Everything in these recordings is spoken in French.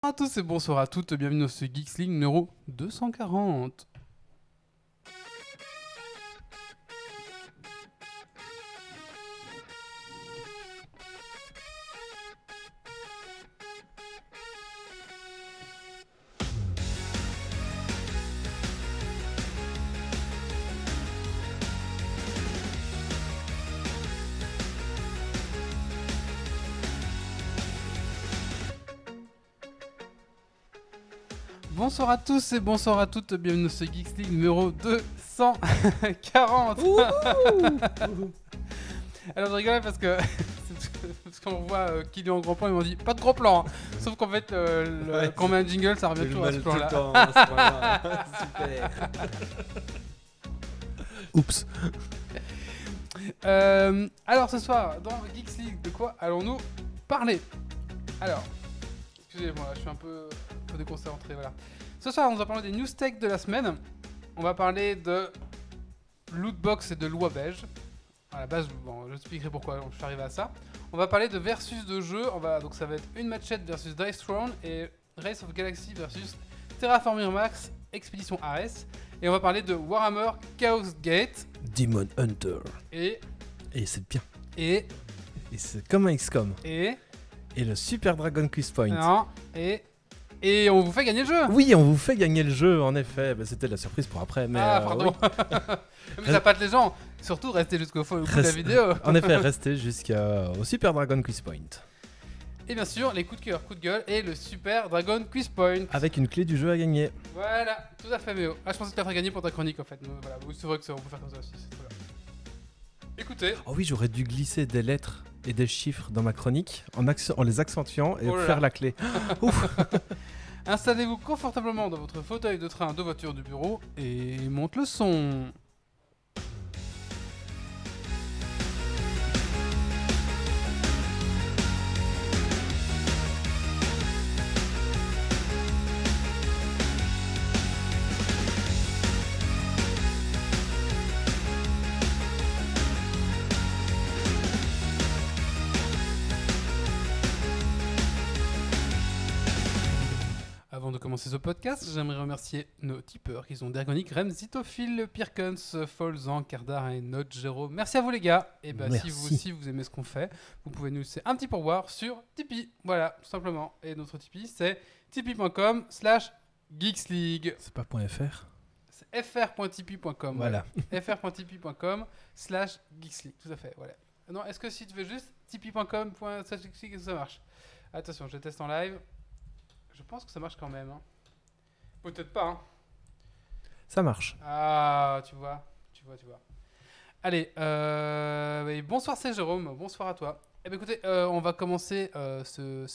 Bonsoir à tous et bonsoir à toutes, bienvenue dans ce Geeks League numéro 240. Bonsoir à tous et bonsoir à toutes, bienvenue dans ce Geeks League numéro 240. Alors je rigolais parce qu'on voit Kylian en gros plan, ils m'ont dit pas de gros plan, hein. Sauf qu'en fait quand on met un jingle ça revient toujours à ce plan là. Super. Oups. Alors ce soir dans Geeks League, de quoi allons-nous parler? Alors, excusez-moi, je suis un peu déconcentré, voilà. Ce soir, on va parler des news tech de la semaine. On va parler de lootbox et de loi belge. À la base, bon, je t'expliquerai pourquoi je suis arrivé à ça. On va parler de versus de jeux. Donc ça va être une matchette versus Dice Throne et Race of Galaxy versus Terraforming Mars Expedition Ares. Et on va parler de Warhammer Chaos Gate. Demon Hunter. Et c'est bien. Et c'est comme un XCOM. Et le Super Dragon Quiz Point. Non, et on vous fait gagner le jeu. Oui, on vous fait gagner le jeu, en effet. Bah, c'était de la surprise pour après. Mais pardon. Oui. Mais ça pâte les gens. Surtout, restez jusqu'au bout de la vidéo. En effet, restez jusqu'au Super Dragon Quiz Point. Et bien sûr, les coups de cœur, coups de gueule et le Super Dragon Quiz Point. Avec une clé du jeu à gagner. Voilà, tout à fait, Méo. Ah, je pensais te la faire gagner pour ta chronique en fait. Mais voilà, c'est vrai que on peut faire comme ça aussi. Voilà. Écoutez. Oh oui, j'aurais dû glisser des lettres et des chiffres dans ma chronique en les accentuant et faire la clé. Ouf. Installez-vous confortablement dans votre fauteuil de train, de voiture, de bureau et monte le son. Avant de commencer ce podcast, j'aimerais remercier nos tipeurs qui sont Dergonic, Rem, Zitophile, Pirkens, Folzan, Kardar et Notgero. Merci à vous les gars. Et bah si vous aussi vous aimez ce qu'on fait, vous pouvez nous laisser un petit pourboire sur Tipeee. Voilà, tout simplement. Et notre Tipeee c'est tipeee.com/geeksleague. C'est pas .fr. C'est fr.tipeee.com. Voilà. fr.tipeee.com/geeksleague. Tout à fait, voilà. Non, est-ce que si tu veux juste tipeee.com/geeksleague, ça marche? Attention, je teste en live. Je pense que ça marche quand même. Hein. Peut-être pas. Hein. Ça marche. Ah, tu vois. Allez, bonsoir, c'est Jérôme. Bonsoir à toi. Eh bien, écoutez, on va commencer Je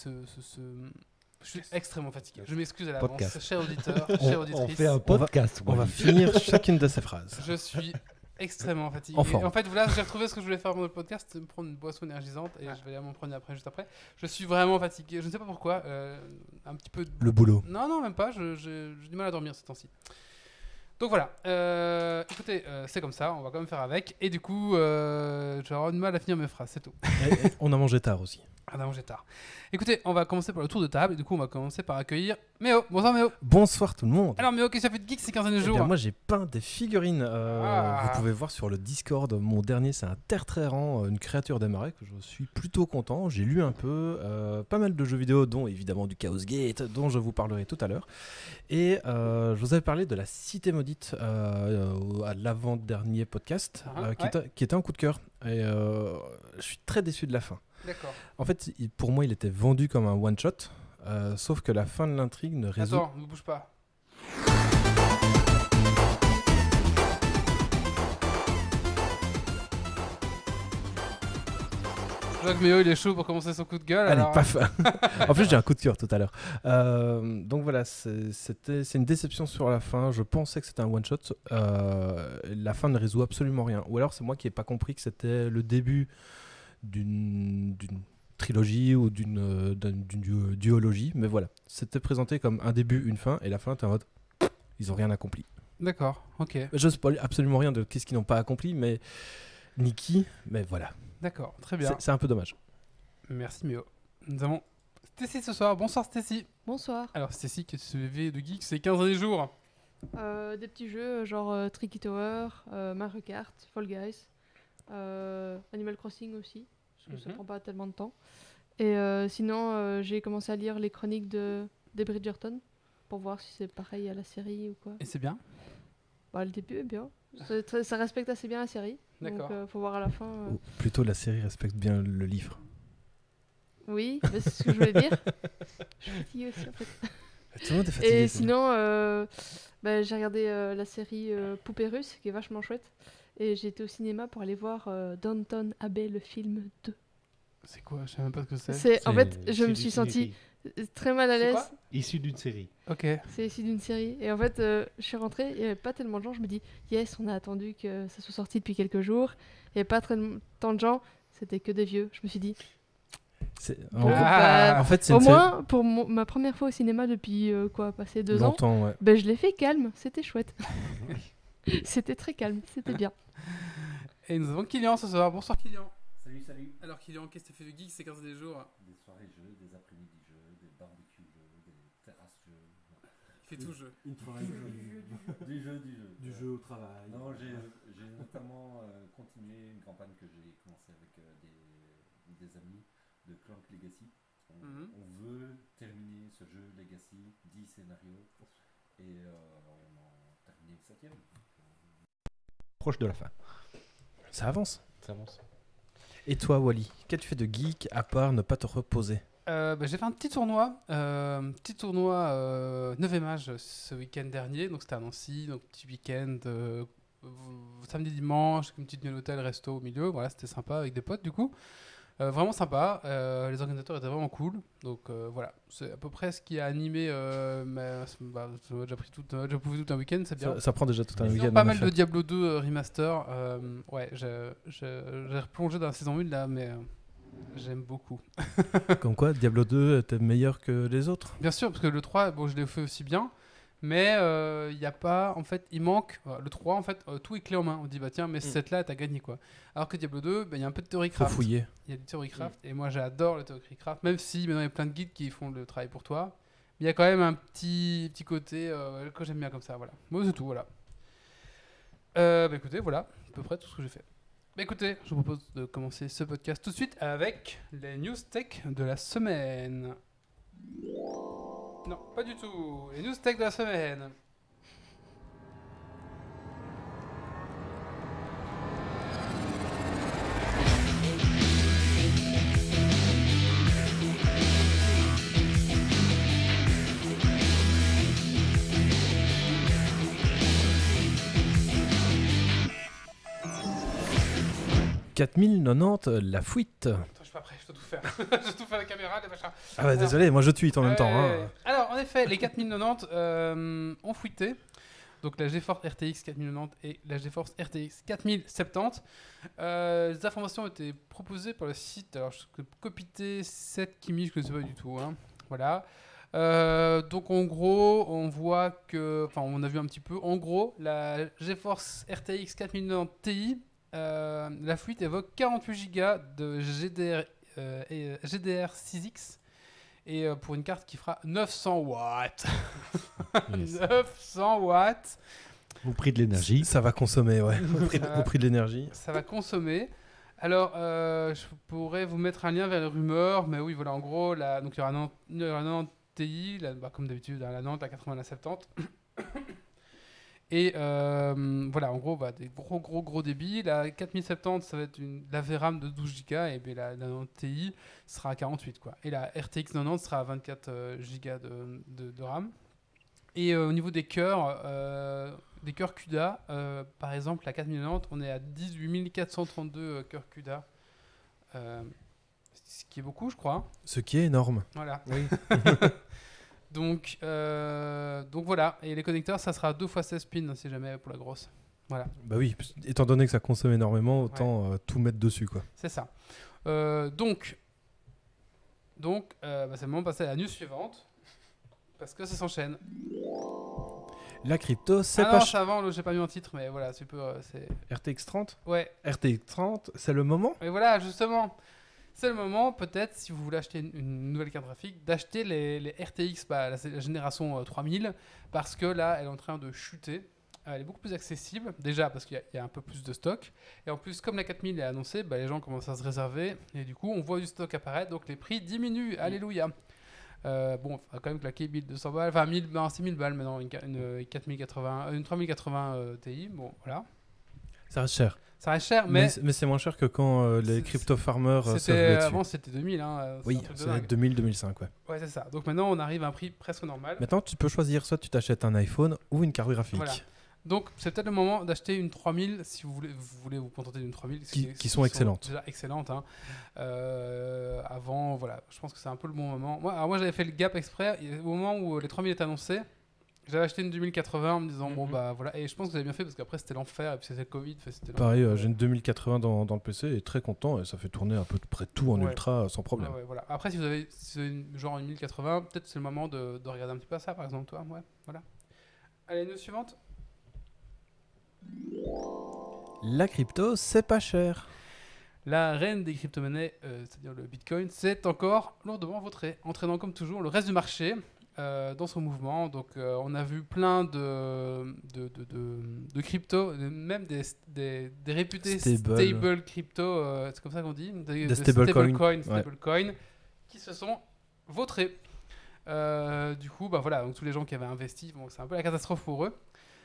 suis extrêmement fatigué. Je m'excuse à l'avance, cher auditeur, chère auditrice. On fait un podcast. On va finir chacune de ces phrases. Je suis extrêmement fatigué. En forme. En fait, voilà, j'ai retrouvé ce que je voulais faire pendant le podcast, me prendre une boisson énergisante et je vais aller m'en prendre après, juste après. Je suis vraiment fatigué. Je ne sais pas pourquoi. Un petit peu. Le boulot. Non, même pas. J'ai du mal à dormir ces temps-ci. Donc voilà. Écoutez, c'est comme ça. On va quand même faire avec. Et du coup, je vais avoir du mal à finir mes phrases. C'est tout. Et on a mangé tard aussi. On a mangé tard. Écoutez, on va commencer par le tour de table. Et du coup, on va commencer par accueillir Méo. Bonsoir Méo. Bonsoir tout le monde. Alors Méo, qu'est-ce que ça fait de geek ces 15 derniers jours? Moi j'ai peint des figurines. Vous pouvez voir sur le Discord. Mon dernier c'est un Terre-Trérant, une créature des marais que je suis plutôt content. J'ai lu un peu, pas mal de jeux vidéo, dont évidemment du Chaos Gate, dont je vous parlerai tout à l'heure. Et je vous avais parlé de la Cité Maudite à l'avant-dernier podcast, qui était un coup de cœur. Et je suis très déçu de la fin. D'accord. En fait, pour moi, il était vendu comme un one-shot, sauf que la fin de l'intrigue ne résout... Attends, ne bouge pas. Je vois que Méo il est chaud pour commencer son coup de gueule. Allez, alors... paf. En plus, j'ai un coup de cœur tout à l'heure. Donc voilà, c'est une déception sur la fin. Je pensais que c'était un one-shot. La fin ne résout absolument rien. Ou alors, c'est moi qui n'ai pas compris que c'était le début d'une trilogie ou d'une duologie. Mais voilà, c'était présenté comme un début, une fin. Et la fin, t'es en mode, ils n'ont rien accompli. D'accord, ok. Je ne spoil absolument rien de qu'est-ce qu'ils n'ont pas accompli, mais ni qui. Mais voilà. D'accord, très bien. C'est un peu dommage. Merci Méo. Nous avons Stacy ce soir. Bonsoir Stacy. Bonsoir. Alors Stacy, qu'est-ce que tu fais de geek ces 15 derniers jours? Des petits jeux genre Tricky Tower, Mario Kart, Fall Guys, Animal Crossing aussi, parce que ça prend pas tellement de temps. Et sinon, j'ai commencé à lire les chroniques des Bridgerton pour voir si c'est pareil à la série ou quoi. Et c'est bien? Bah, le début est bien. Ça respecte assez bien la série. D'accord. Donc, faut voir à la fin. Ou plutôt, la série respecte bien le livre. Oui, mais c'est ce que je voulais dire. Je suis fatiguée aussi en fait. Tout le monde est fatigué. Et sinon, j'ai regardé la série Poupée Russe qui est vachement chouette. Et j'ai été au cinéma pour aller voir Downton Abbey, le film 2. C'est quoi? Je sais même pas ce que c'est. En fait, je me suis sentie très mal à C'est l'aise. quoi? Issu d'une série. Ok. C'est issu d'une série. Et en fait, je suis rentrée, il n'y avait pas tellement de gens. Je me dis, yes, on a attendu que ça soit sorti depuis quelques jours. Il n'y avait pas tant de gens. C'était que des vieux. Je me suis dit, En fait, c'est au moins, pour ma première fois au cinéma depuis passé 2 ans, longtemps, ouais. je l'ai fait calme. C'était chouette. C'était très calme. C'était bien. Et nous avons Kylian ce soir. Bonsoir Kylian. Salut. Alors Kylian, qu'est-ce que tu fais de geek ces 15 derniers jours? Des soirées jeux, des après-midi jeux, des barbecues jeux, des terrasses jeux. Il fait tout jeu. Une soirée jeu. Du jeu au travail. Non, j'ai notamment continué une campagne que j'ai commencée avec des amis de Clank Legacy. On veut terminer ce jeu Legacy, 10 scénarios, et on en terminé le 7ème. Proche de la fin. Ça avance. Ça avance. Et toi, Wally, qu'as-tu fait de geek à part ne pas te reposer? J'ai fait un petit tournoi 9e âge ce week-end dernier, donc c'était à Nancy, donc petit week-end samedi dimanche, avec une petite nuit à l'hôtel, resto au milieu, voilà, c'était sympa avec des potes du coup. Vraiment sympa, les organisateurs étaient vraiment cool, donc voilà, c'est à peu près ce qui a animé, ça m'a déjà pris tout un week-end, c'est bien. Ça prend déjà tout un Sinon, week-end. pas mal de Diablo 2 remaster, ouais, j'ai replongé dans la saison 1 là, mais j'aime beaucoup. Comme quoi, Diablo 2 était meilleur que les autres? Bien sûr, parce que le 3, bon, je l'ai fait aussi bien, mais il y a pas, en fait, il manque, le 3, en fait, tout est clé en main. On dit, bah tiens, mais cette là, t'as gagné quoi. Alors que Diablo 2, il y a un peu de Faut theorycraft. fouiller. Il y a du theorycraft, et moi j'adore le theorycraft, même si maintenant il y a plein de guides qui font le travail pour toi. Mais il y a quand même un petit côté que j'aime bien comme ça, voilà. Moi, c'est tout, voilà. Écoutez, voilà, à peu près tout ce que j'ai fait. Écoutez, je vous propose de commencer ce podcast tout de suite avec les news tech de la semaine. Non, pas du tout. Les news tech de la semaine. « 4090, la fuite. » Attends, je suis pas prêt, je dois tout faire. Je dois tout faire la caméra, les machins. Ah bah désolé, moi je tweet en même temps. Hein. Alors, en effet, les 4090 ont fuité. Donc la GeForce RTX 4090 et la GeForce RTX 4070. Les informations ont été proposées par le site. Alors, je copité 7 Kimi, je ne connaissais pas du tout. Hein. Voilà. Donc en gros, on voit que, enfin, on a vu un petit peu. En gros, la GeForce RTX 4090 Ti, la fuite évoque 48 Go de GDR6X. Et pour une carte qui fera 900 watts. Yes. 900 watts. Au prix de l'énergie. Ça va consommer, ouais. Au prix de l'énergie. Ça va consommer. Alors, je pourrais vous mettre un lien vers les rumeurs, mais oui, voilà, en gros, donc il y aura un 90 Ti, comme d'habitude, la 90, la 80, la 70. Et voilà, en gros, des gros débits. La 4070, ça va être la VRAM de 12 Go, et puis la 90 Ti sera à 48, quoi. Et la RTX 90 sera à 24 Go de RAM. Et au niveau des cœurs CUDA, par exemple, la 4090, on est à 18 432 cœurs CUDA. Ce qui est beaucoup, je crois. Hein. Ce qui est énorme. Voilà. Oui. Donc voilà, et les connecteurs, ça sera 2 x 16 pins si jamais pour la grosse. Voilà. Bah oui, étant donné que ça consomme énormément, autant tout mettre dessus, quoi. C'est ça. Donc c'est le moment de passer à la news suivante, parce que ça s'enchaîne. La crypto, c'est non, pas... c'est avant, j'ai pas mis en titre, mais voilà, c'est... RTX 30 Ouais. RTX 30, c'est le moment? Et voilà, justement. c'est le moment, peut-être, si vous voulez acheter une nouvelle carte graphique, d'acheter les RTX, la génération 3000, parce que là, elle est en train de chuter. Elle est beaucoup plus accessible, déjà parce qu'il y a un peu plus de stock. Et en plus, comme la 4000 est annoncée, les gens commencent à se réserver. Et du coup, on voit du stock apparaître, donc les prix diminuent. Alléluia. Bon, il va quand même claquer 1200 balles, enfin c'est 1000 balles maintenant, une 3080 Ti. Bon, voilà. Ça reste cher. Ça reste cher, mais c'est moins cher que quand les crypto farmers se levaient dessus. Avant, c'était 2000. Oui, c'est 2000-2005, ouais. Ouais, c'est ça. Donc maintenant, on arrive à un prix presque normal. Maintenant, tu peux choisir soit tu t'achètes un iPhone ou une carte graphique. Voilà. Donc, c'est peut-être le moment d'acheter une 3000 si vous voulez vous contenter d'une 3000. Qui sont excellentes. Déjà excellentes. Avant, voilà, je pense que c'est un peu le bon moment. Moi j'avais fait le gap exprès. Au moment où les 3000 étaient annoncés, j'avais acheté une 2080 en me disant, bon, bah voilà. Et je pense que vous avez bien fait parce qu'après, c'était l'enfer. Et puis c'était le Covid. Pareil, j'ai une 2080 dans le PC et très content. Et ça fait tourner à peu près tout en ultra sans problème. Ouais, voilà. Après, si vous avez genre une 1080, peut-être c'est le moment de regarder un petit peu ça, par exemple, toi. Ouais, voilà. Allez, news suivante. La crypto, c'est pas cher. La reine des crypto-monnaies, c'est-à-dire le Bitcoin, c'est encore lourdement vautré, entraînant comme toujours le reste du marché dans son mouvement. Donc on a vu plein de crypto, même des réputés stable crypto, c'est comme ça qu'on dit, des stablecoins, qui se sont vautrés. Du coup, voilà, donc tous les gens qui avaient investi, c'est un peu la catastrophe pour eux.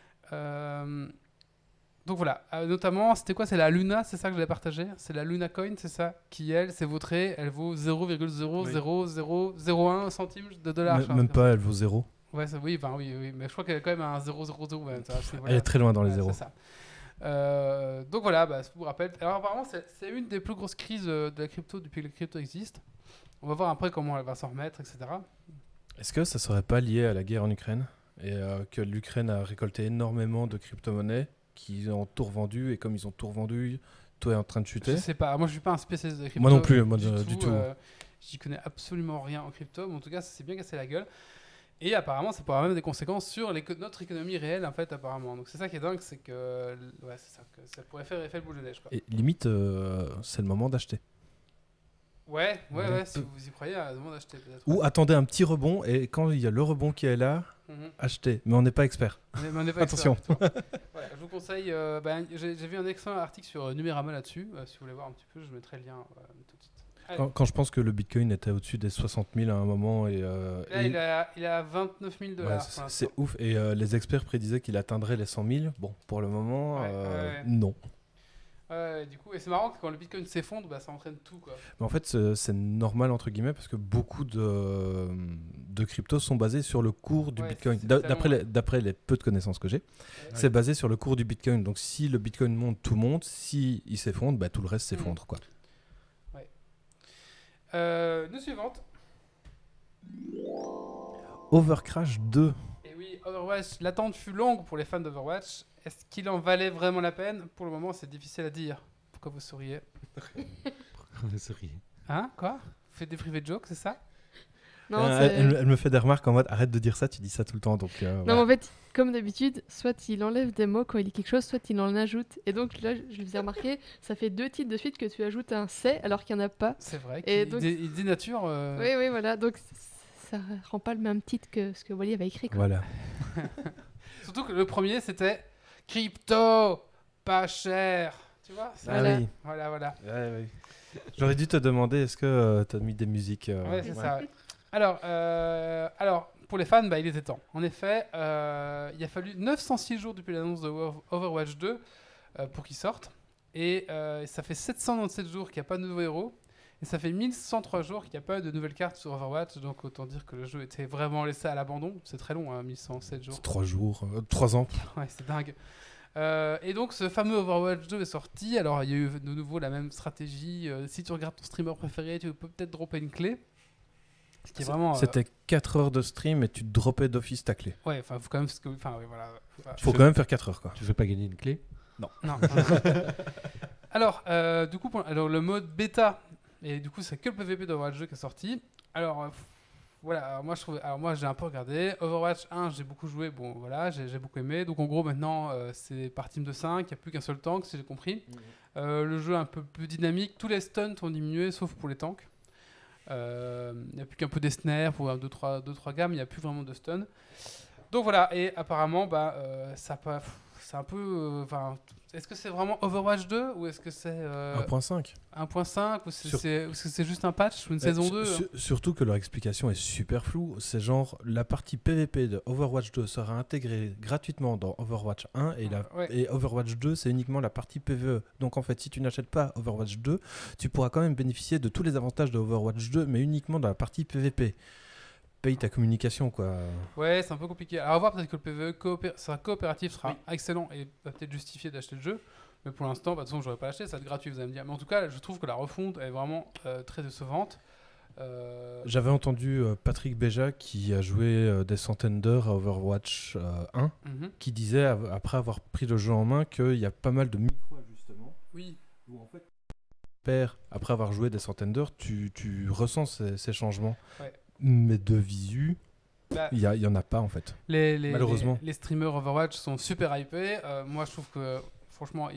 Donc voilà, notamment, c'était quoi? C'est la Luna, c'est ça que j'avais partagé? C'est la Luna Coin, c'est ça? Qui, elle, s'est vautrée, elle vaut 0,00001 centimes de dollars. Même pas, elle vaut 0. Ouais, oui, mais je crois qu'elle est quand même à un 0,00. Voilà, elle est très loin dans les zéros. C'est ça. Donc voilà, je vous rappelle. Alors apparemment, c'est une des plus grosses crises de la crypto depuis que la crypto existe. On va voir après comment elle va s'en remettre, etc. Est-ce que ça serait pas lié à la guerre en Ukraine? Et que l'Ukraine a récolté énormément de crypto-monnaies qui ont tout revendu, et comme ils ont tout revendu, tout est en train de chuter. Je sais pas, moi je suis pas un spécialiste de crypto. Moi non plus, du tout. J'y connais absolument rien en crypto, mais en tout cas ça s'est bien cassé la gueule. Et apparemment ça pourrait avoir même des conséquences sur notre économie réelle en fait apparemment. Donc c'est ça qui est dingue, c'est que ça pourrait faire effet boule de neige quoi. Et limite c'est le moment d'acheter. Ouais, si vous y croyez, c'est le moment d'acheter peut-être. Ou attendez un petit rebond, et quand il y a le rebond qui est là, achetez. Mais on n'est pas expert. Attention. Voilà, je vous conseille, j'ai vu un excellent article sur Numérama là-dessus. Si vous voulez voir un petit peu, je mettrai le lien tout de suite. Quand je pense que le Bitcoin était au-dessus des 60 000 à un moment. Et, là, il est à 29 000 $. Ouais, c'est ouf. Et les experts prédisaient qu'il atteindrait les 100 000. Bon, pour le moment, non. Du coup, et c'est marrant que quand le Bitcoin s'effondre, ça entraîne tout quoi. Mais en fait, c'est normal entre guillemets parce que beaucoup de cryptos sont basés sur le cours du Bitcoin. D'après les peu de connaissances que j'ai, c'est basé sur le cours du Bitcoin. Donc si le Bitcoin monte, tout monte. Si il s'effondre, tout le reste s'effondre quoi. Ouais. News suivante. Overcrash 2. Et oui, Overwatch. L'attente fut longue pour les fans d'Overwatch. Est-ce qu'il en valait vraiment la peine? Pour le moment, c'est difficile à dire. Pourquoi vous souriez? Pourquoi vous souriez? Hein? Quoi? Vous faites des private jokes, c'est ça? Non, elle me fait des remarques en mode arrête de dire ça, tu dis ça tout le temps. Donc, non, voilà. mais en fait, comme d'habitude, soit il enlève des mots quand il dit quelque chose, soit il en ajoute. Et donc là, je lui ai remarqué, ça fait 2 titres de suite que tu ajoutes un c'est alors qu'il n'y en a pas. C'est vrai. Et il dénature. Oui, voilà. Donc ça rend pas le même titre que ce que Wally avait écrit. Quoi. Voilà. Surtout que le premier, c'était crypto, pas cher. Tu vois? Voilà. Oui. Voilà. Ouais. J'aurais dû te demander, est-ce que tu as mis des musiques Ouais, c'est ça. Ouais. Alors, pour les fans, il était temps. En effet, il a fallu 906 jours depuis l'annonce de Overwatch 2 pour qu'il sorte. Et ça fait 797 jours qu'il n'y a pas de nouveau héros. Et ça fait 1103 jours qu'il n'y a pas de nouvelles cartes sur Overwatch. Donc autant dire que le jeu était vraiment laissé à l'abandon. C'est très long, 1107 jours. 3 jours, 3 ans. Ouais, c'est dingue. Et donc ce fameux Overwatch 2 est sorti. Alors il y a eu de nouveau la même stratégie. Si tu regardes ton streamer préféré, tu peux peut-être dropper une clé. C'était 4 heures de stream et tu droppais d'office ta clé. Ouais, enfin, faut quand même. Enfin, oui, voilà. Faut quand même faire 4 heures, quoi. Tu veux pas gagner une clé? Non. Alors, du coup, le mode bêta, et du coup, c'est que le PVP d'Overwatch 2 qui est sorti. Alors, voilà, alors moi j'ai un peu regardé. Overwatch 1, j'ai beaucoup joué, bon voilà, j'ai beaucoup aimé. Donc en gros, maintenant, c'est par team de 5, il n'y a plus qu'un seul tank, si j'ai compris. Le jeu est un peu plus dynamique, tous les stunts ont diminué, sauf pour les tanks. Il n'y a plus qu'un peu des snares pour 2-3 gammes, il n'y a plus vraiment de stun. Donc voilà, et apparemment, c'est un peu... est-ce que c'est vraiment Overwatch 2 ou est-ce que c'est 1.5 1.5 ou est-ce que c'est juste un patch ou une saison 2 Surtout que leur explication est super floue. C'est genre la partie PVP de Overwatch 2 sera intégrée gratuitement dans Overwatch 1 et Overwatch 2 c'est uniquement la partie PVE. Donc en fait si tu n'achètes pas Overwatch 2, tu pourras quand même bénéficier de tous les avantages de Overwatch 2 mais uniquement dans la partie PVP. Paye ta communication quoi. Ouais, c'est un peu compliqué. Alors, on va voir peut-être que le PvE sera coopératif, sera excellent et va peut-être justifier d'acheter le jeu. Mais pour l'instant, de toute façon, j'aurais pas acheté, ça va être gratuit, vous allez me dire. Mais en tout cas, je trouve que la refonte est vraiment très décevante. J'avais entendu Patrick Béja qui a joué des centaines d'heures à Overwatch 1 qui disait, après avoir pris le jeu en main, qu'il y a pas mal de micro-ajustements. Oui. Où en fait, après avoir joué des centaines d'heures, tu ressens ces changements. Ouais. Mais de visu, il y en a pas en fait. Malheureusement. Les streamers Overwatch sont super hypés. Moi, je trouve que franchement,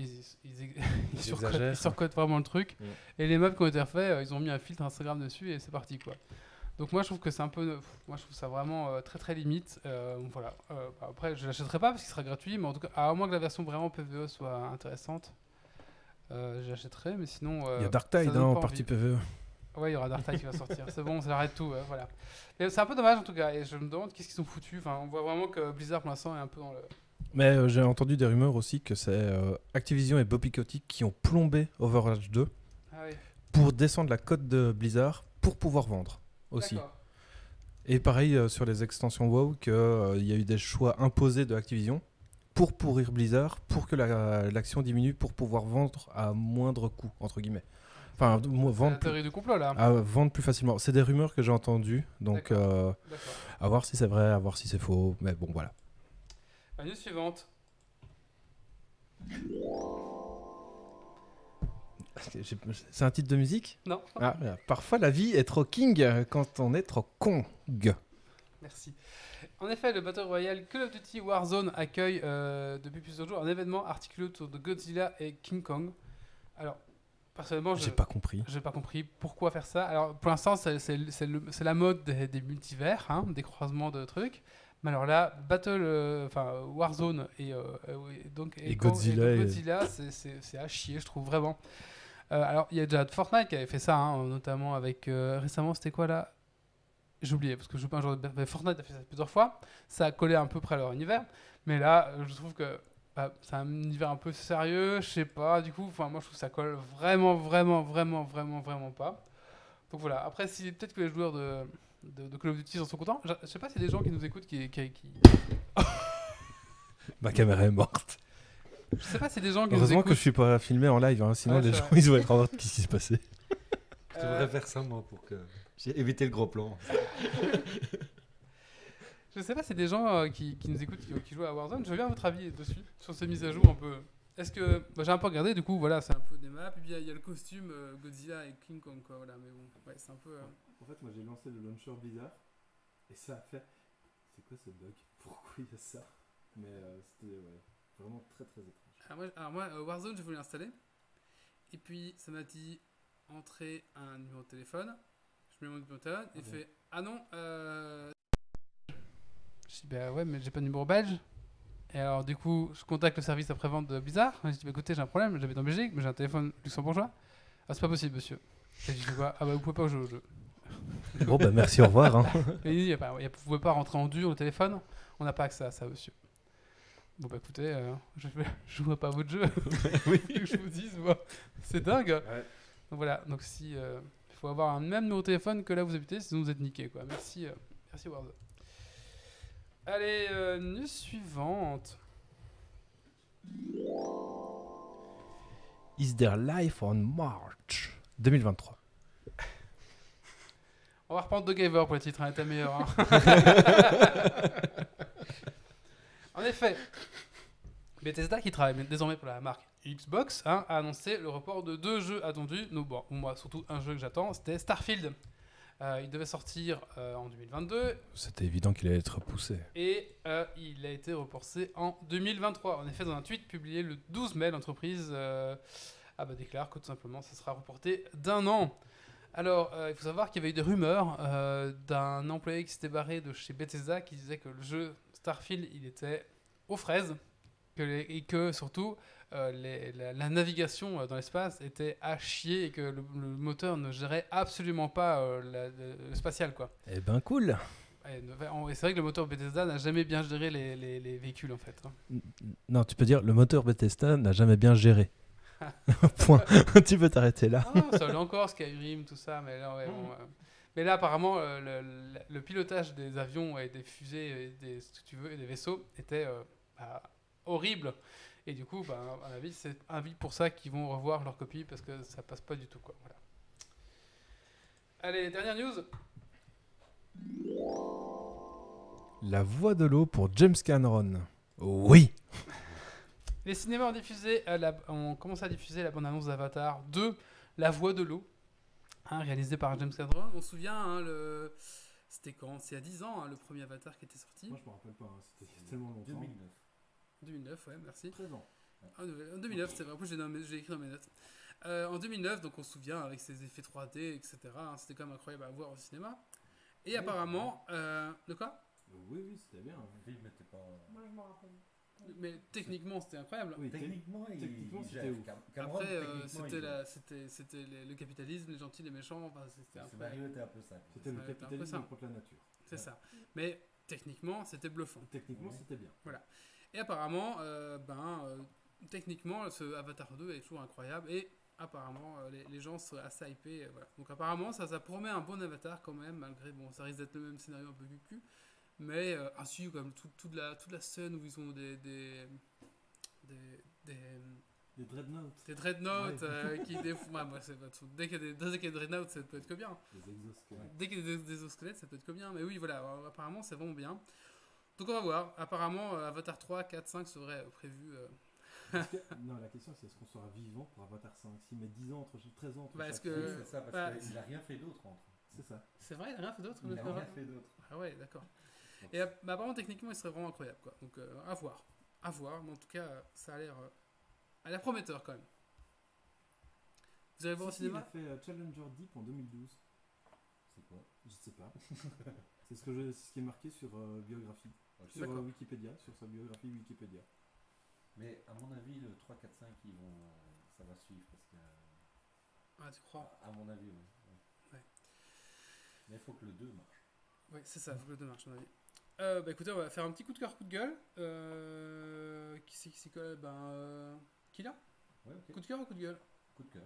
ils surcotent vraiment le truc. Ouais. Et les maps qui ont été refaits, ils ont mis un filtre Instagram dessus et c'est parti quoi. Donc moi, je trouve que c'est un peu, moi, je trouve ça vraiment très très limite. Voilà. Après, je l'achèterai pas parce qu'il sera gratuit, mais en tout cas, à moins que la version vraiment PvE soit intéressante, j'achèterai. Mais sinon, il y a Dark Tide en partie PvE. Ouais, il y aura Dark Tide qui va sortir. C'est bon, ça arrête tout. Voilà. Mais c'est un peu dommage en tout cas. Et je me demande qu'est-ce qu'ils ont foutu. Enfin, on voit vraiment que Blizzard pour l'instant est un peu dans le. Mais j'ai entendu des rumeurs aussi que c'est Activision et Bobby Kotick qui ont plombé Overwatch 2 pour descendre la cote de Blizzard pour pouvoir vendre aussi. D'accord. Et pareil sur les extensions WoW, qu'il y a eu des choix imposés de Activision pour pourrir Blizzard, pour que l'action diminue, pour pouvoir vendre à moindre coût, entre guillemets. Enfin, vendre la théorie du complot là. Vendre plus facilement. C'est des rumeurs que j'ai entendues, donc à voir si c'est vrai, à voir si c'est faux. Mais bon, voilà. La news suivante. C'est un titre de musique ? Non. Parfois, la vie est trop king quand on est trop kong. Merci. En effet, le Battle Royale Call of Duty Warzone accueille depuis plusieurs jours un événement articulé autour de Godzilla et King Kong. Alors, personnellement, j'ai pas compris. J'ai pas compris pourquoi faire ça. Alors, pour l'instant, c'est la mode des multivers, hein, des croisements de trucs. Mais alors là, Warzone et Godzilla, c'est à chier, je trouve vraiment. Alors, il y a déjà Fortnite qui avait fait ça, hein, notamment avec récemment, c'était quoi là ? J'ai oublié parce que je joue pas un jour de Fortnite a fait ça plusieurs fois. Ça a collé un peu près à leur univers, mais là, je trouve que c'est un univers un peu sérieux, je sais pas. Du coup, moi, je trouve que ça colle vraiment pas. Donc voilà. Après, peut-être que les joueurs de Call of Duty en sont contents. Je sais pas s'il y a des gens qui nous écoutent qui... Ma caméra est morte. Je sais pas si des gens qui Heureusement nous écoutent... que je suis pas filmé en live, hein, sinon les gens ils vont être en mode qu'est-ce qui se passait. Je devrais faire ça moi pour que j'ai évité le gros plan. Je sais pas si des gens qui nous écoutent qui jouent à Warzone. Je veux bien votre avis dessus sur ces mises à jour un peu. Est-ce que j'ai un peu regardé du coup voilà c'est un peu des maps et puis il y a le costume Godzilla et King Kong quoi voilà mais bon ouais c'est un peu. En fait moi j'ai lancé le launcher Blizzard et ça a fait c'est quoi ce bug pourquoi il y a ça mais c'était vraiment très très étrange. Alors moi Warzone j'ai voulu l'installer et puis ça m'a dit entrer un numéro de téléphone je mets mon numéro de téléphone et fait ah non je dis bah ouais mais j'ai pas de numéro belge. Et alors du coup, je contacte le service après-vente de Blizzard. Je dis bah, écoutez, j'ai un problème, j'habite en Belgique, mais j'ai un téléphone luxembourgeois. Ah c'est pas possible, monsieur. Et je dis quoi ? Ah bah vous pouvez pas jouer au jeu. Bon bah merci, au revoir. Hein. Et il dit vous pouvez pas rentrer en dur le téléphone, on n'a pas accès à ça, monsieur. Bon bah écoutez, je vois pas votre jeu. Oui, que je vous dise, moi. C'est dingue. Ouais. Donc voilà, donc si il faut avoir un même numéro de téléphone que là où vous habitez, sinon vous êtes niqué quoi. Merci Warzone. Allez, news suivante. Is there life on March 2023? On va reprendre The Gaver pour le titre, elle était meilleure. Hein. En effet, Bethesda, qui travaille désormais pour la marque Xbox, a annoncé le report de 2 jeux attendus. Moi, surtout un jeu que j'attends, c'était Starfield. Il devait sortir en 2022 C'était évident qu'il allait être repoussé. et il a été reporté en 2023. En effet, dans un tweet publié le 12 mai, l'entreprise déclare que tout simplement ça sera reporté d'1 an. Alors, il faut savoir qu'il y avait eu des rumeurs d'un employé qui s'était barré de chez Bethesda qui disait que le jeu Starfield il était aux fraises et que surtout la navigation dans l'espace était à chier et que le moteur ne gérait absolument pas le spatial, quoi. Eh ben cool. Et c'est vrai que le moteur Bethesda n'a jamais bien géré les véhicules en fait. Non, tu peux dire le moteur Bethesda n'a jamais bien géré. Point. Tu peux t'arrêter là. Ah non, ça allait encore Skyrim, tout ça, mais là, mais là apparemment le pilotage des avions et des fusées et si tu veux, et des vaisseaux était horrible. Et du coup, à mon avis, c'est pour ça qu'ils vont revoir leur copie parce que ça passe pas du tout, quoi. Voilà. Allez, dernière news. La voix de l'eau pour James Cameron. Oui. Les cinémas ont commencé à diffuser la bande-annonce d'Avatar 2, La Voix de l'eau, réalisée par James Cameron. On se souvient, c'était quand? C'est il y a 10 ans, le premier Avatar qui était sorti. Moi je me rappelle pas, c'était tellement longtemps. 2009. 2009, ouais, merci. 13 ans. En 2009, c'est vrai. En plus, j'ai écrit dans mes notes. En 2009, donc on se souvient, avec ses effets 3D, etc. C'était quand même incroyable à voir au cinéma. Et apparemment... de quoi? Oui, c'était bien. Le film n'était pas... Moi, je m'en rappelle. Mais techniquement, c'était incroyable. Oui, techniquement, c'était ouf. Après, c'était le capitalisme, les gentils, les méchants. Enfin, c'était Le scénario était un peu ça. C'était le Ça va être un peu capitalisme ça. contre la nature. C'est ça. Mais techniquement, c'était bluffant. Techniquement, Oui. c'était bien. Et apparemment, techniquement, ce Avatar 2 est toujours incroyable. Et apparemment, les gens sont assez hypés. Voilà. Donc apparemment, ça promet un bon Avatar quand même, malgré, bon, ça risque d'être le même scénario un peu cucu. Mais ainsi, comme toute la scène où ils ont des dreadnoughts. Des dreadnoughts qui défont. Dès qu'il y a des dreadnoughts, ça peut être que bien. Des exosquelettes. Dès qu'il y a des exosquelettes, ça peut être que bien. Mais oui, voilà, apparemment, c'est vraiment bien. Donc on va voir. Apparemment, Avatar 3, 4, 5 serait prévu. Non, la question c'est est-ce qu'on sera vivant pour Avatar 5 s'il met 10 ans, 13 ans entre Bah, chaque est-ce que- film, C'est ça, parce qu'il n'a rien fait d'autre entre. c'est ça. C'est vrai, il n'y a rien fait d'autre. Il n'a rien fait d'autre. Ah ouais, d'accord. Et apparemment, techniquement, il serait vraiment incroyable, quoi. Donc à voir. À voir. Mais en tout cas, ça a l'air prometteur quand même. Vous allez voir au Il a cinéma? fait Challenger Deep en 2012. C'est quoi? Je sais pas. C'est ce qui est marqué sur biographie. Ok. Sur D'accord. Wikipédia, sur sa biographie Wikipédia. Mais à mon avis, le 3, 4, 5, ça va suivre parce que. Ah, tu crois? À mon avis, oui. Ouais. Mais il faut que le 2 marche. Oui, c'est ça, il faut que le 2 marche, à mon avis. Écoutez, on va faire un petit coup de cœur, coup de gueule. Qui c'est quoi? Killa? Ouais, ok. Coup de cœur ou coup de gueule? Coup de cœur.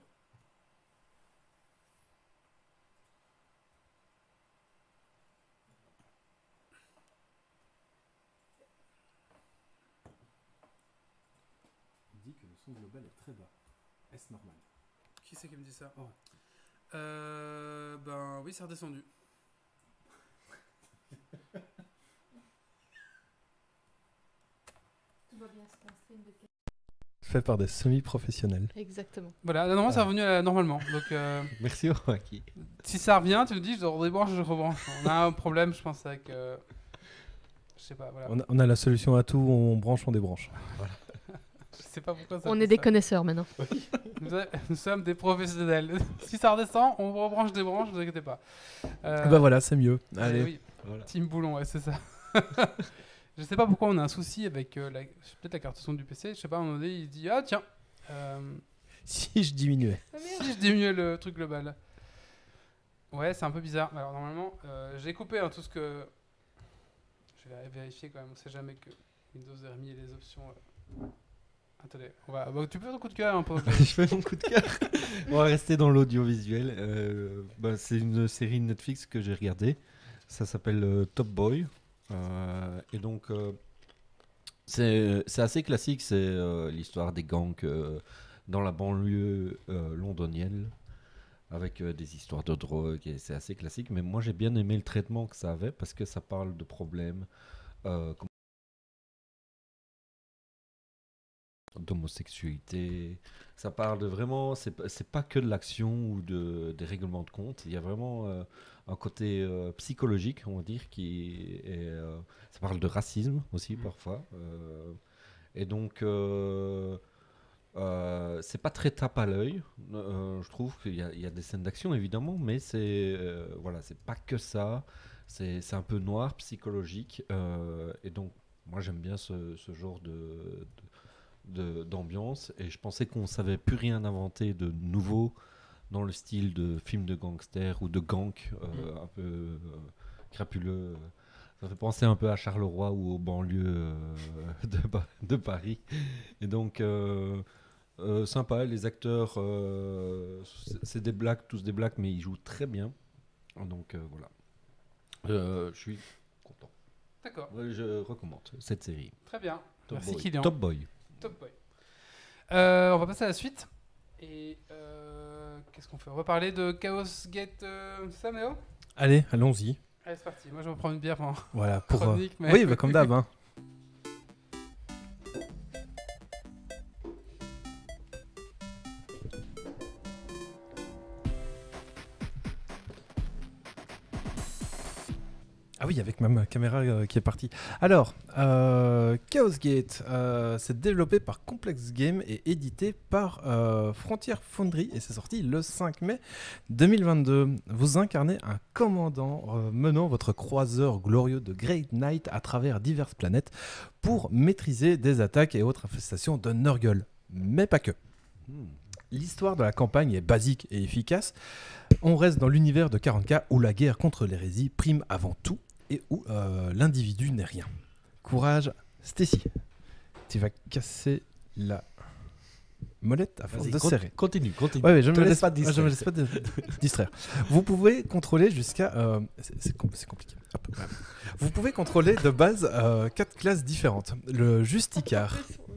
Il dit que le son global est très bas. Est-ce normal? Qui c'est qui me dit ça? Oh. Oui, c'est redescendu. Tout va bien, c'est un stream de Fait par des semi-professionnels. Exactement. Voilà, normalement, c'est revenu normalement. Donc, Merci Joachim. si ça revient, tu nous dis, je redébranche, je rebranche. On a un problème, je pense, avec. Je sais pas, voilà. On a la solution à tout, on branche, on débranche. Je sais pas pourquoi ça. On fait est des ça. connaisseurs maintenant. Nous sommes des professionnels. Si ça redescend, on rebranche des branches, ne vous inquiétez pas. Bah voilà, c'est mieux. Allez. Oui, Voilà. Team Boulon, ouais, c'est ça. Je sais pas pourquoi on a un souci avec peut-être la carte son du PC. Je sais pas, à un moment donné, il dit ah tiens, Si je diminuais. si je diminuais le truc global. Ouais, c'est un peu bizarre. Alors normalement, j'ai coupé tout ce que. Je vais vérifier quand même. On sait jamais que Windows ait remis les options. Attendez, tu peux faire ton coup de cœur un peu. Je fais mon coup de cœur. On va rester dans l'audiovisuel. C'est une série Netflix que j'ai regardée. Ça s'appelle Top Boy. Et donc, c'est assez classique. C'est l'histoire des gangs dans la banlieue londonienne. Avec des histoires de drogue. Et c'est assez classique. Mais moi, j'ai bien aimé le traitement que ça avait. Parce que ça parle de problèmes d'homosexualité. Ça parle de vraiment, c'est pas que de l'action ou des règlements de compte. Il y a vraiment un côté psychologique, on va dire, ça parle de racisme aussi parfois. Et donc, c'est pas très tape à l'œil. Je trouve qu'il y a des scènes d'action évidemment, mais c'est pas que ça. C'est un peu noir, psychologique, et donc moi j'aime bien ce genre d'ambiance, et je pensais qu'on savait plus rien inventer de nouveau dans le style de film de gangster ou de gang un peu crapuleux. Ça fait penser un peu à Charleroi ou aux banlieues de Paris. Et donc sympa, les acteurs, c'est des blacks, tous des blacks, mais ils jouent très bien. Donc voilà. Je suis content. D'accord. Je recommande cette série. Très bien. Top Merci Boy. Kylian. Top Boy. Top Boy. On va passer à la suite. Et qu'est-ce qu'on fait? On va parler de Chaos Gate Saméo. Allez, allons-y. Allez, c'est parti. Moi, je vais me prendre une bière pendant Voilà, pour. chronique. Mais... Oui, bah, comme d'hab. Hein. Ah oui, avec ma caméra qui est partie. Alors, Chaos Gate, c'est développé par Complex Games et édité par Frontier Foundry, et c'est sorti le 5 mai 2022. Vous incarnez un commandant menant votre croiseur glorieux de Great Knight à travers diverses planètes pour maîtriser des attaques et autres infestations de Nurgle, mais pas que. L'histoire de la campagne est basique et efficace. On reste dans l'univers de 40K où la guerre contre l'hérésie prime avant tout et où l'individu n'est rien. Courage, Stacy. Tu vas casser la molette à force de serrer. Continue. Ouais, je ne me laisse pas je me laisse pas distraire. Vous pouvez contrôler jusqu'à... c'est compliqué. Hop, voilà. Vous pouvez contrôler de base 4 classes différentes. Le Justicard.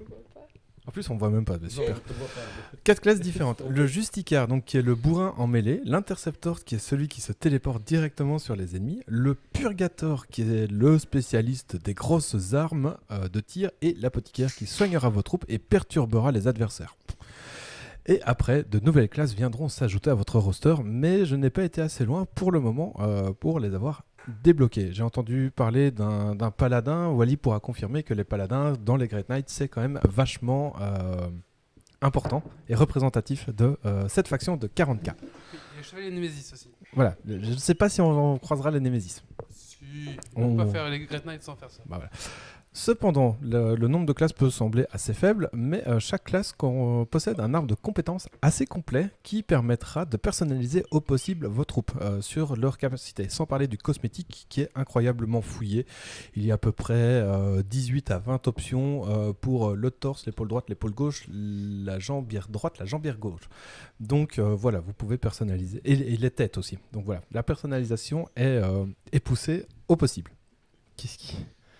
En plus, on voit même pas. Super. 4 classes différentes. Le Justicard, donc, qui est le bourrin en mêlée. L'Interceptor, qui est celui qui se téléporte directement sur les ennemis. Le Purgator, qui est le spécialiste des grosses armes de tir. Et l'Apothicaire, qui soignera vos troupes et perturbera les adversaires. Et après, de nouvelles classes viendront s'ajouter à votre roster. Mais je n'ai pas été assez loin pour le moment pour les avoir débloqué. J'ai entendu parler d'un paladin. Wally pourra confirmer que les paladins dans les Great Knights, c'est quand même vachement important et représentatif de cette faction de 40K. Et le chevalier Nemesis aussi. Voilà, je ne sais pas si on croisera les Nemesis. Si, on peut pas faire les Great Knights sans faire ça. Bah voilà. Cependant, le nombre de classes peut sembler assez faible, mais chaque classe possède un arbre de compétences assez complet qui permettra de personnaliser au possible vos troupes sur leur capacité. Sans parler du cosmétique qui est incroyablement fouillé. Il y a à peu près 18 à 20 options pour le torse, l'épaule droite, l'épaule gauche, la jambière droite, la jambière gauche. Donc voilà, vous pouvez personnaliser. Et les têtes aussi. Donc voilà, la personnalisation est poussée au possible. Qu'est-ce qui...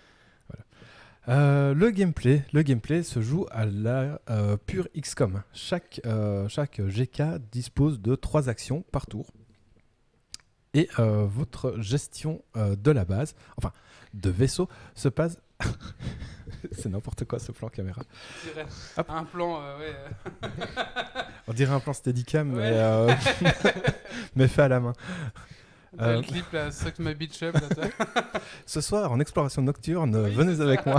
Le gameplay se joue à la pure XCOM. Chaque GK dispose de 3 actions par tour. Et votre gestion de la base, enfin de vaisseau, se passe... C'est n'importe quoi ce plan caméra. Un plan, ouais. On dirait un plan Steadicam, ouais. mais fait à la main. Le clip là, Suck My Bitch Up. Là, ce soir, en exploration nocturne, oui, venez avec moi.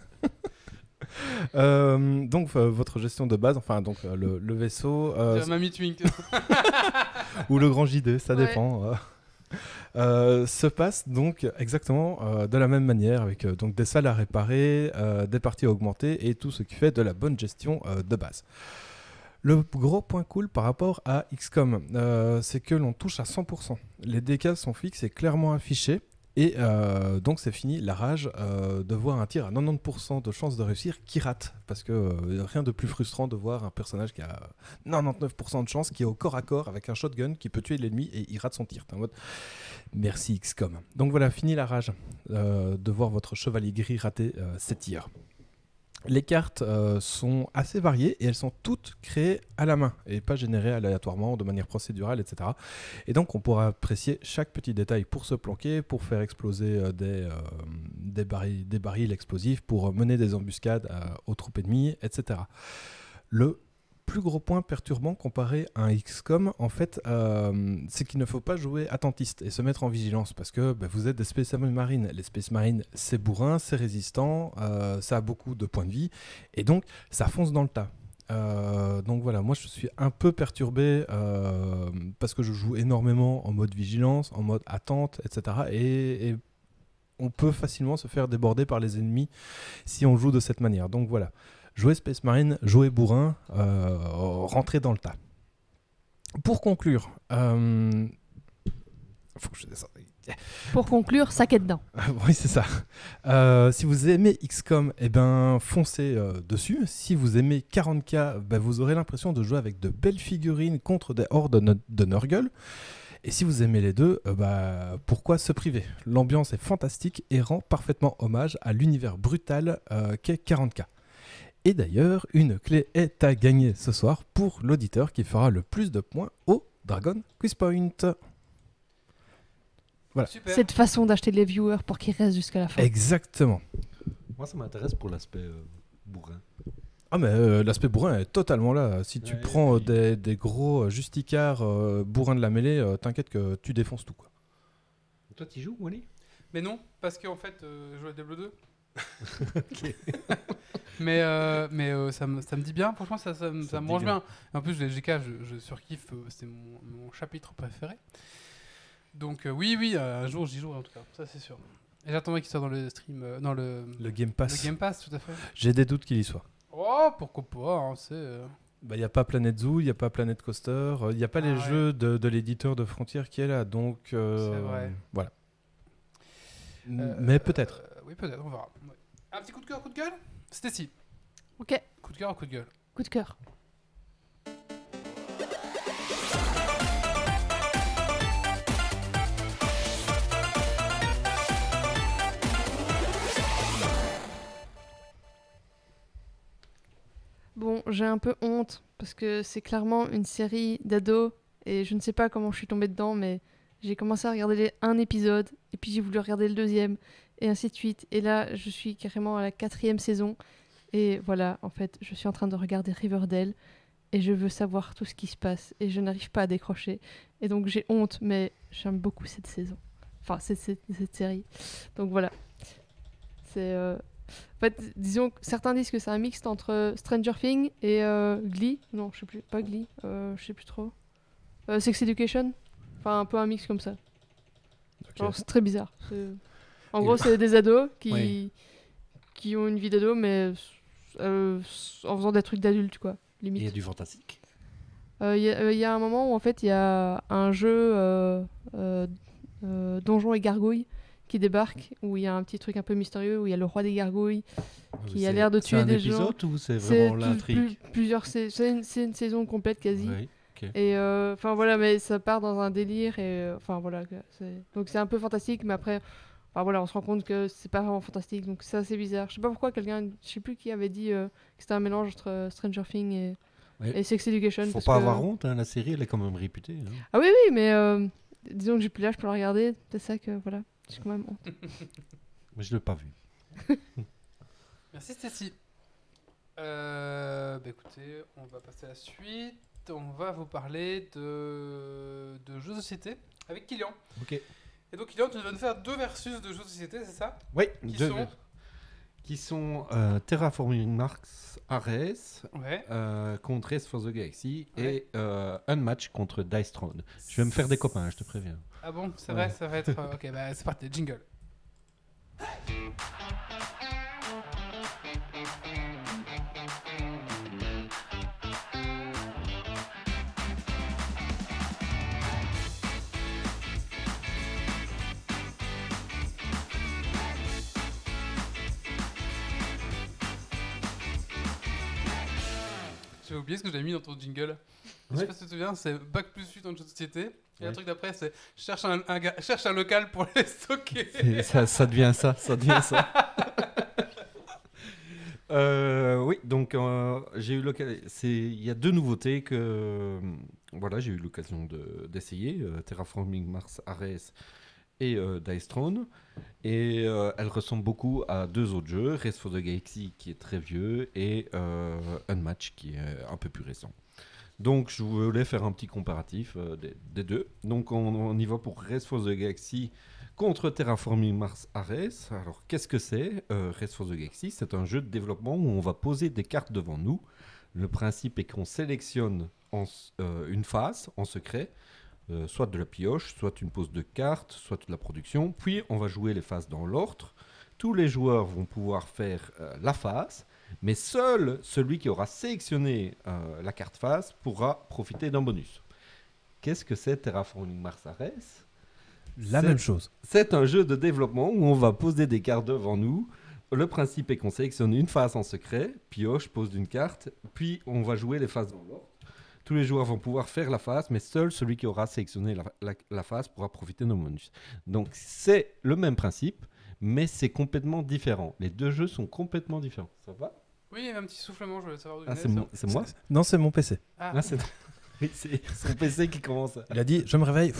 Donc, votre gestion de base, enfin, donc le vaisseau. Mamie Twink. Ou le grand JD, ça dépend. Se passe donc exactement de la même manière, avec donc des salles à réparer, des parties à augmenter et tout ce qui fait de la bonne gestion de base. Le gros point cool par rapport à XCOM, c'est que l'on touche à 100%. Les dégâts sont fixes et clairement affichés. Et donc c'est fini la rage de voir un tir à 90% de chance de réussir qui rate. Parce que rien de plus frustrant de voir un personnage qui a 99% de chance, qui est au corps à corps avec un shotgun, qui peut tuer l'ennemi et il rate son tir. T'es en mode merci XCOM. Donc voilà, fini la rage de voir votre chevalier gris rater ses tirs. Les cartes sont assez variées et elles sont toutes créées à la main et pas générées aléatoirement de manière procédurale, etc. Et donc on pourra apprécier chaque petit détail pour se planquer, pour faire exploser des barils explosifs pour mener des embuscades aux troupes ennemies, etc. Le plus gros point perturbant comparé à un XCOM, en fait, c'est qu'il ne faut pas jouer attentiste et se mettre en vigilance parce que vous êtes des Space Marines. Les Space Marines, c'est bourrin, c'est résistant, ça a beaucoup de points de vie et donc ça fonce dans le tas. Donc voilà, moi je suis un peu perturbé parce que je joue énormément en mode vigilance, en mode attente, etc. Et on peut facilement se faire déborder par les ennemis si on joue de cette manière. Donc voilà. Jouer Space Marine, jouer bourrin, rentrer dans le tas. Pour conclure, faut que je descende. Pour conclure, sac est dedans. Oui, c'est ça. Si vous aimez XCOM, foncez dessus. Si vous aimez 40K, vous aurez l'impression de jouer avec de belles figurines contre des hordes de Nurgle. Et si vous aimez les deux, pourquoi se priver ? L'ambiance est fantastique et rend parfaitement hommage à l'univers brutal qu'est 40K. Et d'ailleurs, une clé est à gagner ce soir pour l'auditeur qui fera le plus de points au Dragon Quiz Point. Voilà. Super. Cette façon d'acheter les viewers pour qu'ils restent jusqu'à la fin. Exactement. Moi, ça m'intéresse pour l'aspect bourrin. Ah mais l'aspect bourrin est totalement là. Si tu prends puis... des gros justicards bourrins de la mêlée, t'inquiète que tu défonces tout, quoi. Toi, tu joues, Wally ? Mais non, parce qu'en fait, je joue à Diablo 2. Ok. mais ça me dit bien, franchement, ça me mange bien. En plus, les GK, je surkiffe, c'est mon chapitre préféré. Donc oui, un jour j'y jouerai en tout cas, ça c'est sûr. Et j'attendrai qu'il soit dans le stream, dans le Game Pass. Le Game Pass, tout à fait. J'ai des doutes qu'il y soit. Oh, pourquoi pas, hein, c'est... Il n'y a pas Planet Zoo, il n'y a pas Planet Coaster, il n'y a pas les jeux de l'éditeur de Frontier qui est là, donc... c'est vrai. Voilà. Mais peut-être. Oui, peut-être, on verra. Ouais. Un petit coup de cœur, coup de gueule ? C'était si. Ok, Coup de cœur ou coup de gueule ? coup de cœur. Bon, j'ai un peu honte parce que c'est clairement une série d'ados et je ne sais pas comment je suis tombée dedans, mais j'ai commencé à regarder un épisode et puis j'ai voulu regarder le deuxième et ainsi de suite. Et là, je suis carrément à la 4e saison et voilà, en fait, je suis en train de regarder Riverdale et je veux savoir tout ce qui se passe et je n'arrive pas à décrocher. Et donc j'ai honte, mais j'aime beaucoup cette saison. Enfin, cette série. Donc voilà. C'est... En fait, disons que certains disent que c'est un mixte entre Stranger Things et Glee. Non, je sais plus, pas Glee, je sais plus trop. Sex Education. Enfin, un peu un mix comme ça. Okay. Genre, c'est très bizarre. En gros, c'est des ados qui ont une vie d'ado, mais en faisant des trucs d'adultes, quoi. Limite. Il y a du fantastique. Il y a un moment où, en fait, il y a un jeu Donjons et Gargouilles qui débarque, où il y a un petit truc un peu mystérieux, où il y a le roi des gargouilles qui a l'air de tuer des gens. C'est un épisode ou c'est vraiment l'intrigue ? C'est une saison complète quasi. Oui, ok. Et enfin voilà, mais ça part dans un délire et enfin voilà. Donc c'est un peu fantastique, mais après, enfin voilà, on se rend compte que c'est pas vraiment fantastique, donc c'est assez bizarre. Je sais pas pourquoi je sais plus qui avait dit que c'était un mélange entre Stranger Things et Sex Education. Faut pas avoir honte, hein, la série elle est quand même réputée. Hein. Ah oui, mais disons que j'ai plus l'âge pour la regarder, c'est ça que voilà. J'ai quand même honte. Mais je l'ai pas vu. Merci Stécie. Écoutez, on va passer à la suite. On va vous parler de jeux de société avec Kylian. Ok. Et donc Kylian, tu vas nous faire 2 versus de jeux de société, c'est ça ? Oui. Qui sont Terraforming Mars Ares contre Race for the Galaxy et Unmatch contre Dice Throne. Je vais me faire des copains, je te préviens. Ah bon, c'est vrai, ça va être... ok, c'est parti, jingle. J'ai oublié ce que j'avais mis dans ton jingle. Je sais pas si tu te souviens, c'est Bac plus 8 dans le jeu de société. Et le truc d'après, c'est cherche un local pour les stocker. Ça devient ça. Oui, donc j'ai eu l'occasion. Il y a 2 nouveautés que j'ai eu l'occasion d'essayer. Terraforming Mars Ares et Dice Throne. Et elle ressemble beaucoup à 2 autres jeux, Race for the Galaxy qui est très vieux et Unmatch qui est un peu plus récent. Donc je voulais faire un petit comparatif des deux. Donc on y va pour Race for the Galaxy contre Terraforming Mars Ares. Alors qu'est-ce que c'est Race for the Galaxy, c'est un jeu de développement où on va poser des cartes devant nous. Le principe est qu'on sélectionne une phase en secret, soit de la pioche, soit une pose de cartes, soit de la production. Puis on va jouer les phases dans l'ordre. Tous les joueurs vont pouvoir faire la phase, mais seul celui qui aura sélectionné la carte phase pourra profiter d'un bonus. Qu'est-ce que c'est Terraforming Mars Ares ? Même chose. C'est un jeu de développement où on va poser des cartes devant nous. Le principe est qu'on sélectionne une phase en secret, pioche, pose d'une carte, puis on va jouer les phases dans l'ordre. Tous les joueurs vont pouvoir faire la phase, mais seul celui qui aura sélectionné la phase pourra profiter d'un bonus. Donc c'est le même principe, mais c'est complètement différent. Les deux jeux sont complètement différents. Ça va ? Oui, il y avait un petit soufflement, je voulais savoir d'où c'est moi ? Non, c'est mon PC. Ah, Oui, c'est son PC qui commence. Il a dit, je me réveille.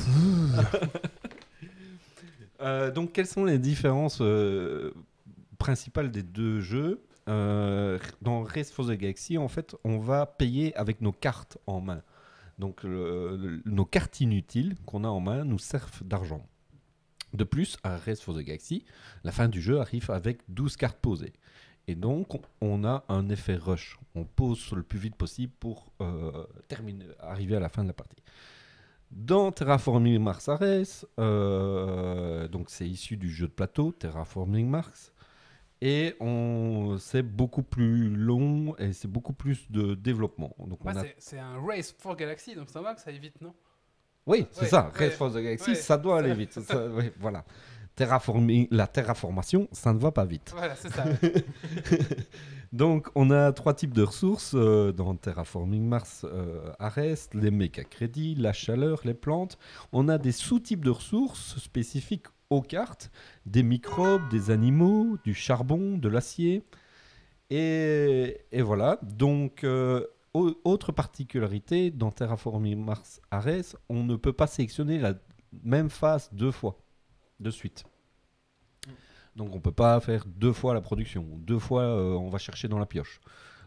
Donc quelles sont les différences principales des deux jeux ? Dans Race for the Galaxy, en fait, on va payer avec nos cartes en main. Donc, nos cartes inutiles qu'on a en main nous servent d'argent. De plus, à Race for the Galaxy, la fin du jeu arrive avec 12 cartes posées. Et donc, on a un effet rush. On pose le plus vite possible pour arriver à la fin de la partie. Dans Terraforming Mars Ares, donc c'est issu du jeu de plateau Terraforming Mars. Et c'est beaucoup plus long et c'est beaucoup plus de développement. Donc c'est un Race for Galaxy, donc c'est normal que ça aille vite, non ? Oui, c'est Ouais, ça. ouais, Race for the Galaxy, ouais, ça doit aller vite. Oui, voilà. La terraformation, ça ne va pas vite. Voilà, c'est ça. Donc, on a 3 types de ressources dans Terraforming Mars Ares, les méca-crédits, la chaleur, les plantes. On a des sous-types de ressources spécifiques aux cartes, des microbes, des animaux, du charbon, de l'acier. Et voilà. Donc, autre particularité, dans Terraforming Mars Ares, on ne peut pas sélectionner la même phase 2 fois de suite. Donc on ne peut pas faire 2 fois la production. 2 fois on va chercher dans la pioche.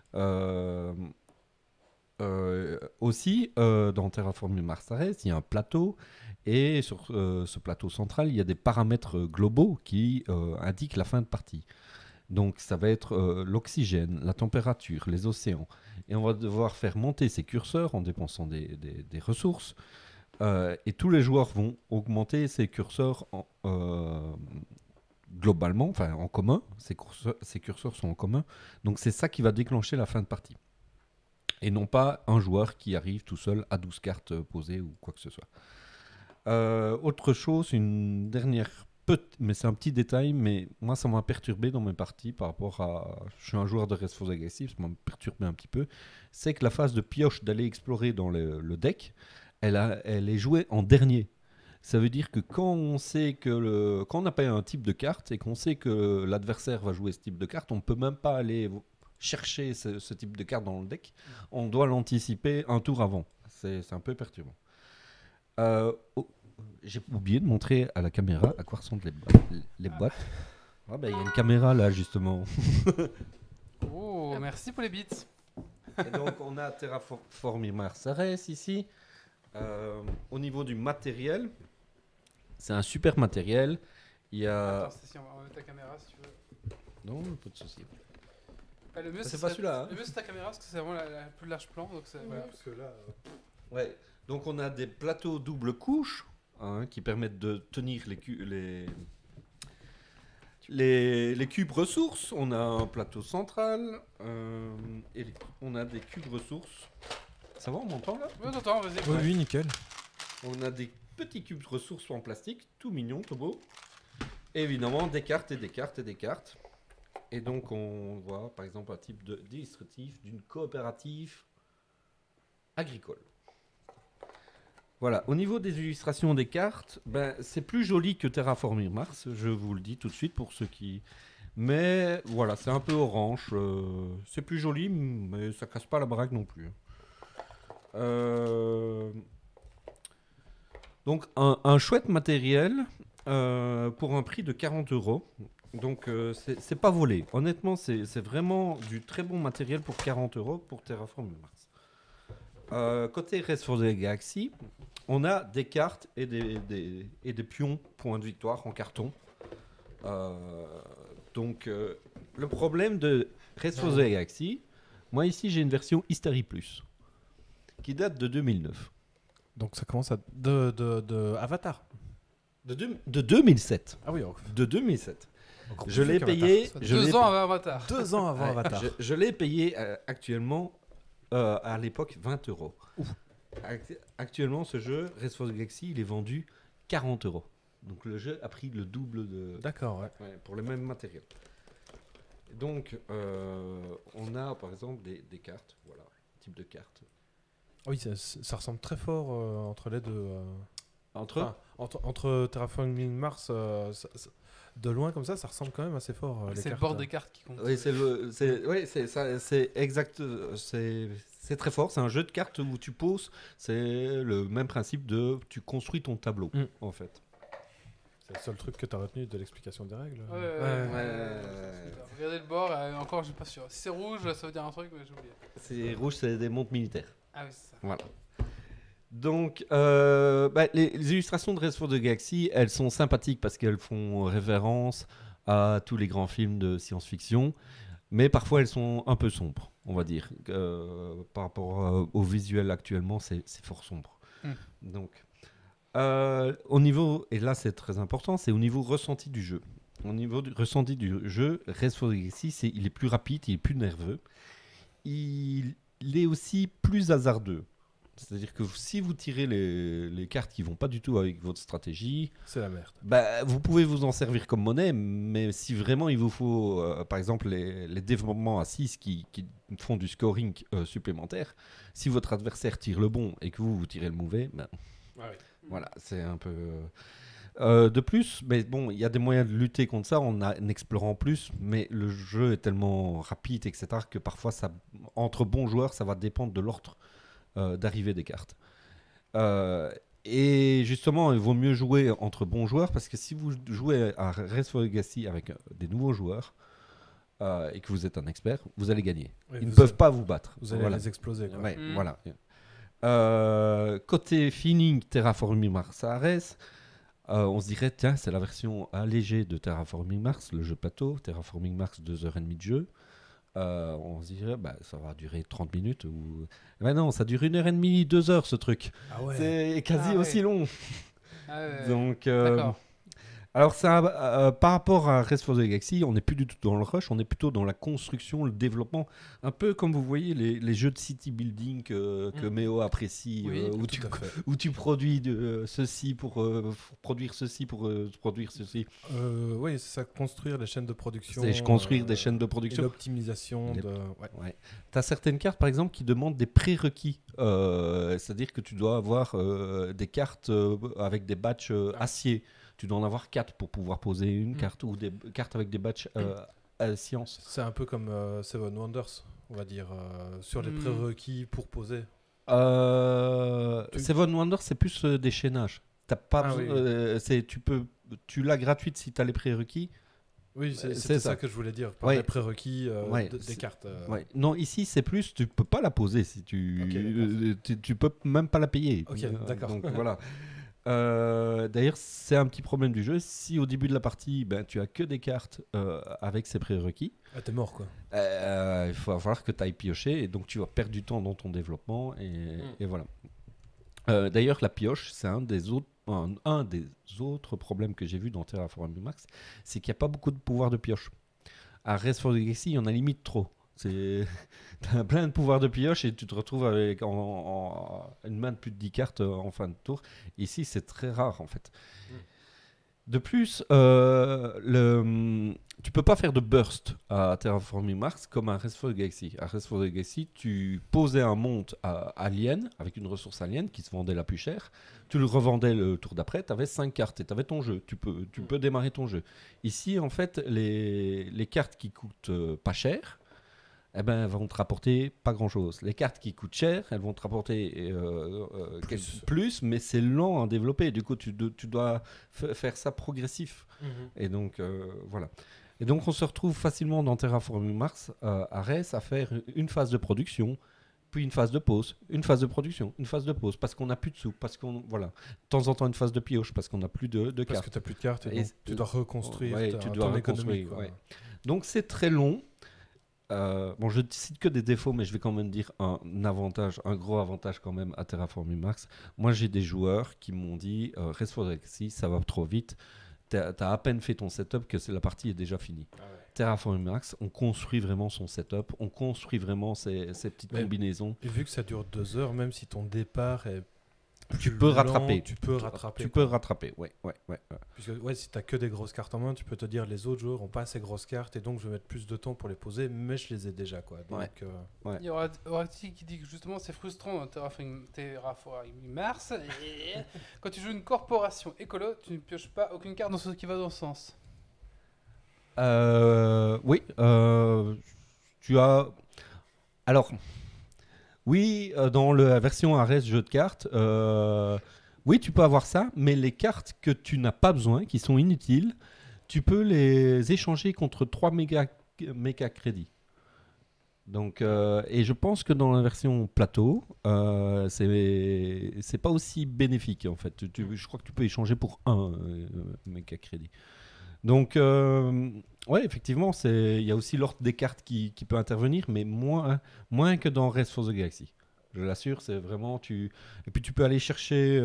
Aussi, dans Terraforming Mars Ares, il y a un plateau. Et sur ce plateau central, il y a des paramètres globaux qui indiquent la fin de partie. Donc ça va être l'oxygène, la température, les océans. Et on va devoir faire monter ces curseurs en dépensant des ressources. Et tous les joueurs vont augmenter ces curseurs globalement, enfin en commun. Ces curseurs sont en commun. Donc c'est ça qui va déclencher la fin de partie. Et non pas un joueur qui arrive tout seul à 12 cartes posées ou quoi que ce soit. Autre chose, une dernière mais c'est un petit détail, mais moi ça m'a perturbé dans mes parties par rapport à... Je suis un joueur de Race for the Galaxy, ça m'a perturbé un petit peu. C'est que la phase de pioche d'aller explorer dans le deck, elle est jouée en dernier. Ça veut dire que quand on sait que quand on n'a pas un type de carte et qu'on sait que l'adversaire va jouer ce type de carte, on ne peut même pas aller chercher ce type de carte dans le deck. On doit l'anticiper un tour avant. C'est un peu perturbant. J'ai oublié de montrer à la caméra à quoi ressemblent les boîtes. Ah ben, y a une caméra là justement. Oh, merci pour les bits. Et donc on a Terraforming Mars Ares ici. Au niveau du matériel, c'est un super matériel. Il y a... Attends, si on va mettre ta caméra si tu veux. Non, pas de souci. Le mieux, c'est pas celui-là. Hein. Le mieux, c'est ta caméra parce que c'est vraiment la plus large plan. Donc voilà. Parce que là, Ouais. Donc on a des plateaux double couche qui permettent de tenir les cubes ressources. On a un plateau central et on a des cubes ressources. Ça va, on m'entend là ? Oui, t'entends, vas-y. Oui, nickel. On a des petits cubes ressources en plastique, tout mignons, tout beau. Et évidemment, des cartes et des cartes et des cartes. Et donc on voit par exemple un type d'illustratif d'une coopérative agricole. Voilà, au niveau des illustrations des cartes, c'est plus joli que Terraforming Mars, je vous le dis tout de suite pour ceux qui... Mais voilà, c'est un peu orange, c'est plus joli, mais ça casse pas la baraque non plus. Donc un chouette matériel, pour un prix de 40 €. Donc c'est pas volé. Honnêtement, c'est vraiment du très bon matériel pour 40 € pour Terraforming Mars. Côté Race for the Galaxy, on a des cartes et des pions points de victoire en carton. Donc le problème de Race for the Galaxy, moi ici j'ai une version History Plus qui date de 2009. Donc ça commence à de Avatar. De 2007. Ah oui, De 2007. encore Je plus l'ai qu'Avatar. payé. Soit Je 2 l'ai ans avant Avatar. 2 ans avant Ouais, Avatar. je l'ai payé actuellement, à l'époque, 20 €. Actuellement, ce jeu, Race for the Galaxy, il est vendu 40 €. Donc le jeu a pris le double D'accord, ouais. pour le même matériel. Donc, on a par exemple des cartes, voilà, type de cartes. Oui, ça ressemble très fort entre les deux. Entre Terraforming Mars, de loin comme ça ressemble quand même assez fort. les C'est le cartes. bord des cartes qui compte. Oui, c'est exact. C'est très fort. C'est un jeu de cartes où tu poses. C'est le même principe de tu construis ton tableau, en fait. C'est le seul truc que tu as retenu de l'explication des règles. Regardez le bord, encore je suis pas sûr. Si c'est rouge, ça veut dire un truc, mais j'ai oublié. C'est rouge, c'est des montres militaires. Ah oui, c'est ça. Voilà. Donc, les illustrations de Race for the Galaxy, elles sont sympathiques parce qu'elles font référence à tous les grands films de science-fiction, mais parfois elles sont un peu sombres, on va dire. Par rapport au visuel actuellement, c'est fort sombre. Donc, au niveau, et là c'est très important, c'est au niveau ressenti du jeu. Au niveau du ressenti du jeu, Race for the Galaxy, il est plus rapide, il est plus nerveux. Il est aussi plus hasardeux. C'est-à-dire que si vous tirez les cartes qui vont pas du tout avec votre stratégie, c'est la merde. Vous pouvez vous en servir comme monnaie, mais si vraiment il vous faut, par exemple, les développements à 6 qui font du scoring supplémentaire, si votre adversaire tire le bon et que vous tirez le mauvais, voilà, c'est un peu... de plus, mais bon, il y a des moyens de lutter contre ça en explorant plus, mais le jeu est tellement rapide, etc., que parfois, entre bons joueurs, ça va dépendre de l'ordre d'arrivée des cartes. Et justement, il vaut mieux jouer entre bons joueurs, parce que si vous jouez à Race for the Galaxy avec des nouveaux joueurs, et que vous êtes un expert, vous allez gagner. Oui, Ils ne peuvent pas vous battre. Vous allez les exploser. Quoi. Voilà. Côté feeling, Terraforming Mars Ares, on se dirait, tiens, c'est la version allégée de Terraforming Mars, le jeu plateau, Terraforming Mars 2h30 de jeu. On se dirait, ça va durer 30 minutes. Non, ça dure 1h30, 2 heures ce truc. Ah ouais. C'est quasi aussi long. Donc, d'accord. alors, ça, par rapport à Race for the Galaxy, on n'est plus du tout dans le rush, on est plutôt dans la construction, le développement. Un peu comme vous voyez les jeux de city building que Méo apprécie, où tu produis ceci pour produire ceci pour produire ceci. Oui, c'est ça, construire des chaînes de production. C'est construire des chaînes de production. Et l'optimisation de... Ouais. Tu as certaines cartes, par exemple, qui demandent des prérequis. C'est-à-dire que tu dois avoir des cartes avec des batchs acier. Tu dois en avoir 4 pour pouvoir poser une carte, ou des cartes avec des batchs science. C'est un peu comme Seven Wonders, on va dire, sur les prérequis pour poser. Seven Wonders, c'est plus des chaînages. T'as pas tu l'as gratuite si tu as les prérequis. Oui, c'est ça que je voulais dire, par les prérequis des cartes. Non, ici, c'est plus, tu peux pas la poser si tu peux même pas la payer. Ok, d'accord. Donc voilà. D'ailleurs, c'est un petit problème du jeu. Si au début de la partie, tu as que des cartes avec ces prérequis, t'es mort quoi. Il va falloir que tu ailles piocher, et donc tu vas perdre du temps dans ton développement, et voilà. D'ailleurs, la pioche, c'est un des autres problèmes que j'ai vu dans Terraforming Mars, c'est qu'il n'y a pas beaucoup de pouvoir de pioche. À Race for the Galaxy, il y en a limite trop. T'as plein de pouvoirs de pioche et tu te retrouves avec une main de plus de 10 cartes en fin de tour. Ici, c'est très rare en fait. De plus, tu peux pas faire de burst à Terraforming Mars comme à Race for the Galaxy. À Race for the Galaxy, tu posais un monde alien avec une ressource alien qui se vendait la plus chère. Tu le revendais le tour d'après, tu avais 5 cartes et tu avais ton jeu. Tu peux démarrer ton jeu. Ici, en fait, les cartes qui coûtent pas cher, eh ben, elles vont te rapporter pas grand-chose. Les cartes qui coûtent cher, elles vont te rapporter plus, mais c'est lent à développer. Du coup, tu dois faire ça progressif. Et donc, voilà. Et donc, on se retrouve facilement dans Terraforming Mars, à Res, à faire une phase de production, puis une phase de pause, une phase de production, une phase de pause, parce qu'on n'a plus de sous, parce qu'on, voilà. De temps en temps, une phase de pioche, parce qu'on n'a plus de cartes. Parce que tu n'as plus de cartes, et donc tu dois reconstruire ton économie. Ouais. Donc, c'est très long. Bon, je ne cite que des défauts, mais je vais quand même dire un avantage, un gros avantage quand même à Terraforming Mars. Moi, j'ai des joueurs qui m'ont dit Res for Galaxy, ça va trop vite. T'as à peine fait ton setup que la partie est déjà finie. Ah ouais. Terraforming Mars, on construit vraiment son setup, on construit vraiment ses petites combinaisons. Et vu que ça dure 2 heures, même si ton départ est tu peux rattraper. Tu peux rattraper. Tu peux rattraper, ouais. Puisque si tu n'as que des grosses cartes en main, tu peux te dire les autres joueurs n'ont pas assez grosses cartes et donc je vais mettre plus de temps pour les poser, mais je les ai déjà. Quoi. Donc, Il y aura qui dit que justement c'est frustrant dans Terraforming Mars. Et quand tu joues une corporation écolo, tu ne pioches pas aucune carte dans ce qui va dans ce sens. Oui. Tu as. Alors. Oui, dans la version Ares jeu de cartes, oui, tu peux avoir ça, mais les cartes que tu n'as pas besoin, qui sont inutiles, tu peux les échanger contre 3 méga crédits. Donc, et je pense que dans la version plateau, c'est pas aussi bénéfique en fait. Je crois que tu peux échanger pour 1 méga crédit. Donc, ouais, effectivement, il y a aussi l'ordre des cartes qui peut intervenir, mais moins que dans Res for the Galaxy. Je l'assure, c'est vraiment et puis tu peux aller chercher,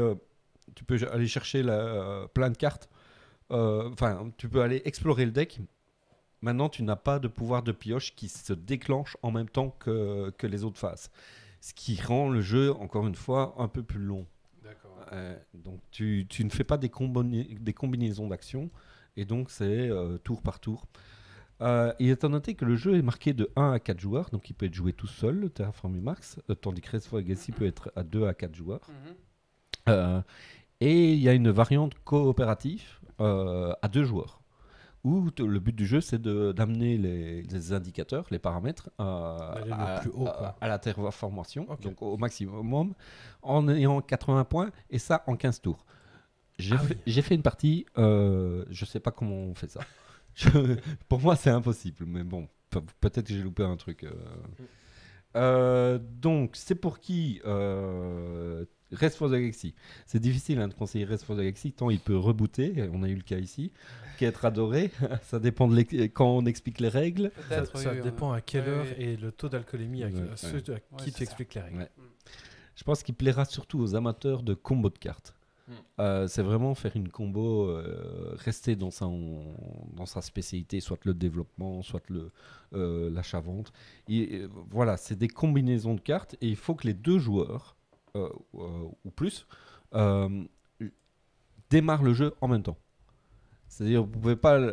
plein de cartes. Enfin, tu peux aller explorer le deck. Maintenant, tu n'as pas de pouvoir de pioche qui se déclenche en même temps que les autres phases, ce qui rend le jeu, encore une fois, un peu plus long. D'accord. Donc, tu ne fais pas des combinaisons d'actions. Et donc, c'est tour par tour. Il est à noter que le jeu est marqué de 1 à 4 joueurs, donc il peut être joué tout seul, le Terraforming Mars, tandis que Res for Legacy peut être à 2 à 4 joueurs. Et il y a une variante coopérative à 2 joueurs, où le but du jeu, c'est d'amener les indicateurs, les paramètres à la terraformation, donc au maximum, en ayant 80 points, et ça en 15 tours. J'ai fait une partie, je sais pas comment on fait ça. Pour moi, c'est impossible, mais bon, peut-être que j'ai loupé un truc. Donc, c'est pour qui Res for the Galaxy. C'est difficile de conseiller Res for the Galaxy, tant il peut rebooter, on a eu le cas ici, qu'être adoré. Ça dépend quand on explique les règles. Ça dépend à quelle heure et le taux d'alcoolémie à qui tu expliques les règles. Ouais. Je pense qu'il plaira surtout aux amateurs de combos de cartes. C'est vraiment faire une combo, rester dans sa spécialité, soit le développement, soit l'achat-vente. Voilà, c'est des combinaisons de cartes et il faut que les 2 joueurs, ou plus, démarrent le jeu en même temps. C'est-à-dire, vous ne pouvez pas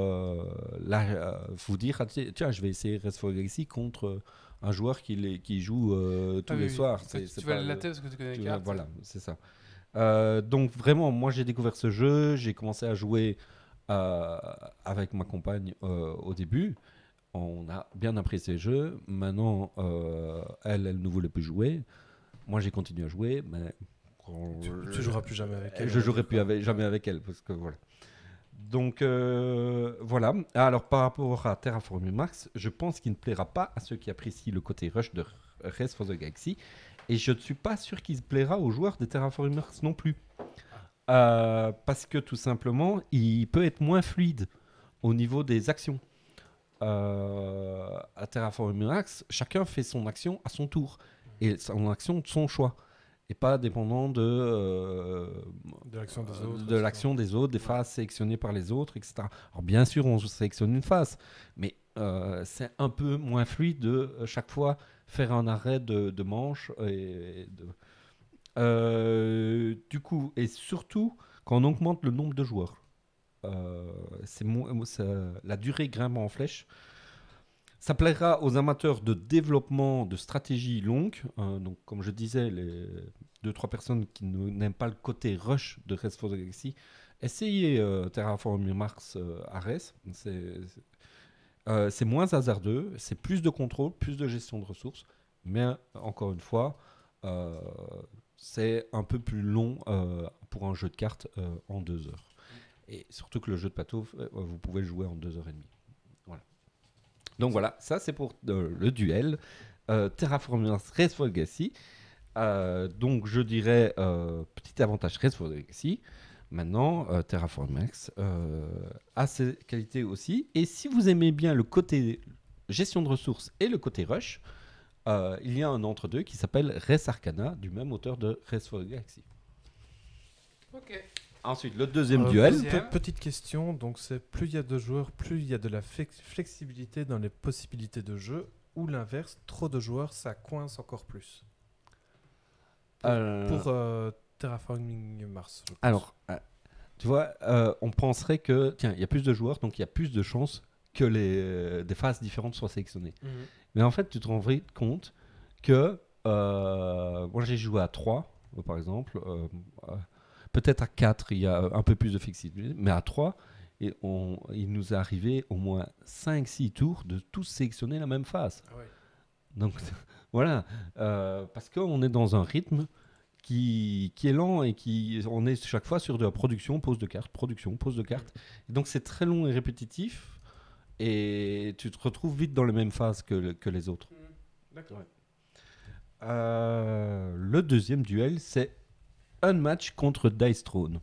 vous dire, tiens, je vais essayer Res for Galaxy contre un joueur qui joue tous les soirs. Tu vas le latter parce que tu connais les cartes. Voilà, c'est ça. Donc vraiment, moi j'ai découvert ce jeu, j'ai commencé à jouer avec ma compagne au début. On a bien apprécié le jeu. Maintenant, elle ne voulait plus jouer. Moi j'ai continué à jouer, mais tu joueras plus jamais avec elle. Je jouerai plus jamais avec elle parce que voilà. Donc voilà. Alors par rapport à Terraforming Mars, je pense qu'il ne plaira pas à ceux qui apprécient le côté rush de Res for the Galaxy. Et je ne suis pas sûr qu'il plaira aux joueurs de Terraforming Mars non plus. Parce que tout simplement, il peut être moins fluide au niveau des actions. À Terraforming Mars, chacun fait son action à son tour. Et son action de son choix. Et pas dépendant de l'action des autres, des phases sélectionnées par les autres, etc. Alors bien sûr, on sélectionne une phase. Mais c'est un peu moins fluide de chaque fois faire un arrêt de manche du coup, et surtout quand on augmente le nombre de joueurs, la durée grimpe en flèche. Ça plaira aux amateurs de développement de stratégie longue. Donc, comme je disais, les 2-3 personnes qui n'aiment pas le côté rush de Res for the Galaxy, essayez Terraforming Mars Ares. C'est moins hasardeux, c'est plus de contrôle, plus de gestion de ressources, mais encore une fois, c'est un peu plus long pour un jeu de cartes en 2 heures. Et surtout que le jeu de plateau, vous pouvez le jouer en 2h30. Voilà. Donc voilà, ça c'est pour le duel Terraformers Raceful Legacy. Donc je dirais petit avantage Raceful Legacy. Maintenant, Terraformers a ses qualités aussi. Et si vous aimez bien le côté gestion de ressources et le côté rush, il y a un entre-deux qui s'appelle Res Arcana, du même auteur de Raceful Legacy. Ok. Ensuite, le deuxième duel. Petite question, donc c'est plus il y a de joueurs, plus il y a de la flexibilité dans les possibilités de jeu, ou l'inverse, trop de joueurs, ça coince encore plus. Pour Terraforming Mars. Je pense. Alors, tu vois, on penserait que, tiens, il y a plus de joueurs, donc il y a plus de chances que des phases différentes soient sélectionnées. Mais en fait, tu te rends vite compte que, moi j'ai joué à 3, par exemple, peut-être à 4, il y a un peu plus de flexibilité, mais à 3, il nous est arrivé au moins 5-6 tours de tous sélectionner la même phase. Ah ouais. Donc, voilà, parce qu'on est dans un rythme qui est lent et on est chaque fois sur de la production, pose de cartes, production, pose de cartes. Et donc, c'est très long et répétitif, et tu te retrouves vite dans les mêmes phases que les autres. D'accord. Ouais. Le deuxième duel, c'est Unmatch contre Dice Throne.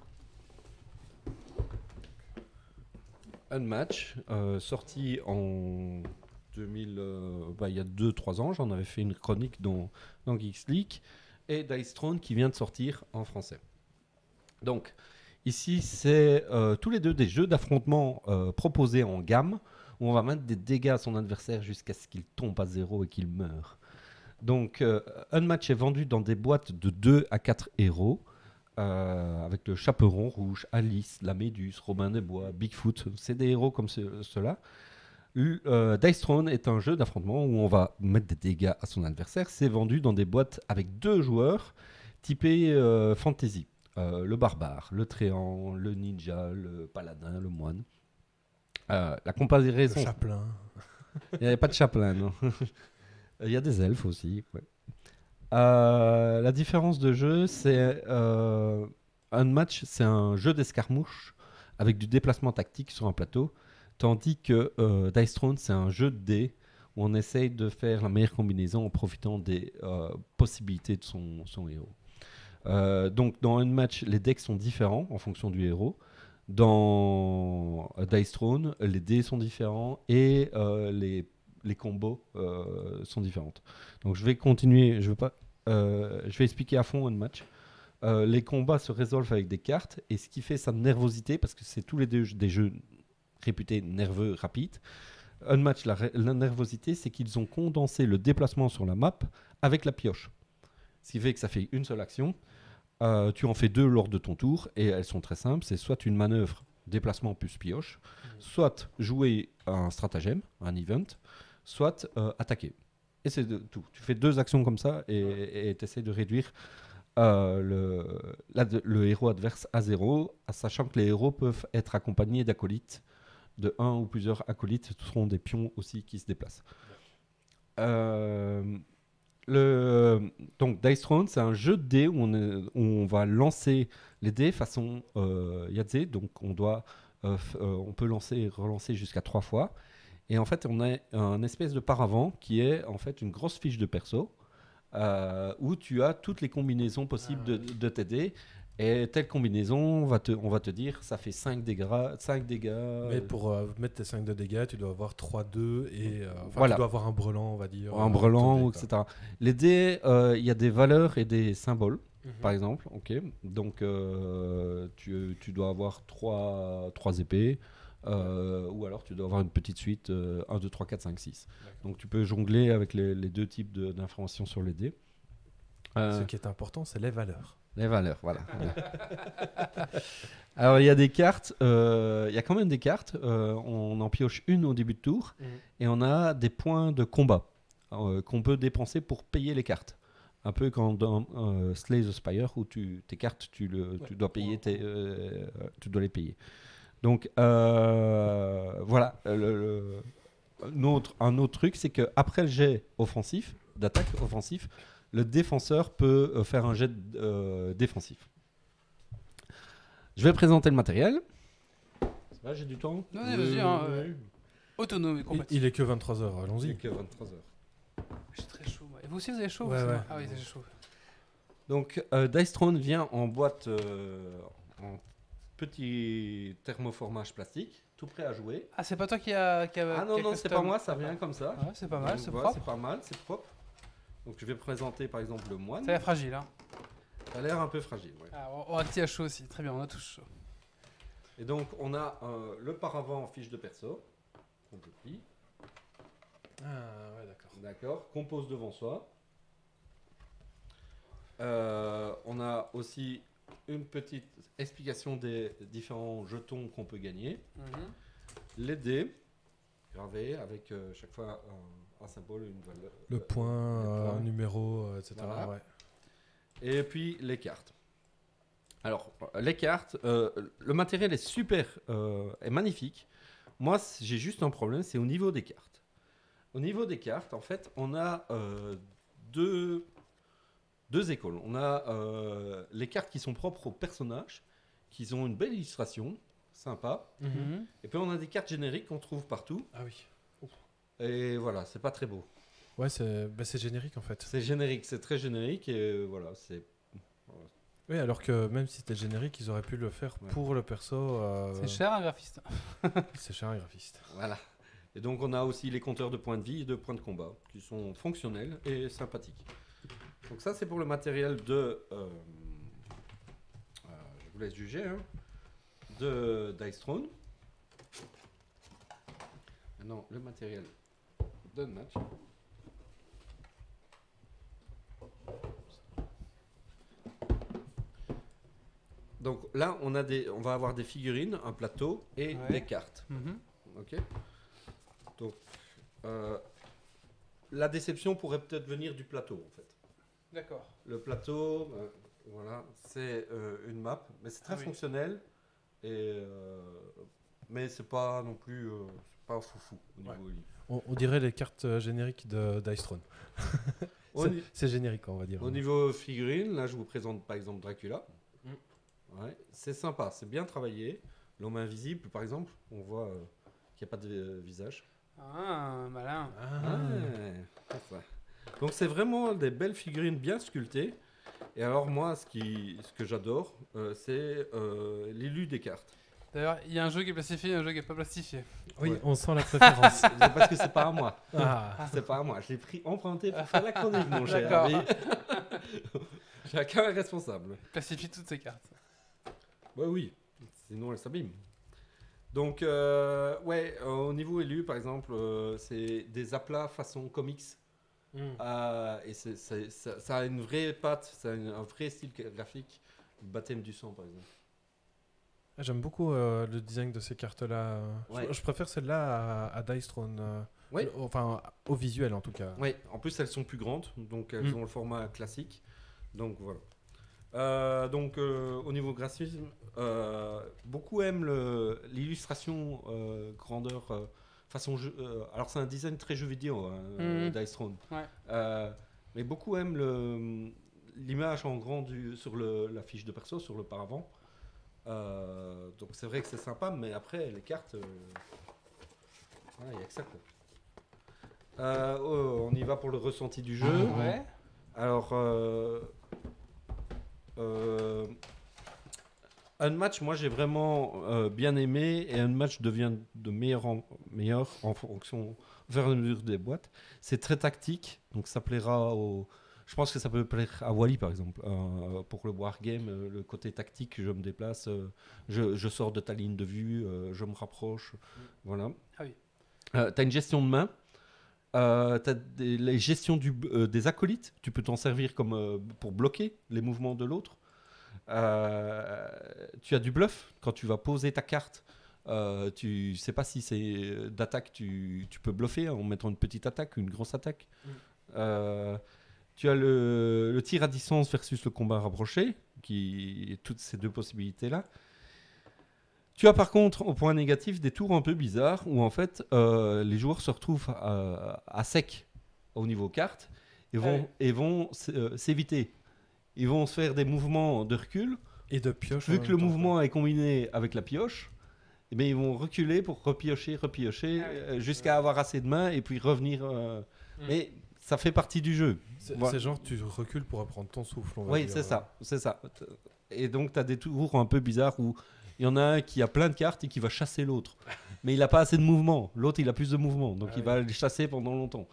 Unmatch, sorti en 2000, il y a 2-3 ans, j'en avais fait une chronique dans Geeks League, et Dice Throne qui vient de sortir en français. Donc, ici, c'est tous les deux des jeux d'affrontement proposés en gamme, où on va mettre des dégâts à son adversaire jusqu'à ce qu'il tombe à 0 et qu'il meure. Donc, Unmatch est vendu dans des boîtes de 2 à 4 héros, avec le Chaperon Rouge, Alice, la Méduse, Robin des Bois, Bigfoot. C'est des héros comme ceux-là. Dice Throne est un jeu d'affrontement où on va mettre des dégâts à son adversaire. C'est vendu dans des boîtes avec 2 joueurs, typés fantasy. Le barbare, le tréant, le ninja, le paladin, le moine. La comparaison... Le chapelain. Il n'y avait pas de chapelain, non. Il y a des elfes aussi. Ouais. La différence de jeu, c'est Unmatch, c'est un jeu d'escarmouche avec du déplacement tactique sur un plateau, tandis que Dice Throne, c'est un jeu de dés où on essaye de faire la meilleure combinaison en profitant des possibilités de son héros. Donc dans Unmatch, les decks sont différents en fonction du héros. Dans Dice Throne, les dés sont différents et les combos sont différentes. Donc je vais continuer, je vais expliquer à fond Unmatch. Les combats se résolvent avec des cartes, et ce qui fait sa nervosité, parce que c'est tous les deux des jeux réputés nerveux, rapides. Unmatch, la nervosité, c'est qu'ils ont condensé le déplacement sur la map avec la pioche. Ce qui fait que ça fait une seule action. Tu en fais 2 lors de ton tour, et elles sont très simples. C'est soit une manœuvre, déplacement plus pioche, soit jouer un stratagème, un event, soit attaquer. Et c'est tout. Tu fais 2 actions comme ça et tu essaies de réduire le héros adverse à 0, sachant que les héros peuvent être accompagnés d'acolytes, de 1 ou plusieurs acolytes. Ce seront des pions aussi qui se déplacent. Donc Dice Throne, c'est un jeu de dés où on va lancer les dés façon Yahtzee. Donc on peut lancer et relancer jusqu'à 3 fois. Et en fait, on a un espèce de paravent qui est en fait une grosse fiche de perso où tu as toutes les combinaisons possibles de tes dés. Et telle combinaison, on va te dire, ça fait 5 dégâts. Mais pour mettre tes 5 de dégâts, tu dois avoir 3-2 et voilà. Tu dois avoir un brelan, on va dire. Un brelan, etc. Les dés, il y a des valeurs et des symboles, par exemple. Okay. Donc, tu dois avoir 3 épées. Ou alors tu dois avoir une petite suite 1, 2, 3, 4, 5, 6. Donc tu peux jongler avec les 2 types d'informations sur les dés. Ce qui est important, c'est les valeurs. Les valeurs, voilà. Alors il y a des cartes, il y a quand même des cartes, on en pioche une au début de tour, et on a des points de combat qu'on peut dépenser pour payer les cartes. Un peu comme dans Slay the Spire où tes cartes, tu dois payer, tu dois les payer. Donc voilà, un autre truc, c'est qu'après le jet offensif, d'attaque offensif, le défenseur peut faire un jet défensif. Je vais présenter le matériel. Ça va, j'ai du temps? Vas-y, autonome et compatible. Il est que 23h, allons-y. Il est que 23h. J'ai très chaud. Et vous aussi, vous avez chaud? Ouais. Ah oui, j'ai chaud. Donc, Dice Throne vient en boîte, en petit thermoformage plastique, tout prêt à jouer. Ah, c'est pas toi qui a Ah non, c'est pas moi, ça vient comme ça. Ouais, c'est pas mal, Donc, c'est voilà, propre. c'est pas mal, c'est propre. Donc, je vais présenter par exemple le moine. Ça a l'air fragile, hein. Ça a l'air un peu fragile, ouais. Ah, on a petit à chaud aussi. Très bien, on a tous chaud. Et donc, on a le paravent en fiche de perso. On le plie. Ah ouais, d'accord. D'accord, qu'on pose devant soi. On a aussi une petite explication des différents jetons qu'on peut gagner. Les dés, gravés avec chaque fois un symbole, une valeur. Le point, un numéro, etc. Voilà. Ouais. Et puis les cartes. Alors, les cartes, le matériel est super, est magnifique. Moi, j'ai juste un problème, c'est au niveau des cartes. Au niveau des cartes, en fait, on a deux écoles. On a les cartes qui sont propres aux personnages, qui ont une belle illustration, sympa. Et puis on a des cartes génériques qu'on trouve partout. Ah oui. Et voilà, c'est pas très beau. Ouais, c'est générique en fait. C'est générique, c'est très générique et voilà, c'est. Oui, alors que même si c'était générique, ils auraient pu le faire pour le perso. C'est cher un graphiste. C'est cher un graphiste. Voilà. Et donc on a aussi les compteurs de points de vie et de points de combat qui sont fonctionnels et sympathiques. Donc ça c'est pour le matériel de... je vous laisse juger. Hein, de Dice Throne. Maintenant le matériel de match. Donc là on va avoir des figurines, un plateau et des cartes. Ok. Donc, la déception pourrait peut-être venir du plateau, en fait. D'accord. Le plateau, voilà, c'est une map, mais c'est très fonctionnel, mais c'est pas non plus, c'est pas foufou au niveau livre. On dirait les cartes génériques de Dice Throne. C'est générique, on va dire. Au niveau figurine, là, je vous présente par exemple Dracula. Ouais, c'est sympa, c'est bien travaillé. L'homme invisible, par exemple, on voit qu'il n'y a pas de visage. Ah, malin. Ouais, ça. Donc c'est vraiment des belles figurines bien sculptées. Et alors moi, ce que j'adore, c'est l'élu des cartes. D'ailleurs, il y a un jeu qui est plastifié et un jeu qui n'est pas plastifié. Oui, Ouais. on sent la préférence. C'est parce que c'est pas à moi. Ah. C'est pas à moi. Je l'ai pris emprunté pour faire la chronique, mon cher. D'accord. Mais chacun est responsable. Plastifie toutes ces cartes. Bah oui, sinon elles s'abîment. Donc, au niveau élu, par exemple, c'est des aplats façon comics. Et ça a une vraie patte, ça a un vrai style graphique. Baptême du sang, par exemple. J'aime beaucoup le design de ces cartes-là. Ouais. Je préfère celle-là à Dice Throne. Ouais. Enfin, au visuel en tout cas. Oui, en plus elles sont plus grandes, donc elles ont le format classique. Donc voilà. Au niveau graphisme, beaucoup aiment l'illustration grandeur façon jeu. Alors c'est un design très jeu vidéo, Dice Throne. Ouais. Mais beaucoup aiment l'image en grand sur la fiche de perso, sur le paravent. Donc c'est vrai que c'est sympa, mais après les cartes, il n'y a que ça quoi. On y va pour le ressenti du jeu. Ouais. Alors, un match, moi j'ai vraiment bien aimé, et un match devient de meilleur en meilleur en fonction, au fur et à mesure des boîtes. C'est très tactique, donc ça plaira aux. Je pense que ça peut plaire à Wally par exemple. Pour le wargame, le côté tactique, je me déplace, je sors de ta ligne de vue, je me rapproche. Voilà. Ah oui. T'as une gestion de main. T'as les gestions des acolytes, tu peux t'en servir comme pour bloquer les mouvements de l'autre. Tu as du bluff quand tu vas poser ta carte. Tu sais pas si c'est d'attaque, tu peux bluffer en mettant une petite attaque, une grosse attaque. Tu as le tir à distance versus le combat rapproché, toutes ces deux possibilités là. Tu as par contre, au point négatif, des tours un peu bizarres où en fait les joueurs se retrouvent à sec au niveau carte et vont s'éviter. Ils vont se faire des mouvements de recul. Et de pioche. Vu que le mouvement est combiné avec la pioche, eh bien, ils vont reculer pour repiocher jusqu'à avoir assez de mains et puis revenir. Mais ça fait partie du jeu. C'est genre tu recules pour reprendre ton souffle. On va Oui, dire. c'est ça. Et donc, tu as des tours un peu bizarres où il y en a un qui a plein de cartes et qui va chasser l'autre. Mais il n'a pas assez de mouvement. L'autre, il a plus de mouvement. Donc, il va les chasser pendant longtemps.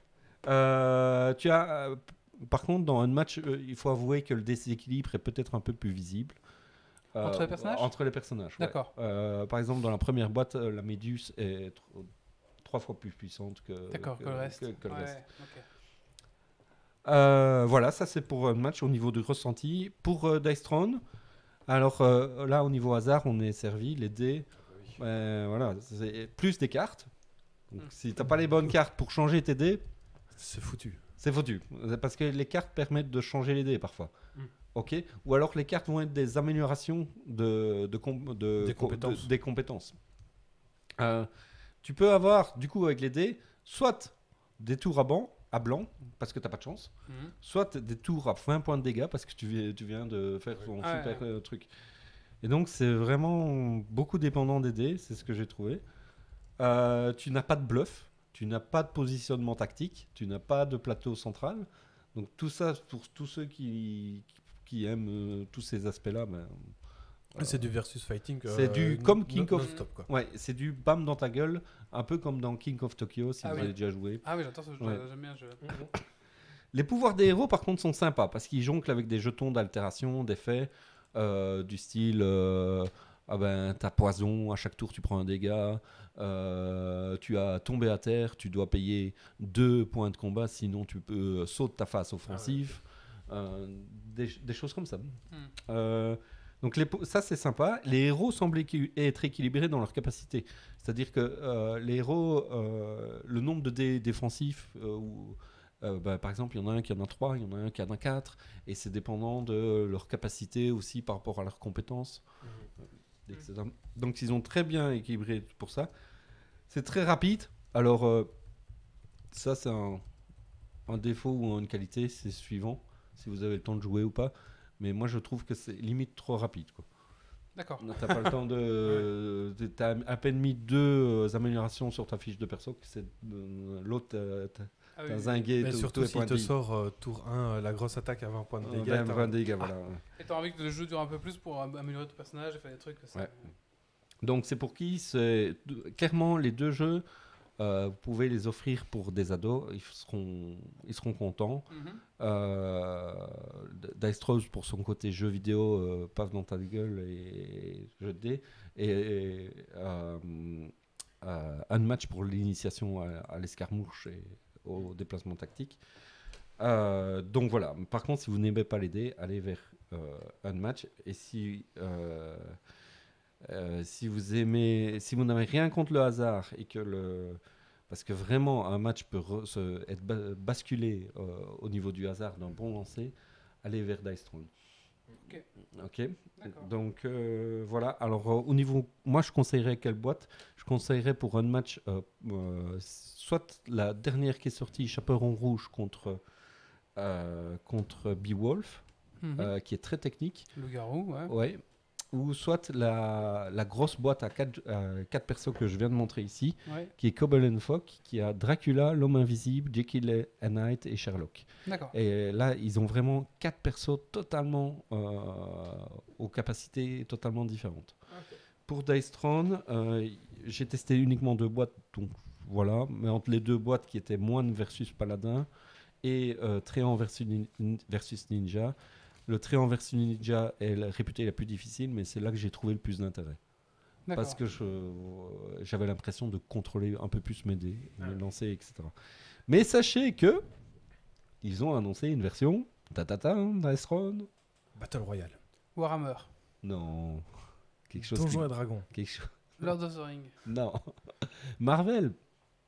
Tu as... par contre, dans un match, il faut avouer que le déséquilibre est peut-être un peu plus visible. Entre les personnages ? Entre les personnages, ouais. D'accord. Par exemple, dans la première boîte, la Méduse est 3 fois plus puissante que le reste. que le reste. Okay. Voilà, ça c'est pour un match au niveau du ressenti. Pour Dice Throne, alors là, au niveau hasard, on est servi. Les dés, voilà, c'est plus des cartes. Donc, si tu n'as pas les bonnes cartes pour changer tes dés, c'est foutu. C'est foutu, parce que les cartes permettent de changer les dés parfois. Ok. Ou alors les cartes vont être des améliorations des compétences. Tu peux avoir, du coup, avec les dés, soit des tours à blanc, parce que tu n'as pas de chance, soit des tours à 20 points de dégâts, parce que tu viens de faire ton super truc. Et donc, c'est vraiment beaucoup dépendant des dés, c'est ce que j'ai trouvé. Tu n'as pas de bluff. Tu n'as pas de positionnement tactique, tu n'as pas de plateau central. Donc tout ça, pour tous ceux qui aiment tous ces aspects-là, c'est du versus fighting. C'est du comme King of non-stop, quoi. Ouais, c'est du bam dans ta gueule, un peu comme dans King of Tokyo si vous avez déjà joué. Ah oui, j'adore ce jeu, j'aime bien ce jeu. Les pouvoirs des héros par contre sont sympas parce qu'ils jonglent avec des jetons d'altération, d'effets du style t'as poison, à chaque tour tu prends un dégât, tu as tombé à terre, tu dois payer 2 points de combat, sinon tu peux sauter ta face offensive, des choses comme ça. Donc ça c'est sympa. Les héros semblent être équilibrés dans leur capacité, c'est-à-dire que les héros, le nombre de dés défensifs, par exemple il y en a un qui en a 3, il y en a un qui en a 4, et c'est dépendant de leur capacité aussi par rapport à leurs compétences. Donc ils ont très bien équilibré pour ça. C'est très rapide. Alors ça c'est un défaut ou une qualité, c'est suivant si vous avez le temps de jouer ou pas. Mais moi je trouve que c'est limite trop rapide, quoi. D'accord. T'as pas le temps de... T'as à peine mis 2 améliorations sur ta fiche de perso, que c'est l'autre t'as zingué. Mais surtout s'il te sort tour 1 la grosse attaque à 20 points de dégâts. 20 de dégâts, voilà. Et t'as envie que le jeu dure un peu plus pour améliorer ton personnage et faire des trucs. Ça. Ouais. Donc c'est pour qui c'est... Clairement les 2 jeux, vous pouvez les offrir pour des ados, ils seront contents. Dice Throne pour son côté jeu vidéo, paf dans ta gueule et jeu de dés, et un match pour l'initiation à l'escarmouche et au déplacement tactique. Donc voilà. Par contre, si vous n'aimez pas les dés, allez vers un match. Et si vous n'avez rien contre le hasard et que parce que vraiment un match peut être basculé au niveau du hasard d'un bon lancer, allez vers Dice Throne. Ok. Donc voilà. Alors au niveau, moi je conseillerais quelle boîte ? Je conseillerais pour un match soit la dernière qui est sortie, Chaperon Rouge contre Beowulf, qui est très technique. Le garou, ouais. Ou soit la grosse boîte à 4 persos que je viens de montrer ici, qui est Cobble and Fogg, qui a Dracula, l'homme invisible, Jekyll and Hyde et Sherlock. D'accord. Et là, ils ont vraiment 4 persos totalement aux capacités totalement différentes. Okay. Pour Dice Throne, j'ai testé uniquement 2 boîtes, donc voilà, mais entre les 2 boîtes qui étaient moine versus paladin et Tréant versus ninja. Le Tréant versus ninja est réputé la plus difficile, mais c'est là que j'ai trouvé le plus d'intérêt. D'accord. Parce que j'avais l'impression de contrôler un peu plus mes dés, mes lancers, etc. Mais sachez que ils ont annoncé une version Dice Throne Battle Royale. Warhammer. Non. Quelque chose Donjons et Dragons. Quelque chose... Lord of the Rings. Non. Marvel.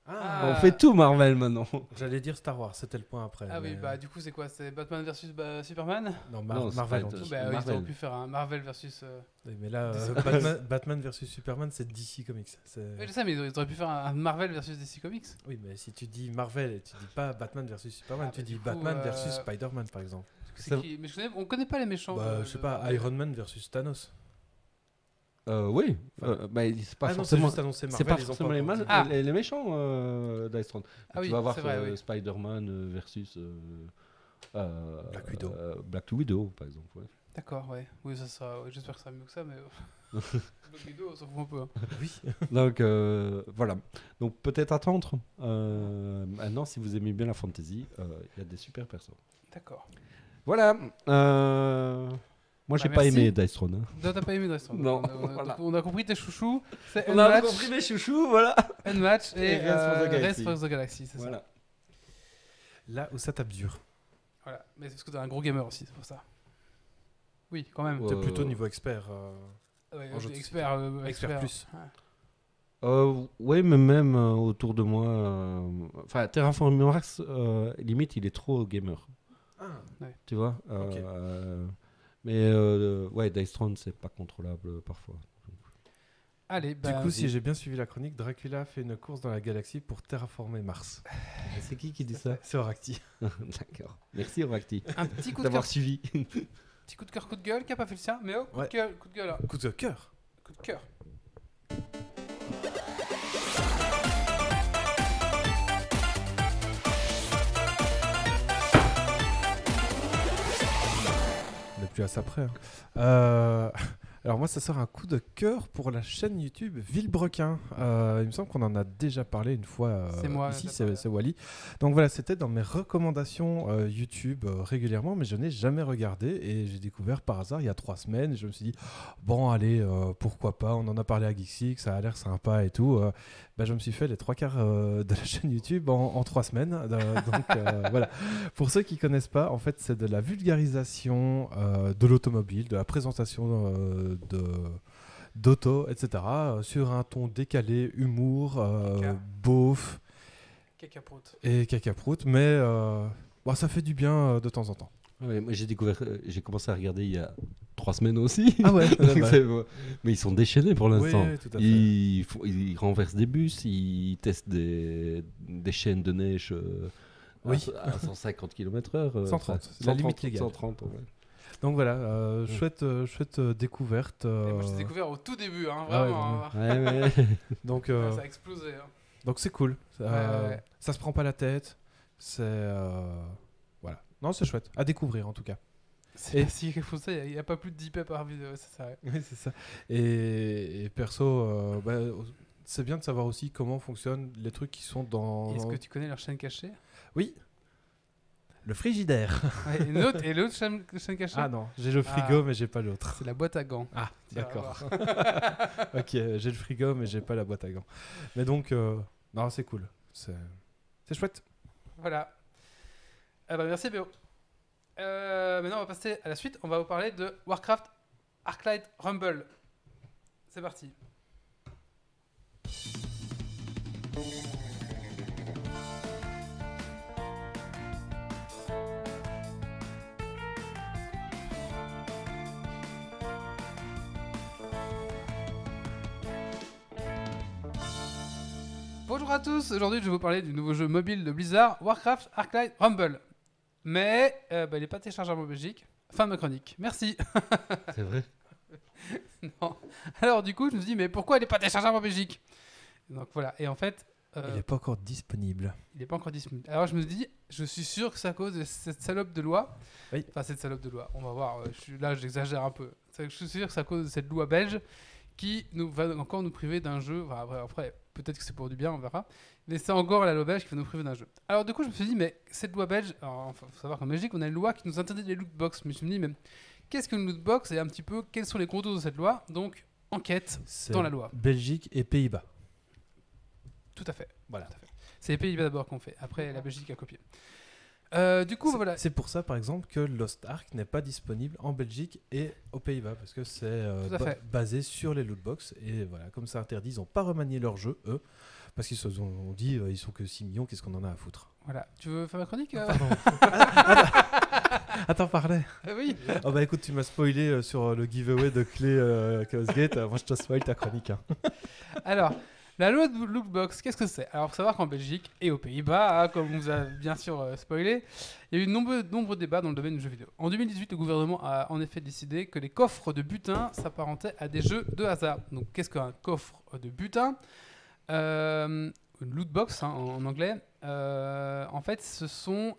On fait tout Marvel maintenant. J'allais dire Star Wars, c'était le point après. Ah oui, mais- bah du coup c'est quoi? C'est Batman versus Superman? Non, Non, c'est Marvel, pas- on dit. Bah oui, ils Marvel. auraient pu faire un Marvel versus... Oui, mais là, Batman versus Superman, c'est DC Comics. Oui, je sais, mais ils auraient pu faire un Marvel versus DC Comics. Oui, mais si tu dis Marvel et tu dis pas Batman versus Superman, Ah, tu bah, dis du coup, Batman versus Spider-Man par exemple. C'est qui? Mais on connaît pas les méchants. Bah, je sais pas, Iron Man versus Thanos. Oui, Enfin, bah, c'est pas Ah non, c'est forcément. juste annoncé Marvel. C'est pas ils ont forcément encore dit. Ah. les méchants d'Iceland. Ah oui, Tu vas voir c'est vrai, oui. Spider-Man versus Black Widow. Black Widow, par exemple. Ouais. D'accord, ouais. Oui, ça sera... ouais, j'espère que ça sera mieux que ça, mais... Black Widow, on s'en fout un peu. Hein. Oui. Donc voilà. Donc peut-être attendre. Maintenant, si vous aimez bien la fantasy, il y a des super persos. D'accord. Voilà. Moi, j'ai pas merci. aimé Dice Throne. Hein. Non, t'as pas aimé Dresden. Non, Donc, on a compris tes chouchous. C'est On a Unmatch, compris mes chouchous, voilà. Unmatch et Race for the Galaxy. Race for the Galaxy, c'est ça. Voilà. Là où ça tape dur. Voilà. Mais c'est parce que t'es un gros gamer aussi, c'est pour ça. Oui, quand même. T'es plutôt niveau expert. Ouais, en jeu de expert, Expert plus. Ouais. Oui, mais même autour de moi. Enfin, Terraforming Mars, limite, il est trop gamer. Ah. Tu vois Ok. Mais ouais, Dice Throne, c'est pas contrôlable parfois. Allez, Du bah, coup, si j'ai bien suivi la chronique, Dracula fait une course dans la galaxie pour terraformer Mars. C'est qui dit ça? C'est Oracti. D'accord. Merci, Oracti, un petit coup de d'avoir cœur, suivi. petit coup de cœur, coup de gueule, qui a pas fait le sien, mais oh, Ouais. coup de gueule, hein. Coup de cœur. Coup de cœur. On n'est plus à ça près. Hein. Alors moi, ça sort un coup de cœur pour la chaîne YouTube Villebrequin. Il me semble qu'on en a déjà parlé une fois C'est moi, ici, t'as parlé. c'est Wally. Donc voilà, c'était dans mes recommandations YouTube régulièrement, mais je n'ai jamais regardé et j'ai découvert par hasard il y a 3 semaines. Et je me suis dit, bon allez, pourquoi pas, on en a parlé à Geeksy, ça a l'air sympa et tout. Bah, je me suis fait les 3/4 de la chaîne YouTube en 3 semaines. Donc voilà. Pour ceux qui connaissent pas, en fait, c'est de la vulgarisation de l'automobile, de la présentation d'auto, etc. Sur un ton décalé, humour, Caca. beauf Cacaproute. et cacaproute, mais bon, ça fait du bien de temps en temps. Ouais, moi, j'ai commencé à regarder il y a 3 semaines aussi. Ah ouais, Donc, mais ils sont déchaînés pour l'instant. Oui, tout à fait. Ils renversent des bus, ils testent des chaînes de neige Oui. à 150 km/h. 130, c'est la limite légale. 130, ouais. Donc voilà, chouette découverte. Et moi, je l'ai découvert au tout début, hein, Ah ouais, vraiment. non, hein. Ouais, ouais. Donc Ça a explosé. Hein. donc c'est cool. Ouais. Ça se prend pas la tête. C'est voilà. Non, c'est chouette à découvrir en tout cas. Et si quelque chose, il n'y a pas plus de 10 p par vidéo, c'est ça. Ouais. Oui, c'est ça. Et perso, bah, c'est bien de savoir aussi comment fonctionnent les trucs qui sont dans. Est-ce que tu connais leur chaîne cachée? Oui. Le frigidaire. Ouais, et l'autre chaîne cachée? Ah non, j'ai le frigo, Ah. mais j'ai pas l'autre. C'est la boîte à gants. Ah, Tiens, d'accord. on va Ok, j'ai le frigo, mais j'ai pas la boîte à gants. Mais donc, non, c'est cool. C'est chouette. Voilà. Ah bah merci Béo. Maintenant on va passer à la suite. On va vous parler de Warcraft Arclight Rumble. C'est parti. Bonjour à tous, aujourd'hui je vais vous parler du nouveau jeu mobile de Blizzard, Warcraft Arclight Rumble. Mais il n'est pas téléchargeable en Belgique. Fin de ma chronique. Merci. C'est vrai. Non. Alors du coup je me suis dit mais pourquoi il n'est pas téléchargeable en Belgique? Donc voilà, et en fait Il n'est pas encore disponible. il n'est pas encore disponible. Alors je me dis, je suis sûr que c'est à cause de cette salope de loi. Oui. Enfin cette salope de loi, on va voir, là j'exagère un peu. Je suis sûr que c'est à cause de cette loi belge qui va encore nous priver d'un jeu. Enfin, après peut-être que c'est pour du bien, on verra. Mais c'est encore la loi belge qui va nous priver d'un jeu. Alors du coup je me suis dit, mais cette loi belge, il faut savoir qu'en Belgique on a une loi qui nous interdit les lootbox. Mais je me dis, mais qu'est-ce qu'une lootbox et un petit peu quels sont les contours de cette loi? Donc enquête C'est dans la loi. Belgique et Pays-Bas. Tout à fait. Voilà. Tout à fait. C'est les Pays-Bas d'abord qu'on fait. Après la Belgique a copié. Du coup voilà. C'est pour ça, par exemple, que Lost Ark n'est pas disponible en Belgique et aux Pays-Bas, parce que c'est Tout à fait. basé sur les lootbox. Et voilà, comme c'est interdit, ils n'ont pas remanié leur jeu, eux. Parce qu'ils se sont dit, ils sont que 6 millions, qu'est-ce qu'on en a à foutre? Voilà. Tu veux faire ma chronique Pardon. Attends, parlais. Oui. Oh bah écoute, tu m'as spoilé sur le giveaway de clé Chaos Gate. Moi, je te spoil ta chronique. Hein. Alors, la loi de Lootbox, qu'est-ce que c'est? Alors, il faut savoir qu'en Belgique et aux Pays-Bas, comme on vous a bien sûr spoilé, il y a eu de nombreux débats dans le domaine du jeu vidéo. En 2018, le gouvernement a en effet décidé que les coffres de butin s'apparentaient à des jeux de hasard. Donc, qu'est-ce qu'un coffre de butin? Une lootbox en anglais. En fait, ce sont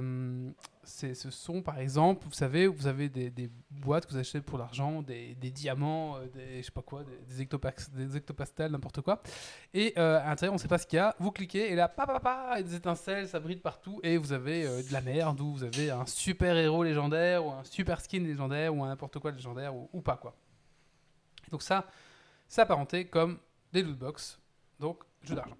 par exemple, vous savez, vous avez des boîtes que vous achetez pour l'argent, des diamants, je sais pas quoi, des hectopastels, n'importe quoi. Et à l'intérieur, on ne sait pas ce qu'il y a. Vous cliquez et là, et des étincelles, ça brille partout. Et vous avez de la merde, ou vous avez un super héros légendaire, ou un super skin légendaire, ou un n'importe quoi légendaire, ou pas quoi. Donc ça, c'est apparenté comme des lootbox, donc jeux d'argent.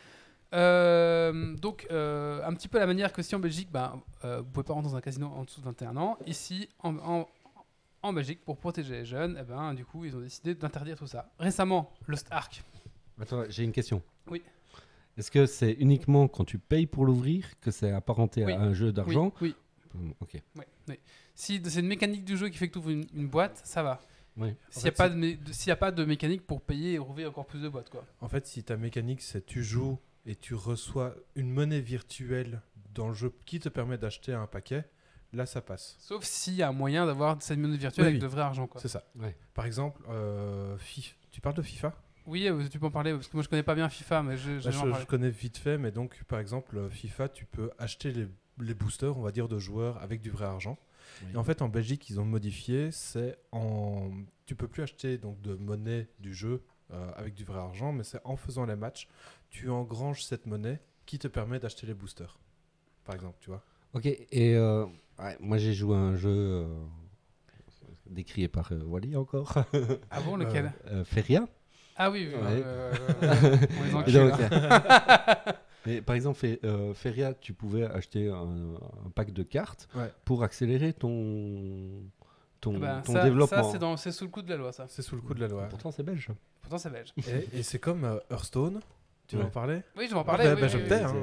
Un petit peu la manière que si en Belgique, vous pouvez pas rentrer dans un casino en dessous de 21 ans. Ici, en Belgique, pour protéger les jeunes, du coup, ils ont décidé d'interdire tout ça. Récemment, Lost Ark. Attends, j'ai une question. Oui. Est-ce que c'est uniquement quand tu payes pour l'ouvrir que c'est apparenté à un jeu d'argent? Oui. Ok. Oui. Si c'est une mécanique du jeu qui fait que tu ouvres une boîte, ça va. Oui. S'il n'y a pas de mécanique pour payer et ouvrir encore plus de boîtes, quoi. En fait, si ta mécanique, c'est tu joues et tu reçois une monnaie virtuelle dans le jeu qui te permet d'acheter un paquet, là ça passe. Sauf s'il y a un moyen d'avoir cette monnaie virtuelle avec de vrai argent, quoi. C'est ça. Ouais. Par exemple, tu parles de FIFA? Oui, tu peux en parler, parce que moi je connais pas bien FIFA, mais je connais vite fait, mais donc par exemple, FIFA, tu peux acheter les boosters, on va dire, de joueurs avec du vrai argent. Oui. Et en fait, en Belgique, ils ont modifié, tu peux plus acheter donc, de monnaie du jeu avec du vrai argent, mais c'est en faisant les matchs, tu engranges cette monnaie qui te permet d'acheter les boosters, par exemple, tu vois. Ok, et moi j'ai joué à un jeu décrié par Wally encore. Ah bon, lequel? Feria. Ah oui, ouais. On les encule, mais par exemple, Feria, tu pouvais acheter un pack de cartes pour accélérer ton développement. C'est sous le coup de la loi, ça. C'est sous le coup de la loi. Pourtant, c'est belge. Et c'est comme Hearthstone. Tu veux en parler? Oui, je vais en parler. Je me tais.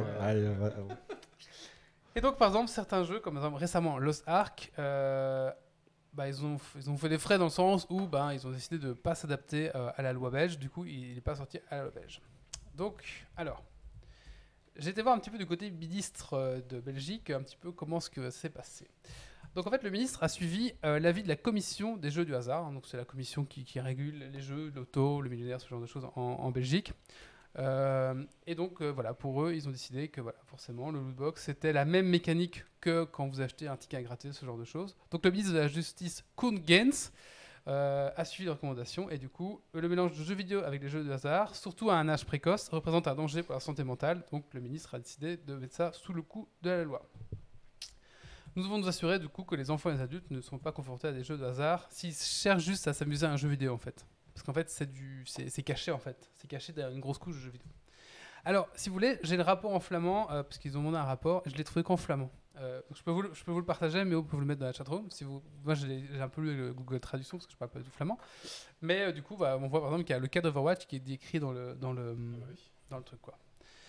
Et donc, par exemple, certains jeux, comme par exemple, récemment Lost Ark, ils ont fait des frais dans le sens où ils ont décidé de ne pas s'adapter à la loi belge. Du coup, il n'est pas sorti à la loi belge. Donc, alors, j'ai été voir un petit peu du côté ministre de Belgique, un petit peu comment ce que s'est passé. Donc en fait, le ministre a suivi l'avis de la commission des jeux du hasard. Donc c'est la commission qui régule les jeux, l'auto, le millionnaire, ce genre de choses en Belgique. Et donc voilà, pour eux, ils ont décidé que voilà, forcément, le lootbox, c'était la même mécanique que quand vous achetez un ticket à gratter, ce genre de choses. Donc le ministre de la Justice, Koen Gens, a suivi les recommandations. Et du coup, le mélange de jeux vidéo avec les jeux de hasard, surtout à un âge précoce, représente un danger pour la santé mentale. Donc le ministre a décidé de mettre ça sous le coup de la loi. Nous devons nous assurer du coup que les enfants et les adultes ne sont pas confrontés à des jeux de hasard s'ils cherchent juste à s'amuser à un jeu vidéo en fait. Parce qu'en fait c'est caché en fait. C'est caché derrière une grosse couche de jeux vidéo. Alors si vous voulez, j'ai le rapport en flamand parce qu'ils ont demandé un rapport. Je l'ai trouvé qu'en flamand. Donc je peux vous le partager, mais vous pouvez le mettre dans la chatroom. Moi j'ai un peu lu le Google Traduction parce que je parle pas du tout flamand. Mais du coup on voit par exemple qu'il y a le cas d'Overwatch qui est décrit dans le truc quoi.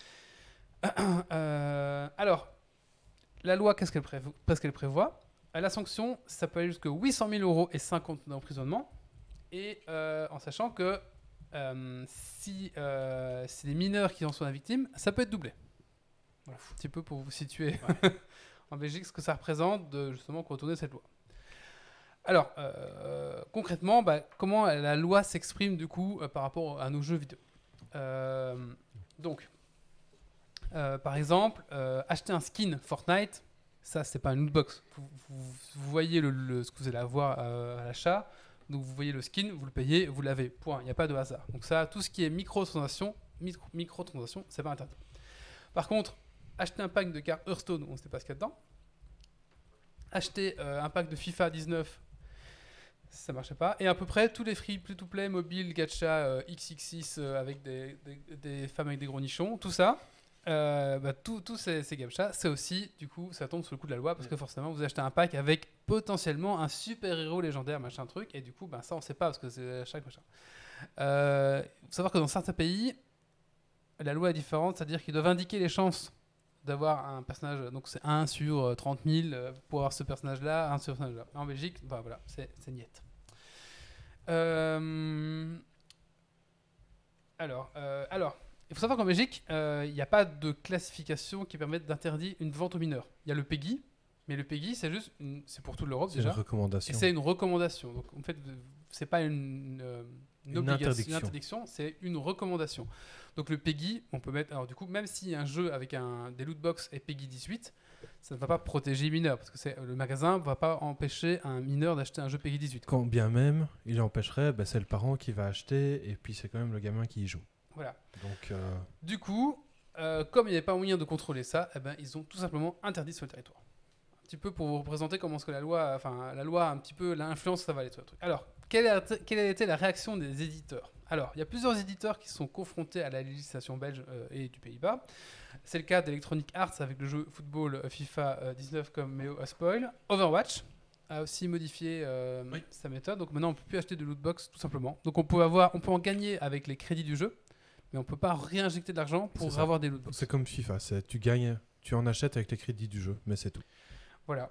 Alors. La loi, qu'est-ce qu'elle prévoit? La sanction, ça peut aller jusqu'à 800 000 € et 5 ans d'emprisonnement. Et en sachant que si c'est des mineurs qui en sont la victime, ça peut être doublé. Voilà, un petit peu pour vous situer en Belgique ce que ça représente de justement contourner cette loi. Alors, concrètement, comment la loi s'exprime du coup par rapport à nos jeux vidéo? Par exemple, acheter un skin Fortnite, ça c'est pas une lootbox. Vous voyez ce que vous allez avoir à l'achat, donc vous voyez le skin, vous le payez, vous l'avez. Point. Il n'y a pas de hasard. Donc ça, tout ce qui est microtransaction, c'est pas interdit. Par contre, acheter un pack de cartes Hearthstone, on ne sait pas ce qu'il y a dedans. Acheter un pack de FIFA 19, ça marchait pas. Et à peu près tous les free-to-play, mobile, gacha, XXX avec des femmes avec des gros nichons, tout ça. Tous ces gachas, c'est aussi, du coup, ça tombe sous le coup de la loi parce que forcément, vous achetez un pack avec potentiellement un super-héros légendaire, machin truc, et du coup, ça, on sait pas parce que c'est chaque machin. Il faut savoir que dans certains pays, la loi est différente, c'est-à-dire qu'ils doivent indiquer les chances d'avoir un personnage, donc c'est 1 sur 30 000 pour avoir ce personnage-là, 1 sur ce personnage-là. En Belgique, bah voilà, c'est niet. Alors, il faut savoir qu'en Belgique, il n'y a pas de classification qui permette d'interdire une vente aux mineurs. Il y a le PEGI, mais le PEGI, c'est pour toute l'Europe C'est déjà. une recommandation. Et c'est une recommandation. Donc en fait, c'est pas une interdiction, c'est une recommandation. Donc le PEGI, on peut mettre. Alors du coup, même si un jeu avec des lootbox est PEGI 18, ça ne va pas protéger les mineurs parce que le magasin ne va pas empêcher un mineur d'acheter un jeu PEGI 18. Quand bien même il empêcherait, c'est le parent qui va acheter et puis c'est quand même le gamin qui y joue. Voilà. Donc, du coup, comme il n'y avait pas moyen de contrôler ça, ils ont tout simplement interdit sur le territoire. Un petit peu pour vous représenter comment est-ce que la loi a un petit peu l'influence que ça va aller sur le truc. Alors, quelle a été la réaction des éditeurs? Alors, il y a plusieurs éditeurs qui sont confrontés à la législation belge et du Pays-Bas. C'est le cas d'Electronic Arts avec le jeu football FIFA 19 comme Meo a spoil. Overwatch a aussi modifié sa méthode. Donc maintenant, on ne peut plus acheter de lootbox tout simplement. Donc on peut en gagner avec les crédits du jeu, mais on ne peut pas réinjecter de l'argent pour avoir des lootbox. C'est comme FIFA, tu gagnes, tu en achètes avec les crédits du jeu, mais c'est tout. Voilà.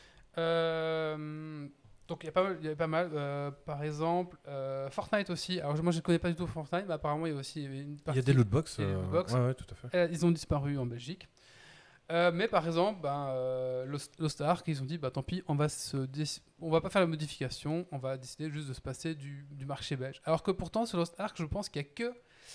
Donc il y a pas mal. Par exemple, Fortnite aussi. Alors moi je ne connais pas du tout Fortnite, mais apparemment il y a aussi une partie. Il y a des lootbox. Ouais, tout à fait. Ils ont disparu en Belgique. Mais par exemple, Lost Ark, ils ont dit tant pis, on va pas faire la modification, on va décider juste de se passer du marché belge. Alors que pourtant sur Lost Ark, je pense qu'il y a que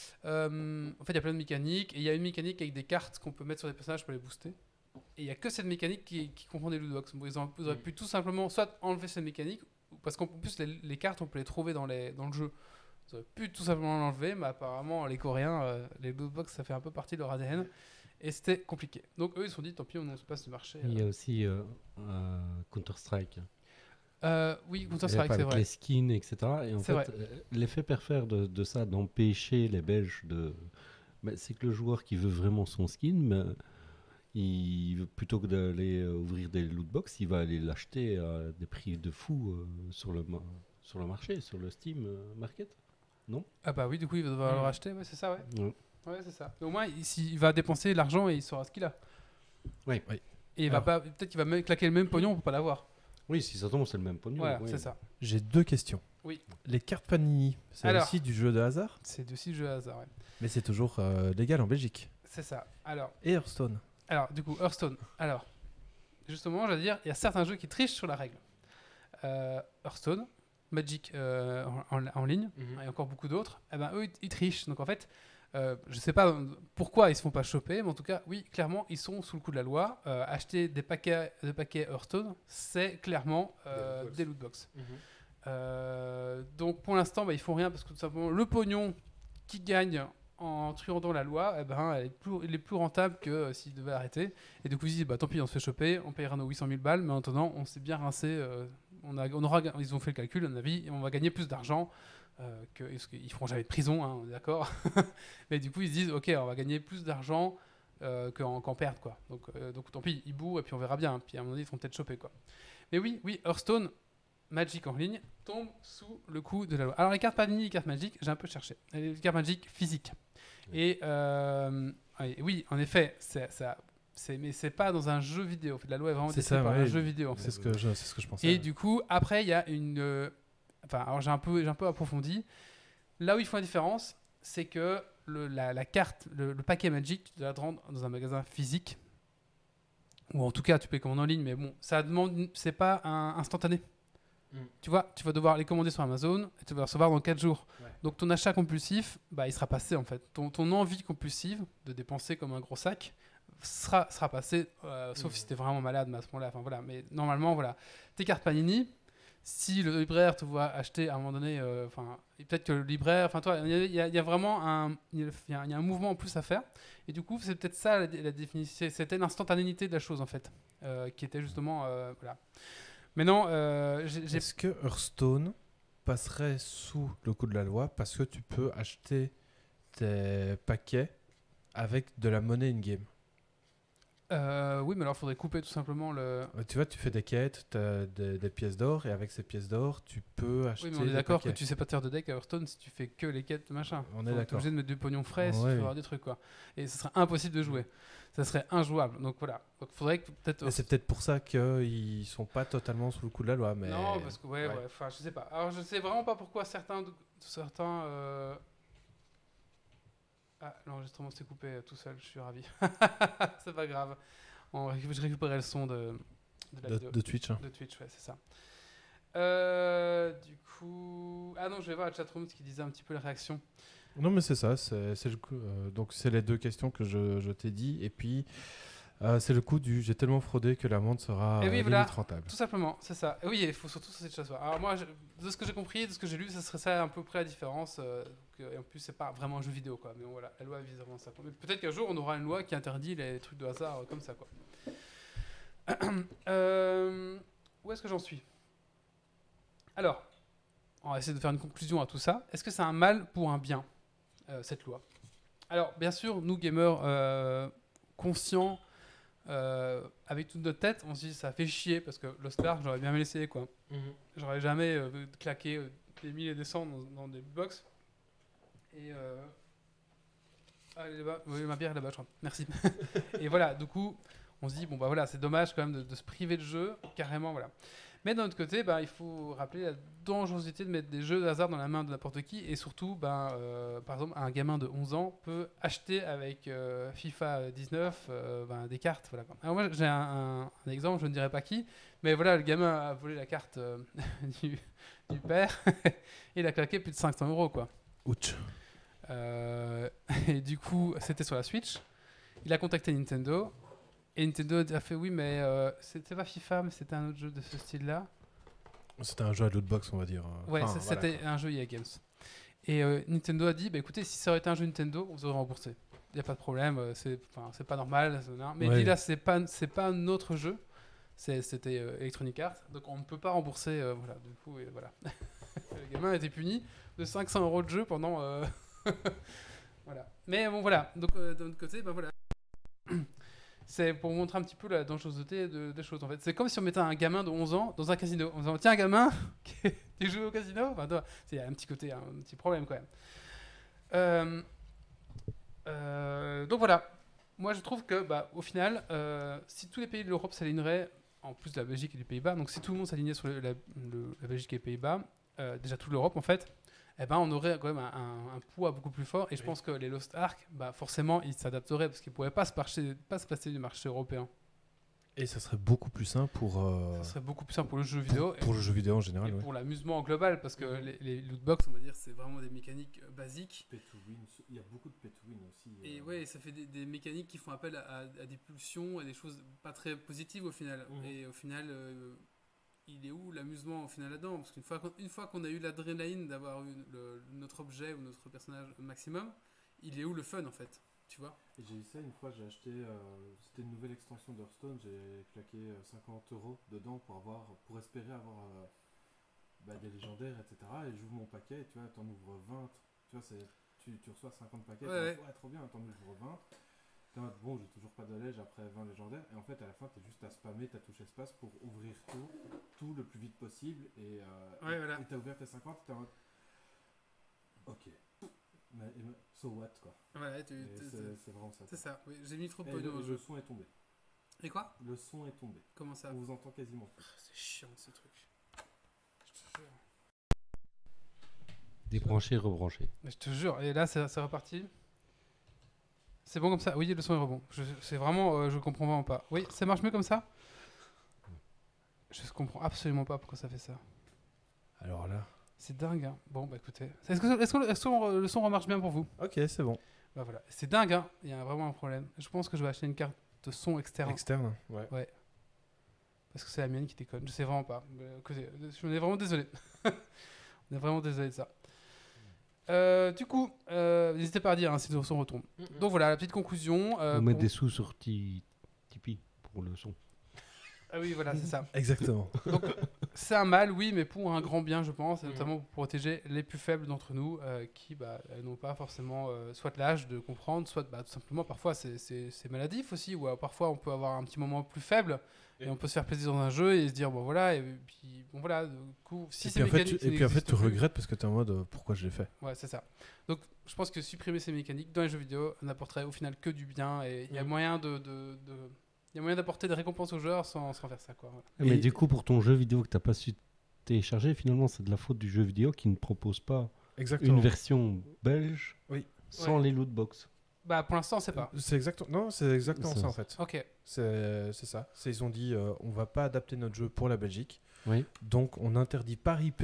en fait il y a plein de mécaniques et il y a une mécanique avec des cartes qu'on peut mettre sur des personnages pour les booster. Et il n'y a que cette mécanique qui comprend des lootbox. Ils auraient pu tout simplement soit enlever cette mécanique, parce qu'en plus les cartes on peut les trouver dans le jeu. Ils auraient pu tout simplement l'enlever, mais apparemment les Coréens, les lootbox ça fait un peu partie de leur ADN. Et c'était compliqué. Donc eux ils se sont dit tant pis on se passe du marché. Il y a aussi Counter-Strike. Oui, Counter-Strike c'est vrai. Les skins, etc. Et en fait, l'effet pervers de ça, d'empêcher les Belges c'est que le joueur qui veut vraiment son skin, plutôt que d'aller ouvrir des lootbox, il va aller l'acheter à des prix de fou sur le marché, sur le Steam Market. Non? Ah bah oui, du coup il va devoir le racheter, c'est ça, ouais. Ouais, c'est ça. Mais au moins, il va dépenser l'argent et il saura ce qu'il a. Oui. Et peut-être qu'il va même claquer le même pognon pour pas l'avoir. Oui, si ça tombe, c'est le même pognon. Voilà, c'est ça. J'ai 2 questions. Oui. Les cartes Panini, c'est aussi du jeu de hasard? C'est aussi du jeu de hasard, ouais. Mais c'est toujours légal en Belgique. C'est ça. Alors. Et Hearthstone. Alors, du coup, Hearthstone. Alors, justement, je veux dire, il y a certains jeux qui trichent sur la règle. Hearthstone, Magic en ligne, et encore beaucoup d'autres. Eux, ils trichent. Donc en fait. Je sais pas pourquoi ils se font pas choper, mais en tout cas, oui, clairement, ils sont sous le coup de la loi. Acheter des paquets Hearthstone, c'est clairement des lootbox. Donc pour l'instant, ils font rien parce que tout simplement, le pognon qu'ils gagnent en truandant la loi, il est plus rentable que s'ils devaient arrêter. Et du coup, ils disent, tant pis, on se fait choper, on payera nos 800 000 balles, mais en attendant, on s'est bien rincé. Ils ont fait le calcul, à mon avis, et on va gagner plus d'argent. Ils feront jamais de prison, on est d'accord. Mais du coup, ils se disent, ok, on va gagner plus d'argent qu'en perdre, quoi. Donc tant pis, ils bourrent et puis on verra bien. Puis à un moment donné, ils feront peut-être choper, quoi. Mais oui, Hearthstone, Magic en ligne, tombe sous le coup de la loi. Alors les cartes Panini, les cartes Magic, j'ai un peu cherché. Les cartes Magic physiques. Et oui, en effet, mais c'est pas dans un jeu vidéo. En fait, la loi est vraiment décidée par un jeu vidéo. En fait. C'est ce que je pensais. Et du coup, après, il y a une... alors j'ai un peu approfondi. Là où ils font la différence, c'est que la carte, le paquet Magic, tu dois le rendre dans un magasin physique. Ou en tout cas, tu peux les commander en ligne, mais bon, c'est pas instantané. Tu vois, tu vas devoir les commander sur Amazon et tu vas les recevoir dans 4 jours. Ouais. Donc ton achat compulsif, il sera passé en fait. Ton envie compulsive de dépenser comme un gros sac sera passé, sauf si t'es vraiment malade, mais à ce moment-là, enfin voilà. Mais normalement, voilà. Tes cartes Panini, si le libraire te voit acheter à un moment donné, peut-être que le libraire, il y a vraiment un mouvement en plus à faire. Et du coup, c'est peut-être ça la définition. C'était l'instantanéité de la chose en fait, qui était justement voilà. Maintenant, est-ce que Hearthstone passerait sous le coup de la loi parce que tu peux acheter tes paquets avec de la monnaie in-game? Oui, mais alors il faudrait couper tout simplement le. Tu vois, tu fais des quêtes, tu as des pièces d'or, et avec ces pièces d'or, tu peux acheter. Oui, mais on est des d'accord que paquets. tu sais pas faire de deck à Hearthstone si tu fais que les quêtes de machin. On est T'es d'accord. obligé de mettre du pognon frais si Ouais, tu veux oui. avoir des trucs, quoi. Et ce serait impossible de jouer. Ça serait injouable. Donc voilà. Donc faudrait que peut-être. Et c'est peut-être pour ça qu'ils sont pas totalement sous le coup de la loi. Mais... Non, parce que ouais, Ouais. enfin, je sais pas. Alors je sais vraiment pas pourquoi certains. Ah, l'enregistrement s'est coupé tout seul, je suis ravi. C'est pas grave. Je récupérais le son de la vidéo. De Twitch. Hein. De Twitch, ouais, c'est ça. Du coup... Ah non, je vais voir la chatroom qui disait un petit peu la réaction. Non, mais c'est ça. C'est le coup, donc, c'est les deux questions que je t'ai dit. Et puis, c'est le coup du j'ai tellement fraudé que l'amende sera Et oui, limite voilà. rentable. Tout simplement, c'est ça. Et oui, il faut surtout cette chose. Alors moi, de ce que j'ai compris, de ce que j'ai lu, ça serait ça à peu près la différence. Et en plus, c'est pas vraiment un jeu vidéo, quoi. Mais bon, voilà, la loi vise vraiment ça. Mais peut-être qu'un jour, on aura une loi qui interdit les trucs de hasard comme ça, quoi. Où est-ce que j'en suis? Alors, on va essayer de faire une conclusion à tout ça. Est-ce que c'est un mal pour un bien, cette loi? Alors, bien sûr, nous, gamers conscients, avec toute notre tête, on se dit ça fait chier parce que Lost Ark, j'aurais bien laissé, quoi. J'aurais jamais claqué des milliers et des cents dans des box. Et elle est là-bas. Oui, ma bière est là-bas, je crois. Merci. Et voilà, du coup, on se dit bon bah voilà, c'est dommage quand même de se priver de jeu, carrément, voilà. Mais d'un autre côté, bah, il faut rappeler la dangerosité de mettre des jeux de hasard dans la main de n'importe qui. Et surtout, par exemple, un gamin de 11 ans peut acheter avec FIFA 19 des cartes. Voilà, quoi. Alors moi, j'ai un exemple, je ne dirais pas qui. Mais voilà, le gamin a volé la carte du père. Et il a claqué plus de 500 €, quoi. Ouch. Et du coup, c'était sur la Switch. Il a contacté Nintendo. Et Nintendo a fait oui, mais c'était pas FIFA, mais c'était un autre jeu de ce style-là. C'était un jeu à lootbox, on va dire. Ouais, Enfin, voilà, c'était quoi. un jeu EA Games. Et Nintendo a dit, bah écoutez, si ça aurait été un jeu Nintendo, on vous aurait remboursé. Il n'y a pas de problème, c'est pas normal. Mais Ouais. il dit là, c'est pas notre jeu. C'était Electronic Arts, donc on ne peut pas rembourser. Voilà, du coup, voilà. Le gamin a été puni de 500 € de jeu pendant. Voilà. Mais bon, voilà. Donc, d'un autre côté, bah voilà. C'est pour montrer un petit peu la dangerosité des choses, en fait. C'est comme si on mettait un gamin de 11 ans dans un casino. En disant, tiens, gamin, tu joues au casino? Enfin, il y a un petit côté, un petit problème, quand même. Donc voilà. Moi, je trouve que, au final, si tous les pays de l'Europe s'aligneraient, en plus de la Belgique et du Pays-Bas, donc si tout le monde s'alignait sur la Belgique et les Pays-Bas, déjà toute l'Europe, en fait, eh ben, on aurait quand même un poids beaucoup plus fort. Et je pense que les Lost Ark, forcément, ils s'adapteraient parce qu'ils ne pourraient pas se passer du marché européen. Et ça serait beaucoup plus simple pour. Ça serait beaucoup plus simple pour le jeu vidéo. Pour le jeu vidéo en général. Et Ouais. pour l'amusement en global, parce que les lootbox, on va dire, c'est vraiment des mécaniques basiques. Pay to win, il y a beaucoup de pay to win aussi. Et ouais, ça fait des mécaniques qui font appel à des pulsions, à des choses pas très positives au final. Et au final, il est où l'amusement au final là-dedans? Parce qu'une fois qu'on a eu l'adrénaline d'avoir eu notre objet ou notre personnage au maximum, il est où le fun en fait? Tu vois? Et j'ai eu ça une fois, j'ai acheté, c'était une nouvelle extension d'Hearthstone, j'ai claqué 50 € dedans pour espérer avoir des légendaires, etc. Et j'ouvre mon paquet, et tu vois, t'en ouvres 20, tu vois, tu reçois 50 paquets, Ouais. trop bien, t'en ouvres 20. Bon, j'ai toujours pas de lège après 20 légendaires, et en fait, à la fin, t'es juste à spammer ta touche espace pour ouvrir tout le plus vite possible, et voilà. et t'as ouvert tes 50, t'es en mode, ok. Mais so what, quoi. Voilà, C'est vraiment ça. c'est ça. Oui, j'ai mis trop de Et pognon au le jeu. son est tombé. Et quoi? Le son est tombé. Comment ça? On vous entend quasiment plus. C'est chiant ce truc. Je te jure. Débrancher, rebrancher. Mais je te jure. Et là, c'est reparti. C'est bon comme ça? Oui, le son est rebond. C'est vraiment, je comprends vraiment pas. Oui, ça marche mieux comme ça? Je comprends absolument pas pourquoi ça fait ça. Alors là. C'est dingue, hein. Bon, écoutez. Est-ce que le son remarche bien pour vous? Ok, c'est bon. Voilà. C'est dingue, hein. Il y a vraiment un problème. Je pense que je vais acheter une carte de son externe. Externe, ouais. Parce que c'est la mienne qui déconne. Je sais vraiment pas. Écoutez, je suis vraiment désolé. On est vraiment désolé de ça. Du coup, n'hésitez pas à dire si le son retombe. Donc voilà, la petite conclusion. On met des sous sur Tipeee pour le son. Ah oui, voilà, c'est ça. Exactement. Donc, c'est un mal, oui, mais pour un grand bien, je pense, et notamment pour protéger les plus faibles d'entre nous qui n'ont pas forcément soit l'âge de comprendre, soit tout simplement parfois c'est maladif aussi, ou parfois on peut avoir un petit moment plus faible et on peut se faire plaisir dans un jeu et se dire bon voilà, et puis bon voilà, du coup, si c'est mécanique. Et puis en fait, tu regrettes parce que tu es en mode pourquoi je l'ai fait. Ouais, c'est ça. Donc je pense que supprimer ces mécaniques dans les jeux vidéo n'apporterait au final que du bien et il y a moyen il y a moyen d'apporter des récompenses aux joueurs sans faire ça, quoi. Mais du coup, pour ton jeu vidéo que tu n'as pas su télécharger, finalement, c'est de la faute du jeu vidéo qui ne propose pas une version belge sans les lootbox. Bah, pour l'instant, on sait pas. C'est exactement ça en fait. Ok. C'est ça. Ils ont dit on va pas adapter notre jeu pour la Belgique. Oui. Donc on interdit par IP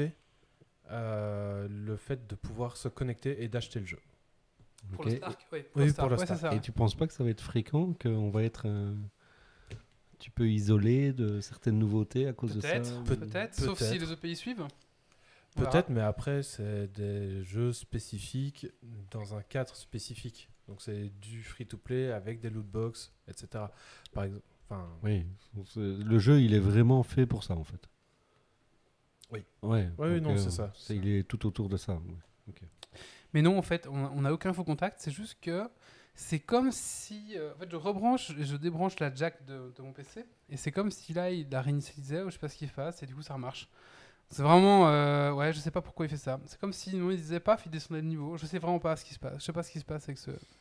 le fait de pouvoir se connecter et d'acheter le jeu. Pour le Stark, oui. Pour le Stark. Et tu penses pas que ça va être fréquent, qu'on va être tu peux isoler de certaines nouveautés à cause de ça? Peut-être, sauf si les autres pays suivent. Peut-être, mais après, c'est des jeux spécifiques dans un cadre spécifique. Donc, c'est du free-to-play avec des lootbox, etc. Par exemple. Oui, le jeu, il est vraiment fait pour ça, en fait. Oui. Ouais. Oui, non, c'est ça. Il est tout autour de ça. Ouais. Okay. Mais non, en fait, on n'a aucun faux contact. C'est juste que c'est comme si... en fait, je débranche la jack de mon PC. Et c'est comme si là, il la réinitialisait ou je sais pas ce qu'il fasse. Et du coup, ça remarche. C'est vraiment... ouais, je sais pas pourquoi il fait ça. C'est comme si, non, il disait paf, il descendait de niveau. Je sais vraiment pas ce qui se passe. Je sais pas ce qui se passe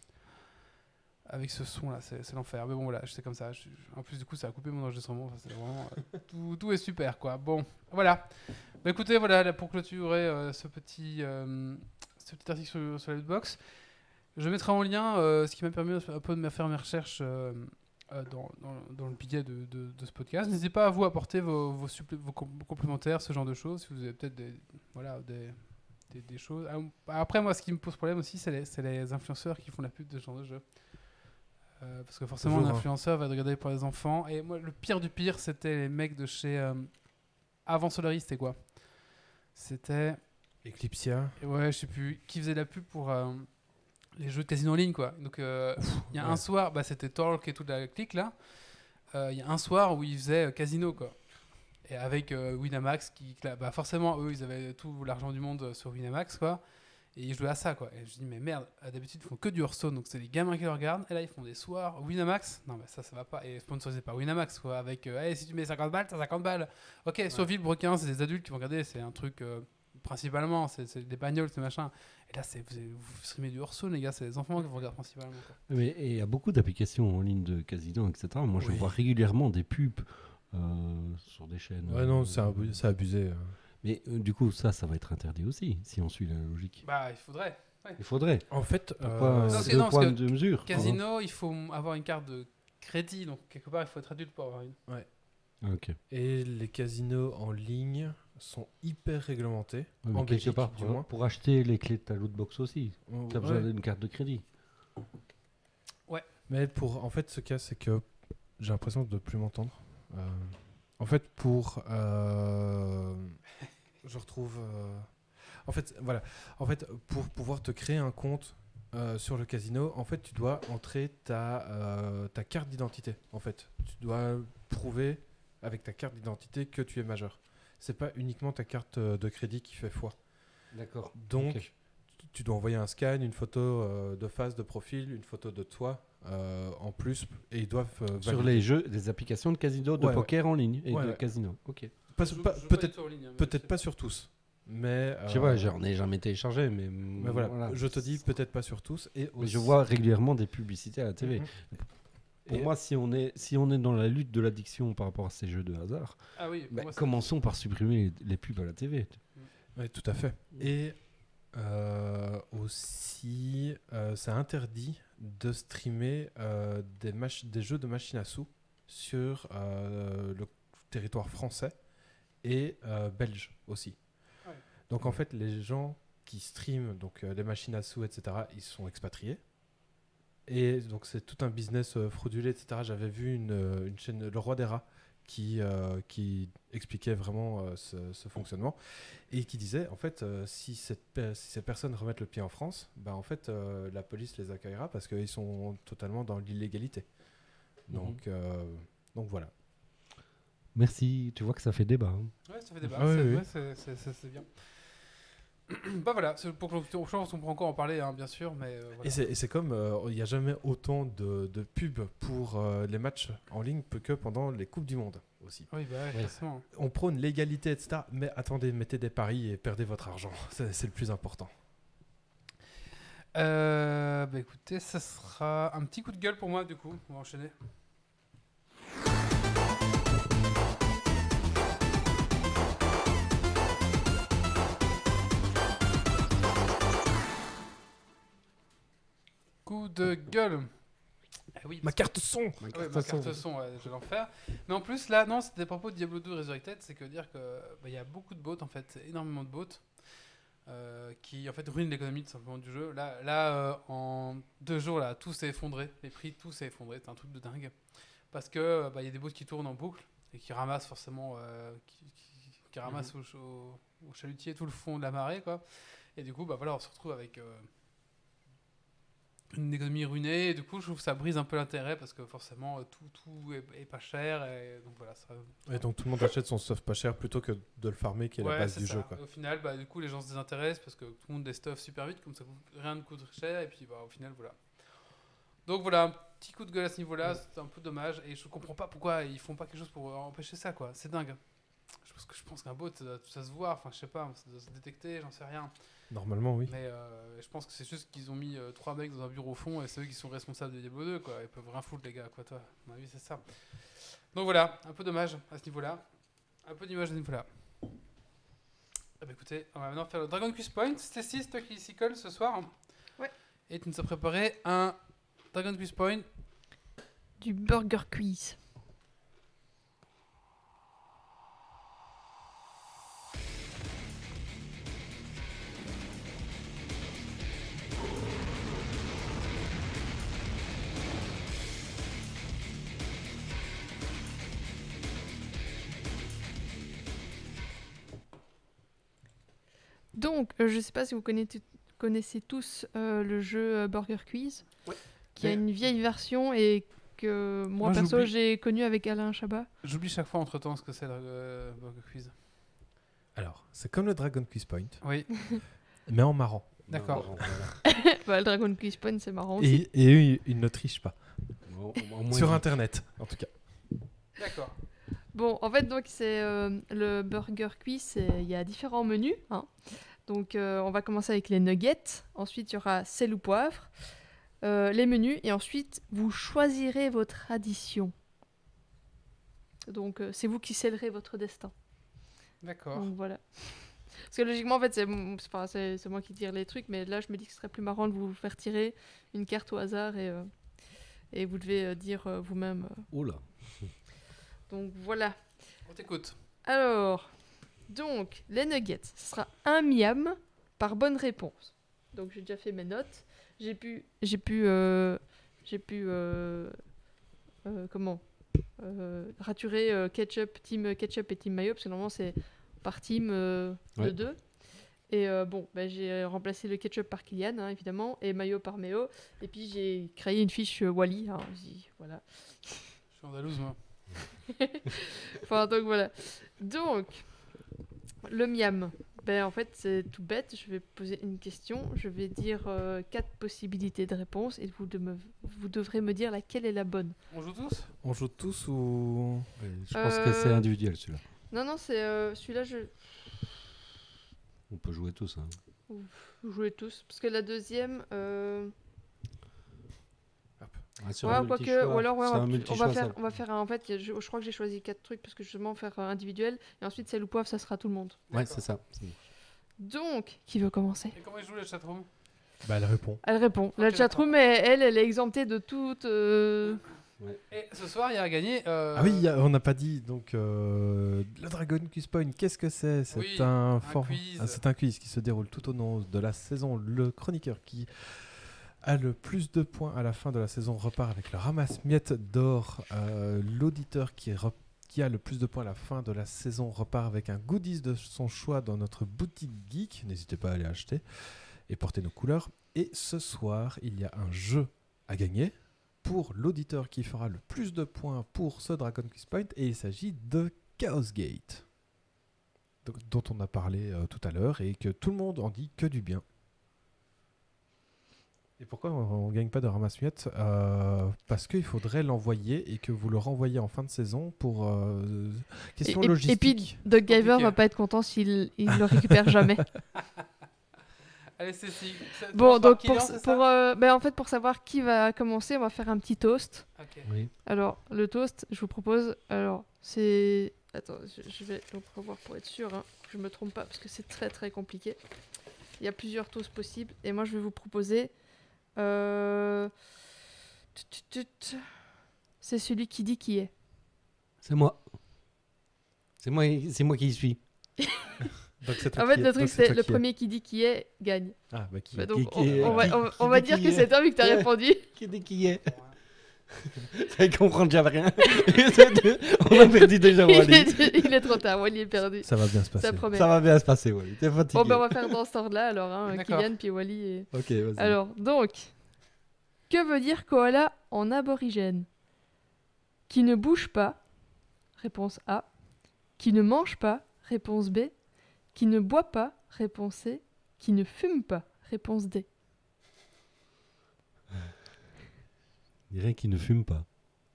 avec ce son-là. C'est l'enfer. Mais bon, voilà, c'est comme ça. En plus, du coup, ça a coupé mon enregistrement. Enfin, c'est vraiment... tout est super, quoi. Bon, voilà. Bah écoutez, voilà, là, pour clôturer ce petit article sur la lootbox, je mettrai en lien ce qui m'a permis un peu de me faire mes recherches dans le billet de ce podcast. N'hésitez pas à vous apporter vos complémentaires, ce genre de choses, si vous avez peut-être des choses. Après, moi, ce qui me pose problème aussi, c'est les influenceurs qui font la pub de ce genre de jeu. Parce que forcément, un influenceur va regarder pour les enfants. Et moi, le pire du pire, c'était les mecs de chez... avant Solaris, c'était quoi? C'était... Eclipsia. Ouais, je sais plus. Qui faisait la pub pour les jeux de casino en ligne, quoi. Donc, il y a un soir, c'était Torque et toute la clique, là. Il y a un soir où ils faisaient casino, quoi. Et avec Winamax, forcément, eux, ils avaient tout l'argent du monde sur Winamax, quoi. Et ils jouaient à ça, quoi. Et je dis, mais merde, d'habitude, ils font que du Hearthstone, donc c'est les gamins qui le regardent. Et là, ils font des soirs Winamax. Non, mais ça va pas. Et sponsorisé par Winamax, quoi. Avec, si tu mets 50 balles, t'as 50 balles. Ok, sur Villebrequin, c'est des adultes qui vont regarder. C'est un truc, principalement, c'est des bagnoles, c'est machin. Et là, vous streamez du Hearthstone, les gars. C'est les enfants qui vous regardent principalement, quoi. Mais il y a beaucoup d'applications en ligne de casino, etc. Moi, je vois régulièrement des pubs sur des chaînes. Ouais, non, c'est abusé. Mais du coup, ça va être interdit aussi, si on suit la logique. Bah, il faudrait. Ouais. Il faudrait. En fait, c'est deux points de mesure. Casino, il faut avoir une carte de crédit, donc quelque part, il faut être adulte pour avoir une. Ouais. Ok. Et les casinos en ligne sont hyper réglementés. Ouais, en Belgique, part, du moins. Pour acheter les clés de ta lootbox aussi, tu as besoin d'une carte de crédit. Ouais. Mais en fait, ce cas, c'est que j'ai l'impression de ne plus m'entendre. En fait, je retrouve... En fait, voilà. En fait, pour pouvoir te créer un compte sur le casino, en fait, tu dois entrer ta carte d'identité. En fait, tu dois prouver avec ta carte d'identité que tu es majeur. C'est pas uniquement ta carte de crédit qui fait foi. D'accord. Donc, tu dois envoyer un scan, une photo de face, de profil, une photo de toi en plus, et ils doivent sur les jeux, des applications de casino, de poker en ligne et de casino. Ok. Peut-être pas sur tous. Mais je sais pas, j'en ai jamais téléchargé, mais voilà. Je te dis peut-être pas sur tous. Et aussi... Mais je vois régulièrement des publicités à la télé. Pour moi, si on est dans la lutte de l'addiction par rapport à ces jeux de hasard, commençons par supprimer les pubs à la TV. Oui, tout à fait. Et aussi, ça interdit de streamer des jeux de machine à sous sur le territoire français et belge aussi. Ouais. Donc en fait, les gens qui streament donc, les machines à sous, etc., ils sont expatriés. Et donc c'est tout un business fraudulé, etc. J'avais vu une chaîne, Le Roi des Rats, qui expliquait vraiment ce fonctionnement et qui disait en fait si ces personnes remettent le pied en France, en fait la police les accueillera parce qu'ils sont totalement dans l'illégalité. Donc voilà. Merci, tu vois que ça fait débat. Hein. Ouais, ça fait débat, Ah, oui. c'est bien. Bah voilà, c'est pour que je pense qu'on pourra encore en parler, hein, bien sûr, mais voilà. Et c'est comme, il n'y a jamais autant de pubs pour les matchs en ligne que pendant les Coupes du Monde aussi. Oui, bah ouais, forcément. On prône l'égalité, etc. Mais attendez, mettez des paris et perdez votre argent. C'est le plus important. Bah écoutez, ça sera un petit coup de gueule pour moi, du coup. On va enchaîner. Coup de gueule. Oui, Ma carte son. ouais, ma carte son, ouais, je vais l'en faire. Mais en plus, là, non, c'était à propos de Diablo 2 Resurrected, c'est que dire que il y a beaucoup de bots, en fait, énormément de bots, qui en fait ruinent l'économie tout simplement du jeu. Là, en 2 jours, là, tout s'est effondré, les prix, tout s'est effondré, c'est un truc de dingue. Parce que y a des bots qui tournent en boucle et qui ramassent forcément, qui ramassent au chalutier tout le fond de la marée, quoi. Et du coup, voilà, on se retrouve avec une économie ruinée, et du coup je trouve que ça brise un peu l'intérêt parce que forcément tout est pas cher, et donc voilà ça... Et donc tout le monde achète son stuff pas cher plutôt que de le farmer qui est la base c'est du ça. jeu, quoi. Au final du coup les gens se désintéressent parce que tout le monde des stuff super vite, comme ça rien ne coûte cher, et puis au final voilà. Donc voilà, un petit coup de gueule à ce niveau là, c'est un peu dommage, et je comprends pas pourquoi ils font pas quelque chose pour empêcher ça, quoi. C'est dingue. Je pense qu'un bot ça se voit, enfin je sais pas, ça doit se détecter, j'en sais rien. Normalement, oui. Mais je pense que c'est juste qu'ils ont mis 3 mecs dans un bureau au fond, et c'est eux qui sont responsables de Diablo 2, quoi. Ils peuvent rien foutre, les gars, quoi, toi. À mon avis, c'est ça. Donc voilà, un peu dommage à ce niveau-là. Un peu d'image à ce niveau-là. Ah bah écoutez, on va maintenant faire le Dragon Quiz Point. Stacy, c'est toi qui s'y colle ce soir. Ouais. Et tu nous as préparé un Dragon Quiz Point. Du Burger Quiz. Donc, je sais pas si vous connaissez tous le jeu Burger Quiz, Ouais. qui a une vieille version et que moi perso j'oublie. j'ai connu avec Alain Chabat. J'oublie chaque fois entre temps ce que c'est le Burger Quiz. Alors, c'est comme le Dragon Quiz Point, Oui, mais en marrant. d'accord. Non, voilà. Bah, le Dragon Quiz Point, c'est marrant aussi. Et eux, ils ne trichent pas. Au moins, Sur il- Internet, en tout cas. D'accord. Bon, en fait, donc c'est le Burger Quiz, il y a différents menus, hein. Donc, on va commencer avec les nuggets. Ensuite, il y aura sel ou poivre, les menus, et ensuite, vous choisirez votre addition. Donc, c'est vous qui scellerez votre destin. D'accord. Donc, voilà. Parce que logiquement, en fait, c'est moi qui tire les trucs, mais là, je me dis que ce serait plus marrant de vous faire tirer une carte au hasard et vous devez dire vous-même. Oh là. Donc, voilà. On t'écoute. Alors, donc, les nuggets, ce sera un miam par bonne réponse. Donc, j'ai déjà fait mes notes. J'ai pu raturer team ketchup et team mayo, parce que normalement, c'est par team de Ouais. 2. Et j'ai remplacé le ketchup par Kylian, hein, évidemment, et mayo par Méo. Et puis, j'ai créé une fiche Wally. Hein, voilà. Je suis andalouse, moi. Enfin, donc voilà. Donc, le miam. En fait, c'est tout bête. Je vais poser une question. Je vais dire 4 possibilités de réponse et vous devrez me dire laquelle est la bonne. On joue tous? On joue tous ou... Ouais, je pense que c'est individuel celui-là. Non, c'est celui-là, On peut jouer tous. Hein. vous jouez tous. Parce que la deuxième... Ah, sur Ouais, un quoique, multi-choix. ou alors ouais, C'est un on multi-choix, va ça. faire en fait, je crois que j'ai choisi 4 trucs parce que justement faire individuel et ensuite sel ou poivre, ça sera tout le monde. Ouais, c'est ça. Donc, qui veut commencer? Et comment ils jouent les chatroom? Bah, elle répond. Elle répond. La Ok, chatroom, elle est exemptée de toute... Et ce soir, il y a à gagner. Ah oui, on n'a pas dit, donc, le Dragon Quiz Point, qu'est-ce que c'est? C'est Oui, un quiz. c'est un quiz qui se déroule tout au long de la saison. Le chroniqueur qui a le plus de points à la fin de la saison repart avec le ramasse-miettes d'or. L'auditeur qui a le plus de points à la fin de la saison repart avec un goodies de son choix dans notre boutique geek. N'hésitez pas à aller acheter et porter nos couleurs. Et ce soir, il y a un jeu à gagner pour l'auditeur qui fera le plus de points pour ce Dragon Quiz Point. Et il s'agit de Chaos Gate, dont on a parlé tout à l'heure et que tout le monde en dit que du bien. Et pourquoi on ne gagne pas de ramasse-miettes parce qu'il faudrait l'envoyer et que vous le renvoyez en fin de saison pour question logistique. Et puis, Doug Giver va pas être content s'il le récupère jamais. Allez, Cécile. Bon, donc pour savoir qui va commencer, on va faire un petit toast. Okay. Oui. Alors, le toast, je vous propose. Alors, c'est. Attends, je vais donc revoir pour être sûr que je me trompe pas parce que c'est très très compliqué. Il y a plusieurs toasts possibles et moi je vais vous proposer. C'est celui qui dit qui est. C'est moi. C'est moi qui y suis. Donc c'est en fait, le truc, c'est le premier qui dit qui est gagne. Ah, bah qui bah, est. donc, on va dire que c'est toi vu que t'as répondu. Qui dit qui est. Ça comprend déjà rien. On a perdu déjà Wally. Il est trop tard, Wally est perdu. Ça va bien se passer. Ça va bien se passer, Wally. T'es fatigué. Bon, ben on va faire dans ce ordre-là alors, Kylian puis Wally. Et... Ok, vas-y. Alors, donc, que veut dire koala en aborigène? Qui ne bouge pas, réponse A. Qui ne mange pas, réponse B. Qui ne boit pas, réponse C. Qui ne fume pas, réponse D. Je dirais qu'il ne fume pas.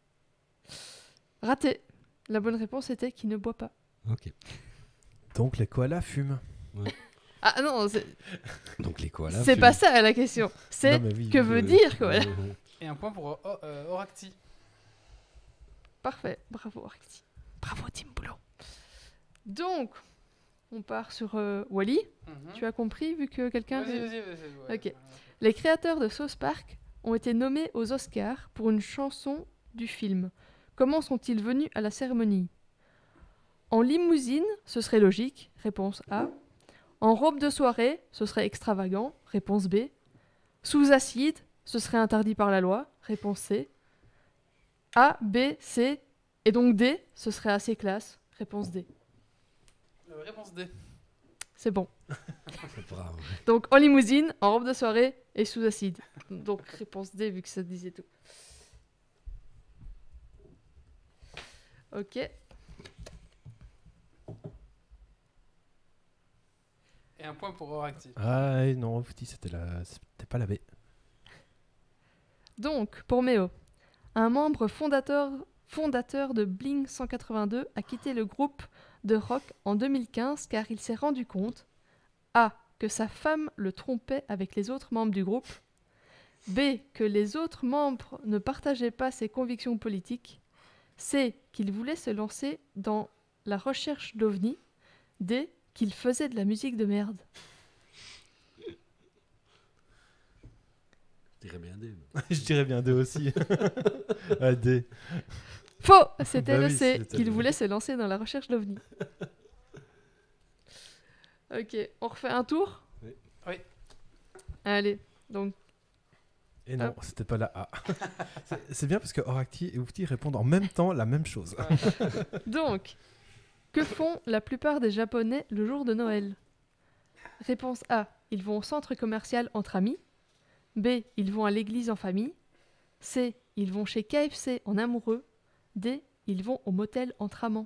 Raté. La bonne réponse était qui ne boit pas. Ok. Donc les koalas fument. Ouais. Ah non, Donc les koalas. c'est pas ça la question. C'est que veut dire koala. Et un point pour Oracti. Parfait. Bravo Oracti. Bravo Team Boulot. Donc, on part sur Wally. Tu as compris vu que quelqu'un... Vas-y. Ouais. Ok. Les créateurs de South Park ont été nommés aux Oscars pour une chanson du film. Comment sont-ils venus à la cérémonie? En limousine, ce serait logique, réponse A. En robe de soirée, ce serait extravagant, réponse B. Sous acide, ce serait interdit par la loi, réponse C. A, B, C, et donc D, ce serait assez classe, réponse D. Réponse D. C'est bon. C'est bravo. Donc en limousine, en robe de soirée et sous acide. Donc réponse D vu que ça disait tout. Ok. Et un point pour Oracti. Ah non, c'était pas la B. Donc pour Méo, un membre fondateur de Blink 182 a quitté le groupe de rock en 2015 car il s'est rendu compte A. que sa femme le trompait avec les autres membres du groupe, B. que les autres membres ne partageaient pas ses convictions politiques, C. qu'il voulait se lancer dans la recherche d'OVNI, D. qu'il faisait de la musique de merde. Je dirais bien D. Je dirais bien D aussi. Ah, D. Faux. C'était Bah le oui, C. c'était Qu'il le- voulait se lancer dans la recherche d'OVNI. Ok, on refait un tour? Oui. Allez, donc Et non, c'était pas la A. C'est bien parce que Oracti et Oufti répondent en même temps la même chose. Donc, que font la plupart des Japonais le jour de Noël? Réponse A. Ils vont au centre commercial entre amis. B. Ils vont à l'église en famille. C. Ils vont chez KFC en amoureux. D. Ils vont au motel entre amants.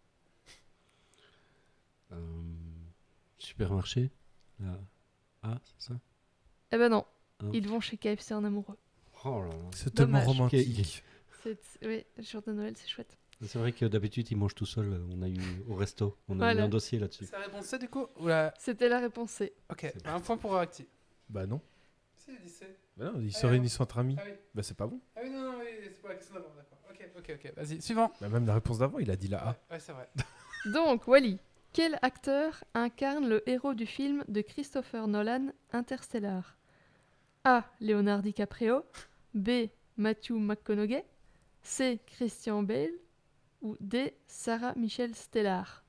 Supermarché. Ah, c'est ça. Eh ben non, Ah. ils vont chez KFC en amoureux. Oh là là. C'est tellement Dommage. romantique. Oui, le jour de Noël, c'est chouette. C'est vrai que d'habitude, ils mangent tout seuls. On a eu au resto. On a Voilà. eu un dossier là-dessus. C'est la réponse C du coup ou la... C'était la réponse C. Ok, un point pour Oracti. Bah non. Si, j'ai dit C. Bah non, ils se réunissent entre amis. Ah oui. Bah c'est pas bon. Ah oui, non, oui, c'est pas la question d'avant, d'accord. Ok, vas-y, suivant. Bah même la réponse d'avant, il a dit la A. Ouais, c'est vrai. Donc, Wally, quel acteur incarne le héros du film de Christopher Nolan, Interstellar? A. Leonardo DiCaprio. B. Matthew McConaughey. C. Christian Bale. Ou D. Sarah Michelle Gellar.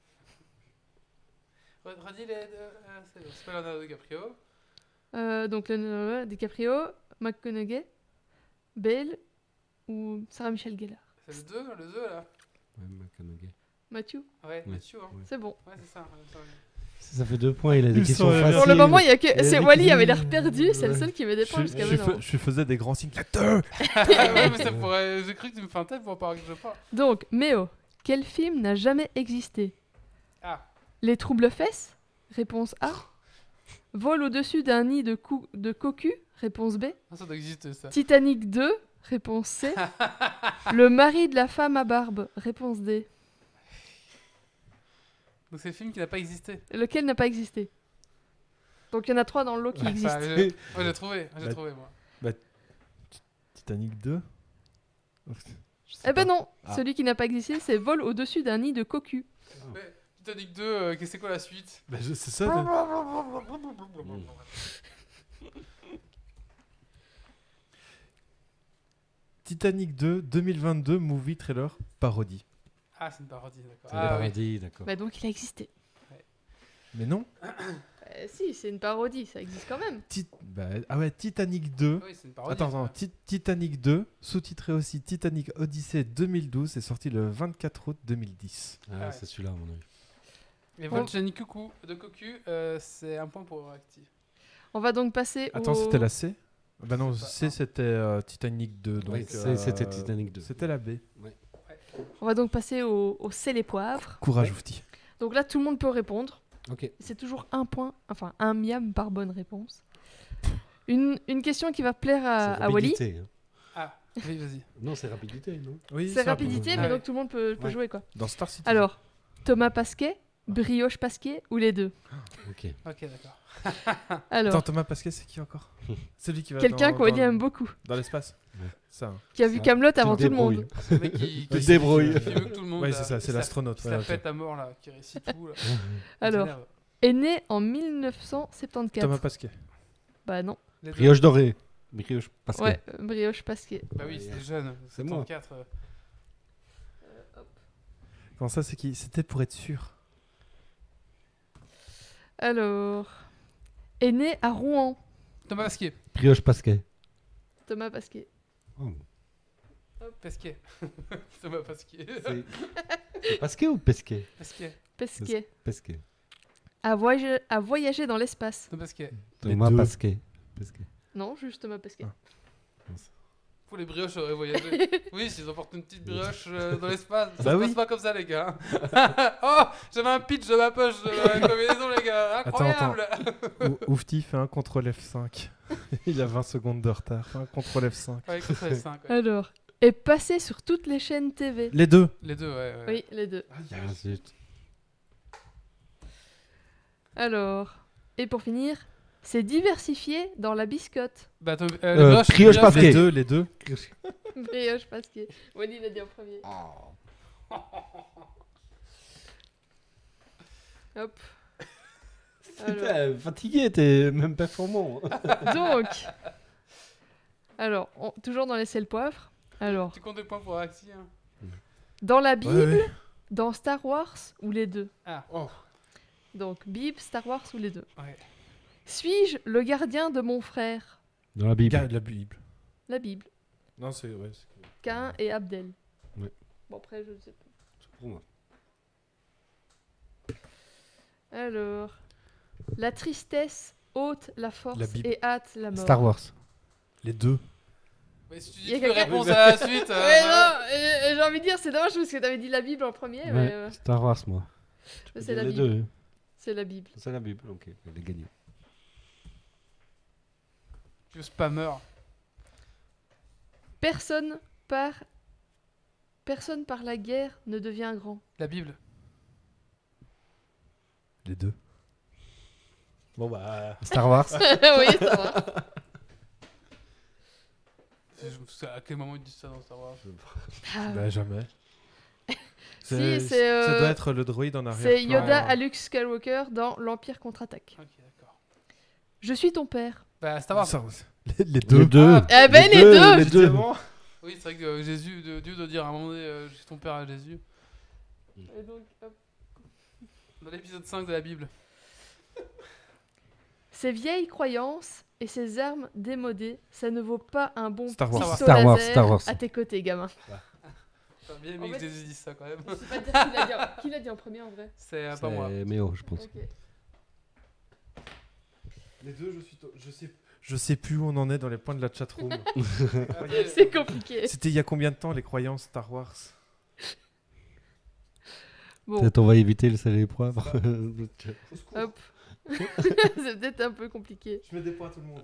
Redis les deux. C'est pas Leonardo DiCaprio. Donc, Leonardo DiCaprio, McConaughey, Bale ou Sarah Michelle Gellar. C'est le 2 là. Ouais, McConaughey. Matthew, Ouais, Oui. Mathieu. Hein. Oui. c'est bon. Ouais, c'est ça. Ça fait 2 points. Il a des Ils questions sont- faciles. Pour le moment, il y a que. Il y a C'est des Wally questions- avait l'air perdu, c'est le Ouais. seul qui met des points jusqu'à maintenant. Je faisais des grands signes. La 2 Ouais, mais ça pourrait. J'ai cru que tu me fais un tête pour pas que je parle. Donc, Méo, Quel film n'a jamais existé? Ah. Les troubles fesses? Réponse A. Vol au-dessus d'un nid de cocu? Réponse B. Ah, ça doit exister, ça. Titanic 2? Réponse C. Le mari de la femme à barbe? Réponse D. Donc c'est le film qui n'a pas existé. Lequel n'a pas existé? Donc il y en a 3 dans le lot qui existent. Moi j'ai trouvé, moi. Titanic 2. Eh ben non, Ah. celui qui n'a pas existé, c'est Vol au-dessus d'un nid de cocu. Ouais, Titanic 2, c'est quoi la suite? Bah, c'est ça. Titanic 2 2022 movie trailer parodie. Ah, c'est une parodie, d'accord. C'est Ah, la oui. parodie, d'accord. Bah donc il a existé. Mais non. Si, c'est une parodie, ça existe quand même. Ah ouais, Titanic 2. Oui, c'est une parodie. Attends, Titanic 2, sous-titré aussi Titanic Odyssey 2012, c'est sorti le 24 août 2010. Ah, ouais. c'est celui-là, à mon avis. Et Volcanic Coucou de Cocu, c'est un point pour Acti. On va donc passer Attends, au... c'était la C? Bah non, Je sais pas, C non. c'était Titanic 2. Donc, Oui, c'était Titanic 2. C'était la B. On va donc passer au sel et poivre. Courage, Ouais. Oufti. Donc là, tout le monde peut répondre. Ok. C'est toujours un point, enfin un miam par bonne réponse. Une question qui va plaire à Wally. rapidité, hein. Ah, oui, vas-y. Non, c'est rapidité, non? Oui, C'est rapidité, mais Ah donc ouais. tout le monde peut Ouais. jouer quoi. Dans Star City. Alors, Thomas Pasquet, Brioche Pasquet ou les deux? Ok. Ok, d'accord. Alors, Attends, Thomas Pasquet, c'est qui encore? Celui qui va quelqu'un dans- que Wally dans- aime beaucoup, Dans l'espace. Ouais. Ça. hein. qui a vu Ça, Kaamelott tu avant te tout le monde. débrouilles. C'est le mec qui Tu te débrouilles. qui veut que tout le monde. Ouais, là, c'est ça, c'est qui se la- l'astronaute. qui se ouais, la ok. pète à mort là, qui récite tout là. Alors, Ça m'énerve. est né en 1974. Thomas Pasquet. Bah non. Les deux. Brioche dorée. Brioche Pasquet. Ouais, Brioche Pasquet. Bah oui, c'était jeune. C'est moi. 74. Comment ça, c'est qui? C'était pour être sûr. Alors, est né à Rouen. Thomas Pasquier. Brioche Pasquet. Thomas Pasquet. Oh. Pasquier. Thomas Pasquier. C'est Pasquet ou Pesquet? Pasquier. Pesquet. Pesquet. A voyagé dans l'espace. Thomas Pasquier. Les Thomas deux. Pasquet. Pesquet. Non, juste Thomas Pesquet. Ah. Pour les brioches auraient voyagé. Oui, s'ils emportent une petite brioche dans l'espace. Ça Bah se oui. passe pas comme ça, les gars. Oh, j'avais un pitch de ma poche de la combinaison, les gars. Incroyable. Oufti fait un contrôle F5. Il a 20 secondes de retard. Fait un contrôle F5. Ouais, écoute, ouais, 5, ouais. Alors, est passé sur toutes les chaînes TV. Les deux. Les deux, ouais. Oui, les deux. Ah, zut. Alors, et pour finir, c'est diversifié dans la biscotte. Bah, les brioche brioches, Pasquier. Les deux. Brioche Pasquet. Wally l'a dit en premier. Hop. Alors, Putain, fatigué, t'es même performant. donc, alors toujours dans les sel poivre. Alors, Tu comptes des points pour Axi, hein. dans la Bible, Ouais. dans Star Wars ou les deux? Ah, Donc, Bible, Star Wars ou les deux? ouais. Suis-je le gardien de mon frère? Dans la Bible. Garde la Bible. La Bible. Non, c'est. Ouais, Cain et Abdel. Ouais. Bon, après, je ne sais pas. C'est pour moi. Alors, la tristesse ôte la force La Bible. et hâte la mort. Star Wars. Les deux. Mais si tu Y dis a toutes les quelqu'un- réponses à la suite. Ouais, voilà. non, et j'ai envie de dire, c'est dommage parce que t'avais dit la Bible en premier, mais Ouais, Star Wars, moi. c'est la les Bible. deux. C'est la Bible. C'est la Bible, ok. Elle est gagnée. Vieux spammer. Personne par la guerre ne devient grand. La Bible. Les deux. Bon bah. Star Wars. Oui, ça va. À quel moment ils disent ça dans Star Wars? Ah, Bah jamais. c'est, Ça doit être le droïde en arrière. c'est Yoda à Luke Skywalker dans l'Empire contre-attaque. Ok, d'accord. Je suis ton père. Bah, Star Wars. Les Les deux. deux. Eh ben les deux. Les deux. Oui, c'est vrai que Jésus, Dieu doit dire à un moment donné, je suis ton père à Jésus. Et donc, hop. Dans l'épisode 5 de la Bible. Ces vieilles croyances et ces armes démodées, ça ne vaut pas un bon Star Wars. pistolet Star Wars, laser Star Wars. à tes côtés, gamin. T'as bien En aimé que fait- Jésus dise ça quand même. Je sais pas dire qui l'a dit, qui l'a dit en premier en vrai. C'est pas moi. C'est Méo, je pense. Ok. Les deux, je sais plus où on en est dans les points de la chatroom. Après, C'est compliqué. C'était il y a combien de temps les croyances Star Wars? Bon, Peut-être on va éviter le sel et les poivres. hop. C'est peut-être un peu compliqué. Je mets des points à tout le monde.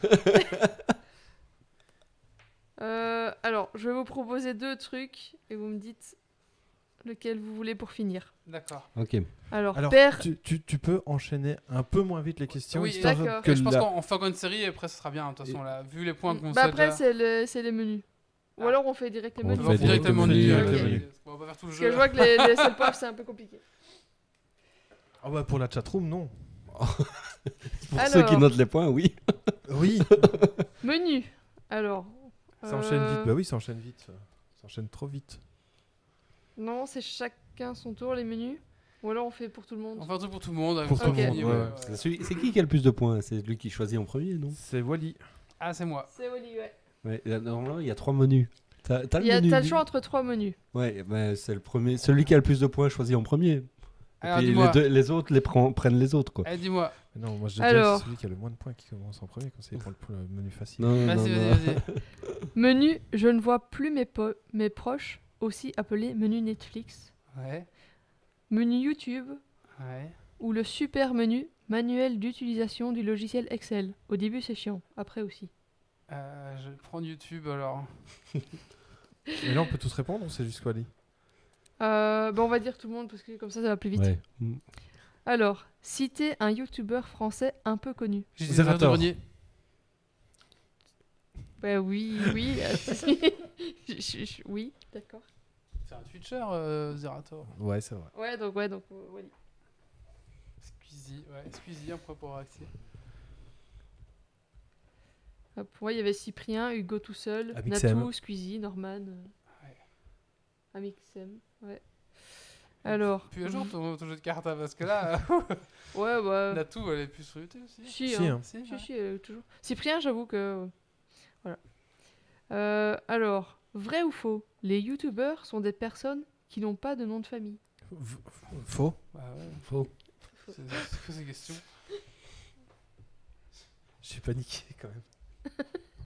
Alors, je vais vous proposer 2 trucs et vous me dites lequel vous voulez pour finir. D'accord. Ok. Alors, Alors, père. tu peux enchaîner un peu moins vite les questions. Oui, histoire d'accord. que Je pense la- qu'on fait encore une série et après, ce sera bien. De toute façon, là, vu les points qu'on Bah sait après, déjà. c'est les menus. Ou Ah. alors on fait direct les On menus. On va fait faire directement direct les le menus. menu, ok. le menu. On va pas faire tout le Parce jeu. que je vois que les sel poivre c'est un peu compliqué. Ah bah pour la chatroom, non. Pour Alors. ceux qui notent les points, oui. Oui. Menu. Alors. Ça enchaîne vite. Bah oui, ça enchaîne vite. Ça enchaîne trop vite. Non, c'est chacun son tour les menus. Ou alors on fait pour tout le monde. On fait un truc pour tout le monde. Pour tout le monde, fini, ouais. C'est qui a le plus de points? C'est lui qui choisit en premier, non? C'est Wally. Ah, c'est moi. C'est Oli, ouais. Ouais, normalement, il y a 3 menus. T'as le T'as menu le choix entre 3 menus. Ouais, bah, c'est le premier. Celui qui a le plus de points choisit en premier. Alors, Et puis dis-moi. les autres prennent les autres, quoi. Eh, dis-moi. Mais non, moi je dis Alors. celui qui a le moins de points qui commence en premier, comme ça il prend le menu facile. Non, non, Vas-y, non. vas-y. Menu, je ne vois plus mes proches, aussi appelé menu Netflix. Ouais. Menu YouTube. Ouais. Ou le super menu, manuel d'utilisation du logiciel Excel. Au début c'est chiant, après aussi. Je vais prendre YouTube alors. Et là on peut tous répondre ou c'est juste Wally? Bon, on va dire tout le monde parce que comme ça va plus vite. Ouais. Alors, citez un youtubeur français un peu connu. J'ai des Zerator. erreurs de grenier. Bah oui, oui. Oui, d'accord. C'est un Twitcher, Zerator. Ouais, c'est vrai. Ouais, donc Wally. Squeezie, ouais. Squeezie, après pour réactiver. Hop, ouais, il y avait Cyprien, Hugo tout seul, Amixem. Natou, Squeezie, Norman. Ouais. Amixem, ouais. Alors. Puis un jour ton jeu de cartes, hein, parce que là, Ouais, bah. Natou, elle est plus sur YouTube aussi. Si, Si, hein. hein. Si, Si, ouais. si, toujours. Cyprien, j'avoue que. Voilà. Alors, vrai ou faux? Les youtubeurs sont des personnes qui n'ont pas de nom de famille. Faux. Bah ouais. Faux. C'est quoi ces questions? J'ai paniqué quand même.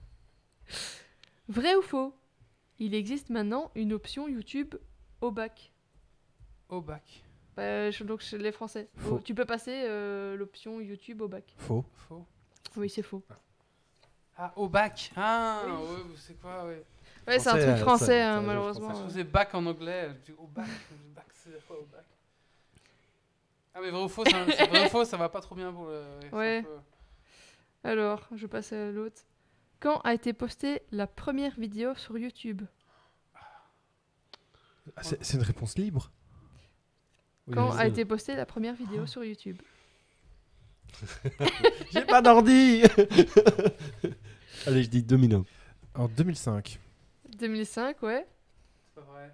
Vrai ou faux? Il existe maintenant une option YouTube au bac. Au bac. Donc chez les Français. Faux. Tu peux passer l'option YouTube au bac. Faux. Faux. Oui, c'est faux. Ah, au bac. Ah, Oui. ouais, c'est quoi, ouais. Ouais, c'est un Français, truc français, ça, hein, ça, malheureusement. Je faisais bac en anglais. Je dis au bac. Bac, c'est quoi au bac? Ah, mais vrai ou faux, c'est vrai ou faux, ça va pas trop bien pour le. c'est Ouais. un peu- Alors, je passe à l'autre. Quand a été postée la première vidéo sur YouTube? Ah, c'est une réponse libre. Quand a été postée la première vidéo sur YouTube? J'ai pas d'ordi. Allez, je dis 2001. En 2005. 2005, ouais. C'est pas vrai.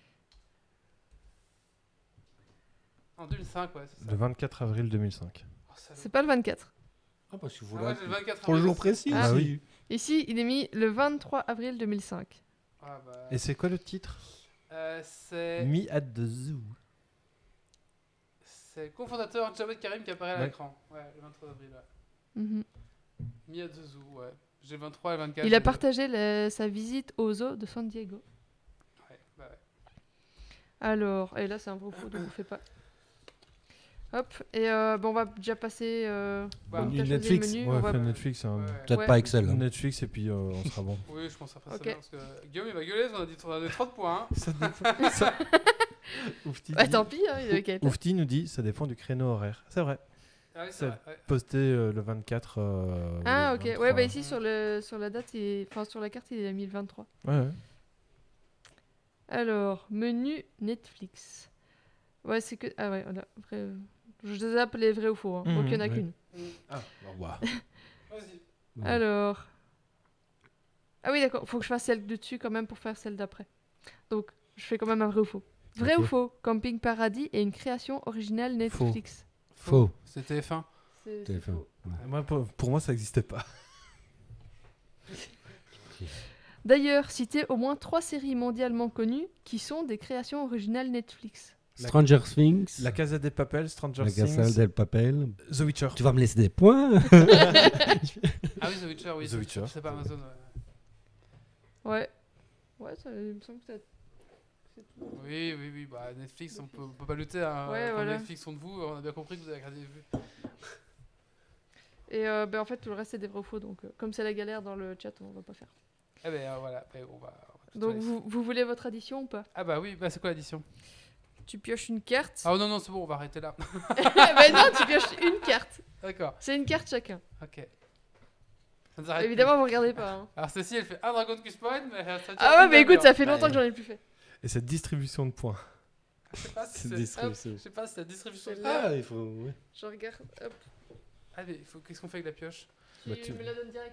En 2005, ouais, c'est ça. Le 24 avril 2005. Oh, ça C'est pas le 24. Ah, parce que Ah, ouais, j'ai le 24 pour le avril jour aussi. précis Ah aussi. oui. Ici, il est mis le 23 avril 2005. Ah, bah. Et c'est quoi le titre? C'est. Me at the Zoo. C'est le cofondateur Jawed Karim qui apparaît à Ouais. l'écran. Ouais, le 23 avril, ouais. Mhm. Mia de Zoo, ouais. J'ai le 23 et le 24. Il a j'ai- partagé sa visite au zoo de San Diego. Ouais, bah ouais. Alors, et là c'est un vrai faux, donc on fait pas. Hop, et bon, on va déjà passer. Bah, comme menu t'as choisi Netflix. le menu, Ouais, on va- fait Netflix. Hein. Ouais. Peut-être Ouais. pas Excel. hein. Netflix et puis on sera bon. Oui, je pense après Ok. ça bien, parce que Guillaume il va gueuler, on a dit on a des 30 points. hein. Ça dépend. ça- Oufti, Ouais, dit- tant pis, hein, il avait qu'à être là. Oufti nous dit ça dépend du créneau horaire. C'est vrai. Ah oui, c'est Ça- vrai. Ouais. Posté le 24. Ah, le ok, 23. ouais, bah ici sur la date, enfin sur la carte, il a mis le 23. Ouais, ouais. Alors, menu Netflix. Ouais, c'est que. Ah ouais, voilà. Je les ai appelés vrais ou faux, hein. Donc il y en a ouais. qu'une. Ah, bah. Vas-y. Alors. Ah oui, d'accord, faut que je fasse celle de dessus quand même pour faire celle d'après. Donc, je fais quand même un vrai ou faux. Vrai Ok. ou faux? Camping Paradis est une création originale Netflix. Faux. C'était F1. C'est Téléphone. faux. Ouais. Moi, pour moi, ça n'existait pas. D'ailleurs, citez au moins 3 séries mondialement connues qui sont des créations originales Netflix. Stranger Things. La Casa des Papel, Stranger La Casa Things, del Papel. The Witcher. Tu vas me laisser des points. Ah oui, The Witcher, oui. The Witcher. C'est pas Amazon. Ouais. Ouais. Ouais, ça, il me semble que c'est tout. Oui, bah Netflix, on peut pas lutter. Hein. Ouais, Quand voilà. Netflix sont de vous, on a bien compris que vous avez regardé les vues. Et en fait, tout le reste, c'est des vrais ou faux. Donc, comme c'est la galère dans le chat, on va pas faire. Eh ben voilà, on va Donc, tout vous voulez votre addition ou pas? Ah bah oui, bah c'est quoi l'addition? Tu pioches une carte. Ah non, c'est bon, on va arrêter là. Mais non, tu pioches une carte. D'accord, C'est une carte chacun. ok. Ça nous arrête Évidemment, plus. vous regardez pas. Hein. Alors Cécile, elle fait un Dragon Quest Point, mais ça Ah ouais, mais écoute, ça fait longtemps Ouais. que j'en ai plus fait. Et cette distribution de points. Je sais pas si C'est c'est... distribution. Je sais pas si c'est la distribution... C'est là. Ah, il faut. Ouais. Je regarde. Hop. Allez, qu'est-ce qu'on fait avec la pioche? Tu Bah, tu- me la donnes direct.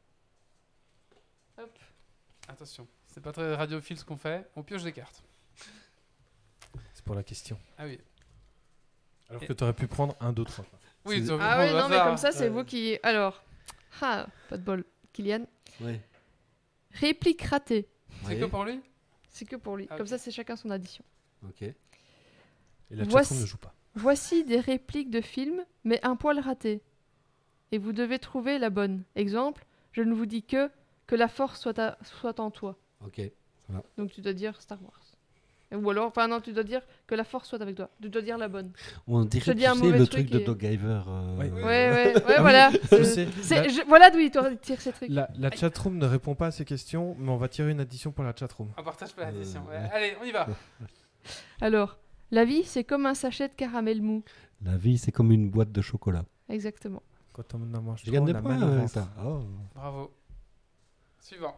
Hop. Attention, c'est pas très radiophile ce qu'on fait, on pioche des cartes. C'est pour la question. Ah oui. Alors que tu aurais pu prendre 1, 2, 3. Oui, C'est- tu aurais pu Ah prendre ouais, au non, mais hasard. comme ça, c'est vous qui. Alors. Ah, pas de bol. Kylian. Ouais. Réplique ratée. C'est que pour lui? C'est que pour lui. Ah, Comme ok. ça, c'est chacun son addition. Ok. Et la Voici- chatroom ne joue pas. Voici des répliques de films, mais un poil raté. Et vous devez trouver la bonne. Exemple, je ne vous dis que la force soit en toi. Ok. Donc tu dois dire Star Wars. Ou alors, enfin non, tu dois dire que la force soit avec toi. Tu dois dire la bonne. On Je dirait dis un tu sais, mauvais le truc truc de et- Doggiver. Oui. Ouais, Ah voilà. oui, je sais. Voilà d'où il tire ces trucs. La chatroom ne répond pas à ces questions, mais on va tirer une addition pour la chatroom. On partage pas l'addition. Ouais. ouais. Allez, on y va. Alors, la vie, c'est comme un sachet de caramel mou. La vie, c'est comme une boîte de chocolat. Exactement. Quand on en mange Je trop, gagne on des a points, mal au ventre. ça. Oh. Bravo. Suivant.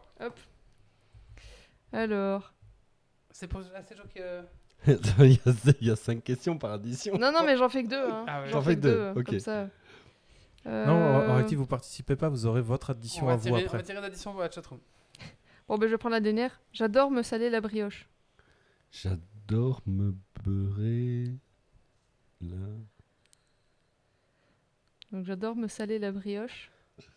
Alors. C'est pour c'est Joe qui... Il y a 5 questions par addition. Non, mais j'en fais que 2. Hein. Ah ouais. J'en fais que 2. ok. Comme ça. Non, Aurélie, vous participez pas, vous aurez votre addition On à va vous tirer après. l'addition pour la chatroom. Bon, ben je vais prendre la dernière. J'adore me saler la brioche. J'adore me beurrer. Là. Donc, j'adore me saler la brioche.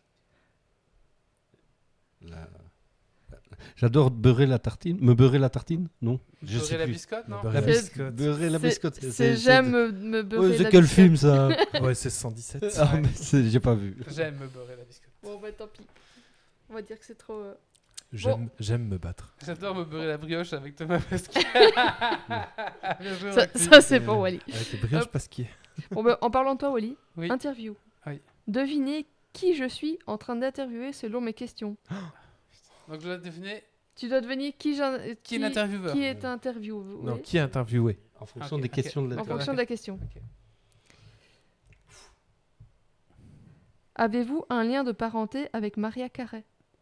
Là. J'adore beurrer la tartine. Me beurrer la tartine? Non. Je Beurrer sais la plus. biscotte, non? Beurrer la C'est- biscotte. Beurrer la C'est- biscotte. C'est j'aime me beurrer Oh, c'est la quel biscotte. film ça? Ouais, c'est 117. Ah, mais j'ai pas vu. J'aime me beurrer la biscotte. Bon, bah tant pis. On va dire que c'est trop. J'aime me battre. J'adore me beurrer la brioche avec Thomas Pesquet. Bien joué, Ça, Maxime. ça, c'est pour Wally. Avec les brioches Hop. pasquier. Bon, ben, en parlant de toi, Wally, Oui. interview. Oui. Devinez qui je suis en train d'interviewer selon mes questions. Donc je dois deviner Tu dois deviner qui qui est l'intervieweur. qui est interviewé Non, qui est interviewé? En fonction Ok, des ok. questions de la en D'accord, fonction de la question. Ok. Avez-vous un lien de parenté avec Maria Carey?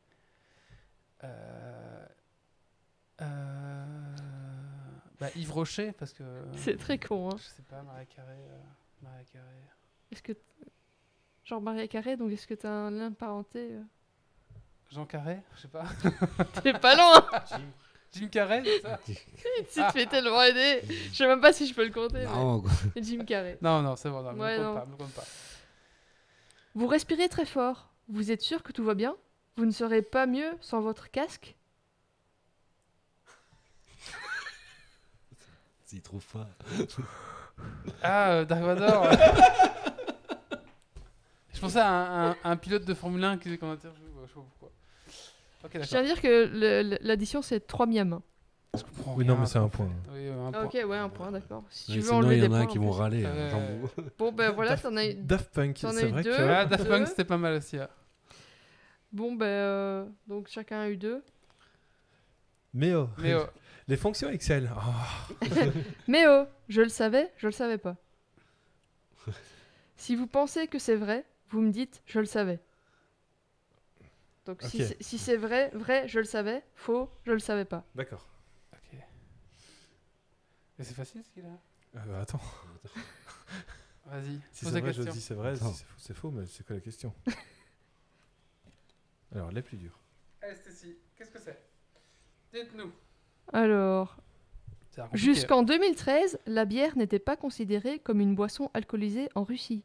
Bah, Yves Rocher, parce que... C'est très con, hein. Je sais pas, Maria Carré... Maria Carré... Est-ce que. Genre Maria Carey, donc est-ce que t'as un lien de parenté Jean Carré, je sais pas. T'es pas loin. Jim Carrey, c'est ça? Si tu fais tellement aider. Je sais même pas si je peux le compter. Non, mais Jim Carrey. Non, c'est bon, non, Ouais, me non. compte pas, me compte pas. Vous respirez très fort. Vous êtes sûr que tout va bien? Vous ne serez pas mieux sans votre casque? s'il trouve pas. Ah, Dark Vador. Je pensais à un pilote de Formule 1 qu'on interviewe, je sais pas pourquoi. Ok, Je d'accord. tiens à dire que l'addition c'est 3 miams. Je comprends Oui, rien, non, mais c'est un quoi. point. Oui, un Ah, point. ok, ouais, un point, d'accord. Si tu Ouais, veux sinon, enlever il y des en a points. un qui en vont plus. râler. Ouais. J'en veux. Bon, ben voilà, Daft- t'en as eu. Daft Punk, T'en as c'est eu vrai deux. que... Ah, Daft Punk, Deux. c'était pas mal aussi. Bon, ben donc chacun a eu 2. Mais oh, Mais oh, les fonctions Excel. Oh. Mais oh, je le savais pas. Si vous pensez que c'est vrai, vous me dites je le savais. Donc Ok. si c'est vrai, je le savais, faux, je le savais pas. D'accord. ok. Mais c'est facile ce qu'il a. Attends, Vas-y, si pose c'est la vrai, je question. dis c'est vrai, si Attends. c'est faux, c'est faux, mais c'est quoi la question? Alors, les plus durs. Allez, Stécie, qu'est-ce que c'est? Dites-nous. Alors, C'est compliqué. jusqu'en 2013, la bière n'était pas considérée comme une boisson alcoolisée en Russie.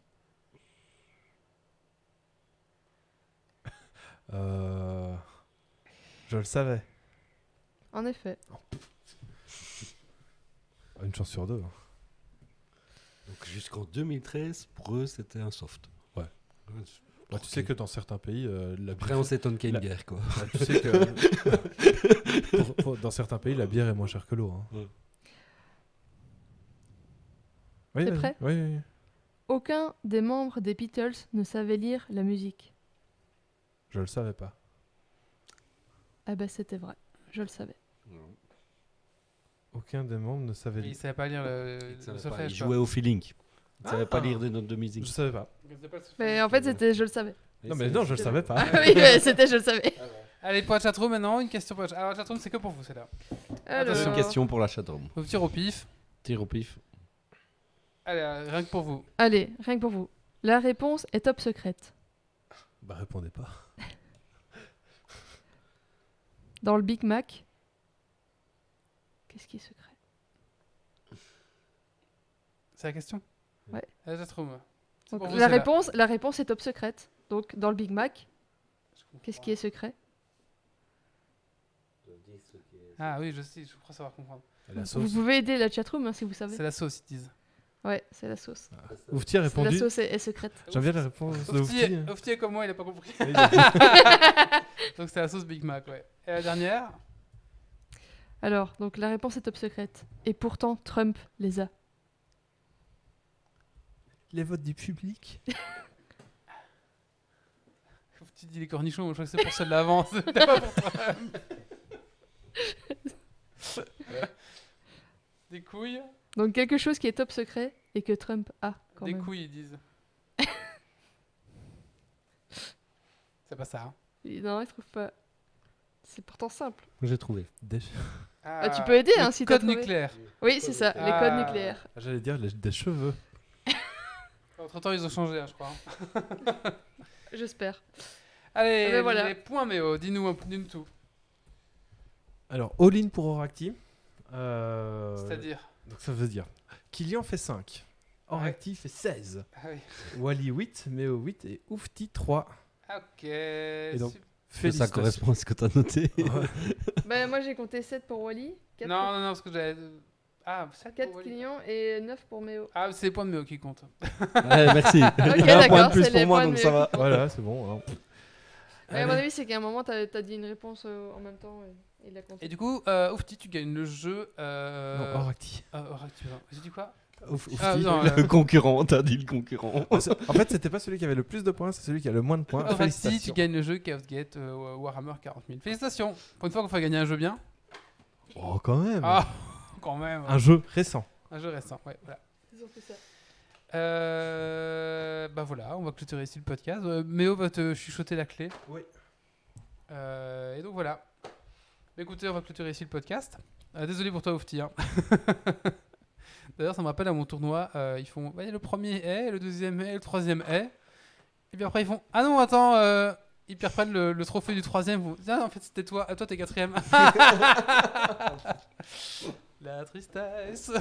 Je le savais. En effet. Une chance sur deux. Hein. Donc jusqu'en 2013, pour eux, c'était un soft. Ouais. Bah, tu sais que dans certains pays, la Après, on s'étonne qu'il y ait une guerre, quoi. Bah, tu sais que dans certains pays, la bière est moins chère que l'eau. Hein. Ouais. Oui, T'es vas-y. prêt ? Oui. Aucun des membres des Beatles ne savait lire la musique. Je le savais pas. Ah bah c'était vrai, je le savais. Aucun des membres ne savait Il lire. savait pas lire le Il savait pas, solfège. il quoi. jouait au feeling. Il savait pas Ah. lire des notes de Je musique. savais pas. Il faisait pas le solfège. Mais en fait c'était je le savais. Non, mais non, je le savais pas. Ah oui, mais c'était je le savais. Allez, pour la chatroom maintenant, une question pour la chatroom. Alors, la chatroom, c'est que pour vous, celle-là. Alors, C'est une question pour la chatroom. Faut tirer au pif. Tire au pif. Allez, rien que pour vous. Allez, rien que pour vous. La réponse est top secrète. Bah, répondez pas. Dans le Big Mac, qu'est-ce qui est secret ? C'est la question ? Ouais. La chatroom. C'est Donc, pour vous, la celle-là. réponse est top secrète. Donc dans le Big Mac, Je comprends. qu'est-ce qui est secret ? Ah oui, je sais, je crois savoir comprendre. La Vous sauce. pouvez aider la chatroom hein, si vous savez. C'est la sauce, ils disent. Ouais, c'est la sauce. Oufti a La répondu. sauce est secrète. J'aime bien la réponse de Oufti. Ofti est comme moi, il a pas compris. Oui, il a- Donc c'est la sauce Big Mac, ouais. Et la dernière ? Alors, donc la réponse est top secrète. Et pourtant, Trump les a. Les votes du public. Ofti dit les cornichons, moi, je crois que c'est pour celle d'avant. C'était pas pour toi. Des couilles ? Donc quelque chose qui est top secret et que Trump a quand Des même. couilles, ils disent. C'est pas ça. Hein. Non, il trouve pas. C'est pourtant simple. J'ai trouvé. Ah, tu peux aider le hein, si t'as code trouvé. nucléaire. Oui, c'est ça, les Ah. codes nucléaires. J'allais dire des cheveux. Entre-temps, ils ont changé, hein, je crois. J'espère. Allez, Ah ben voilà. les points Méo, dis-nous tout. Alors, all-in pour Oracti. C'est-à-dire Donc ça veut dire Kylian fait 5. Oracti fait 16. Ah oui. Wally 8, Méo 8 et Oufti 3. Ok. donc, super. Ça Félicitations. correspond à ce que tu as noté. Bah, moi j'ai compté 7 pour Wally, 4 Non, parce que j'avais. Ah, 7 pour Kylian et 9 pour Méo. Ah, c'est les points de Méo qui comptent. Ouais, merci. Ok, Un point d'accord, de plus c'est pour les moi, points de donc ça Méo va. qui comptent. Voilà, c'est bon. hein. Mais à mon avis, c'est qu'à un moment, t'as dit une réponse en même temps et il a compté. Et du coup, Oufti, tu gagnes le jeu. Non, Oracti. Oracti, j'ai dit quoi Oufti. Ah, non, Le concurrent, t'as dit le concurrent. En fait, c'était pas celui qui avait le plus de points, c'est celui qui a le moins de points. Oracti, tu Félicitations. gagnes le jeu Chaos Gate Warhammer 40 000. Félicitations. Pour une fois qu'on fait gagner un jeu bien. Oh, quand même. Ah, quand même. Un jeu récent. Un jeu récent, ouais, voilà. C'est surtout ça. Bah voilà, on va clôturer ici le podcast. Méo va te chuchoter la clé. Oui. Et donc voilà. Écoutez, on va clôturer ici le podcast. Désolé pour toi, Oufti. Hein. D'ailleurs, ça me rappelle à mon tournoi. Ils font le premier est, le deuxième est, le troisième est. Et puis après, ils font ah non, attends, ils reprennent le trophée du troisième. Vous... Ah, en fait, c'était toi. Toi, t'es quatrième. La tristesse.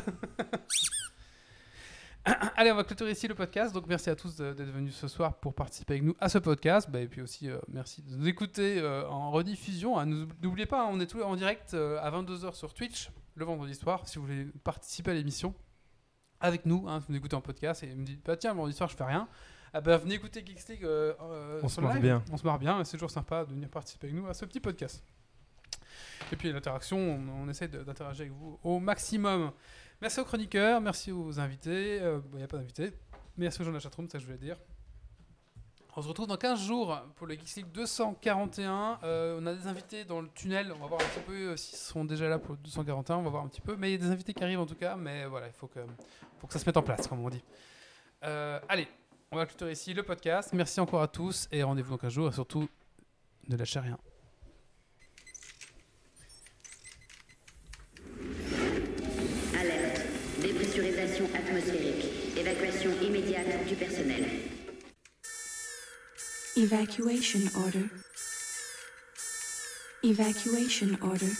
Allez, on va clôturer ici le podcast. Donc, merci à tous d'être venus ce soir pour participer avec nous à ce podcast. Et puis aussi, merci de nous écouter en rediffusion. Hein. N'oubliez pas, hein, on est tous en direct à 22h sur Twitch le vendredi soir. Si vous voulez participer à l'émission avec nous, hein, vous nous écoutez en podcast et vous me dites, bah tiens, le vendredi soir, je fais rien. Ah bah, venez écouter Geeks League On sur se le marre live. bien. On se marre bien et c'est toujours sympa de venir participer avec nous à ce petit podcast. Et puis l'interaction, on essaie d'interagir avec vous au maximum. Merci aux chroniqueurs, merci aux invités. Il n'y a pas d'invités. Merci aux gens de la chatroom, c'est ça que je voulais dire. On se retrouve dans 15 jours pour le Geeks League 241. On a des invités dans le tunnel. On va voir un petit peu s'ils sont déjà là pour le 241. On va voir un petit peu. Mais il y a des invités qui arrivent en tout cas. Mais voilà, il faut que ça se mette en place, comme on dit. Allez, on va clôturer ici le podcast. Merci encore à tous et rendez-vous dans 15 jours. Et surtout, ne lâchez rien. Alerte. Dépressurisation atmosphérique. Évacuation immédiate du personnel. Evacuation order. Evacuation order.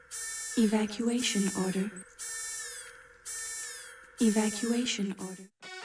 Evacuation order. Evacuation order.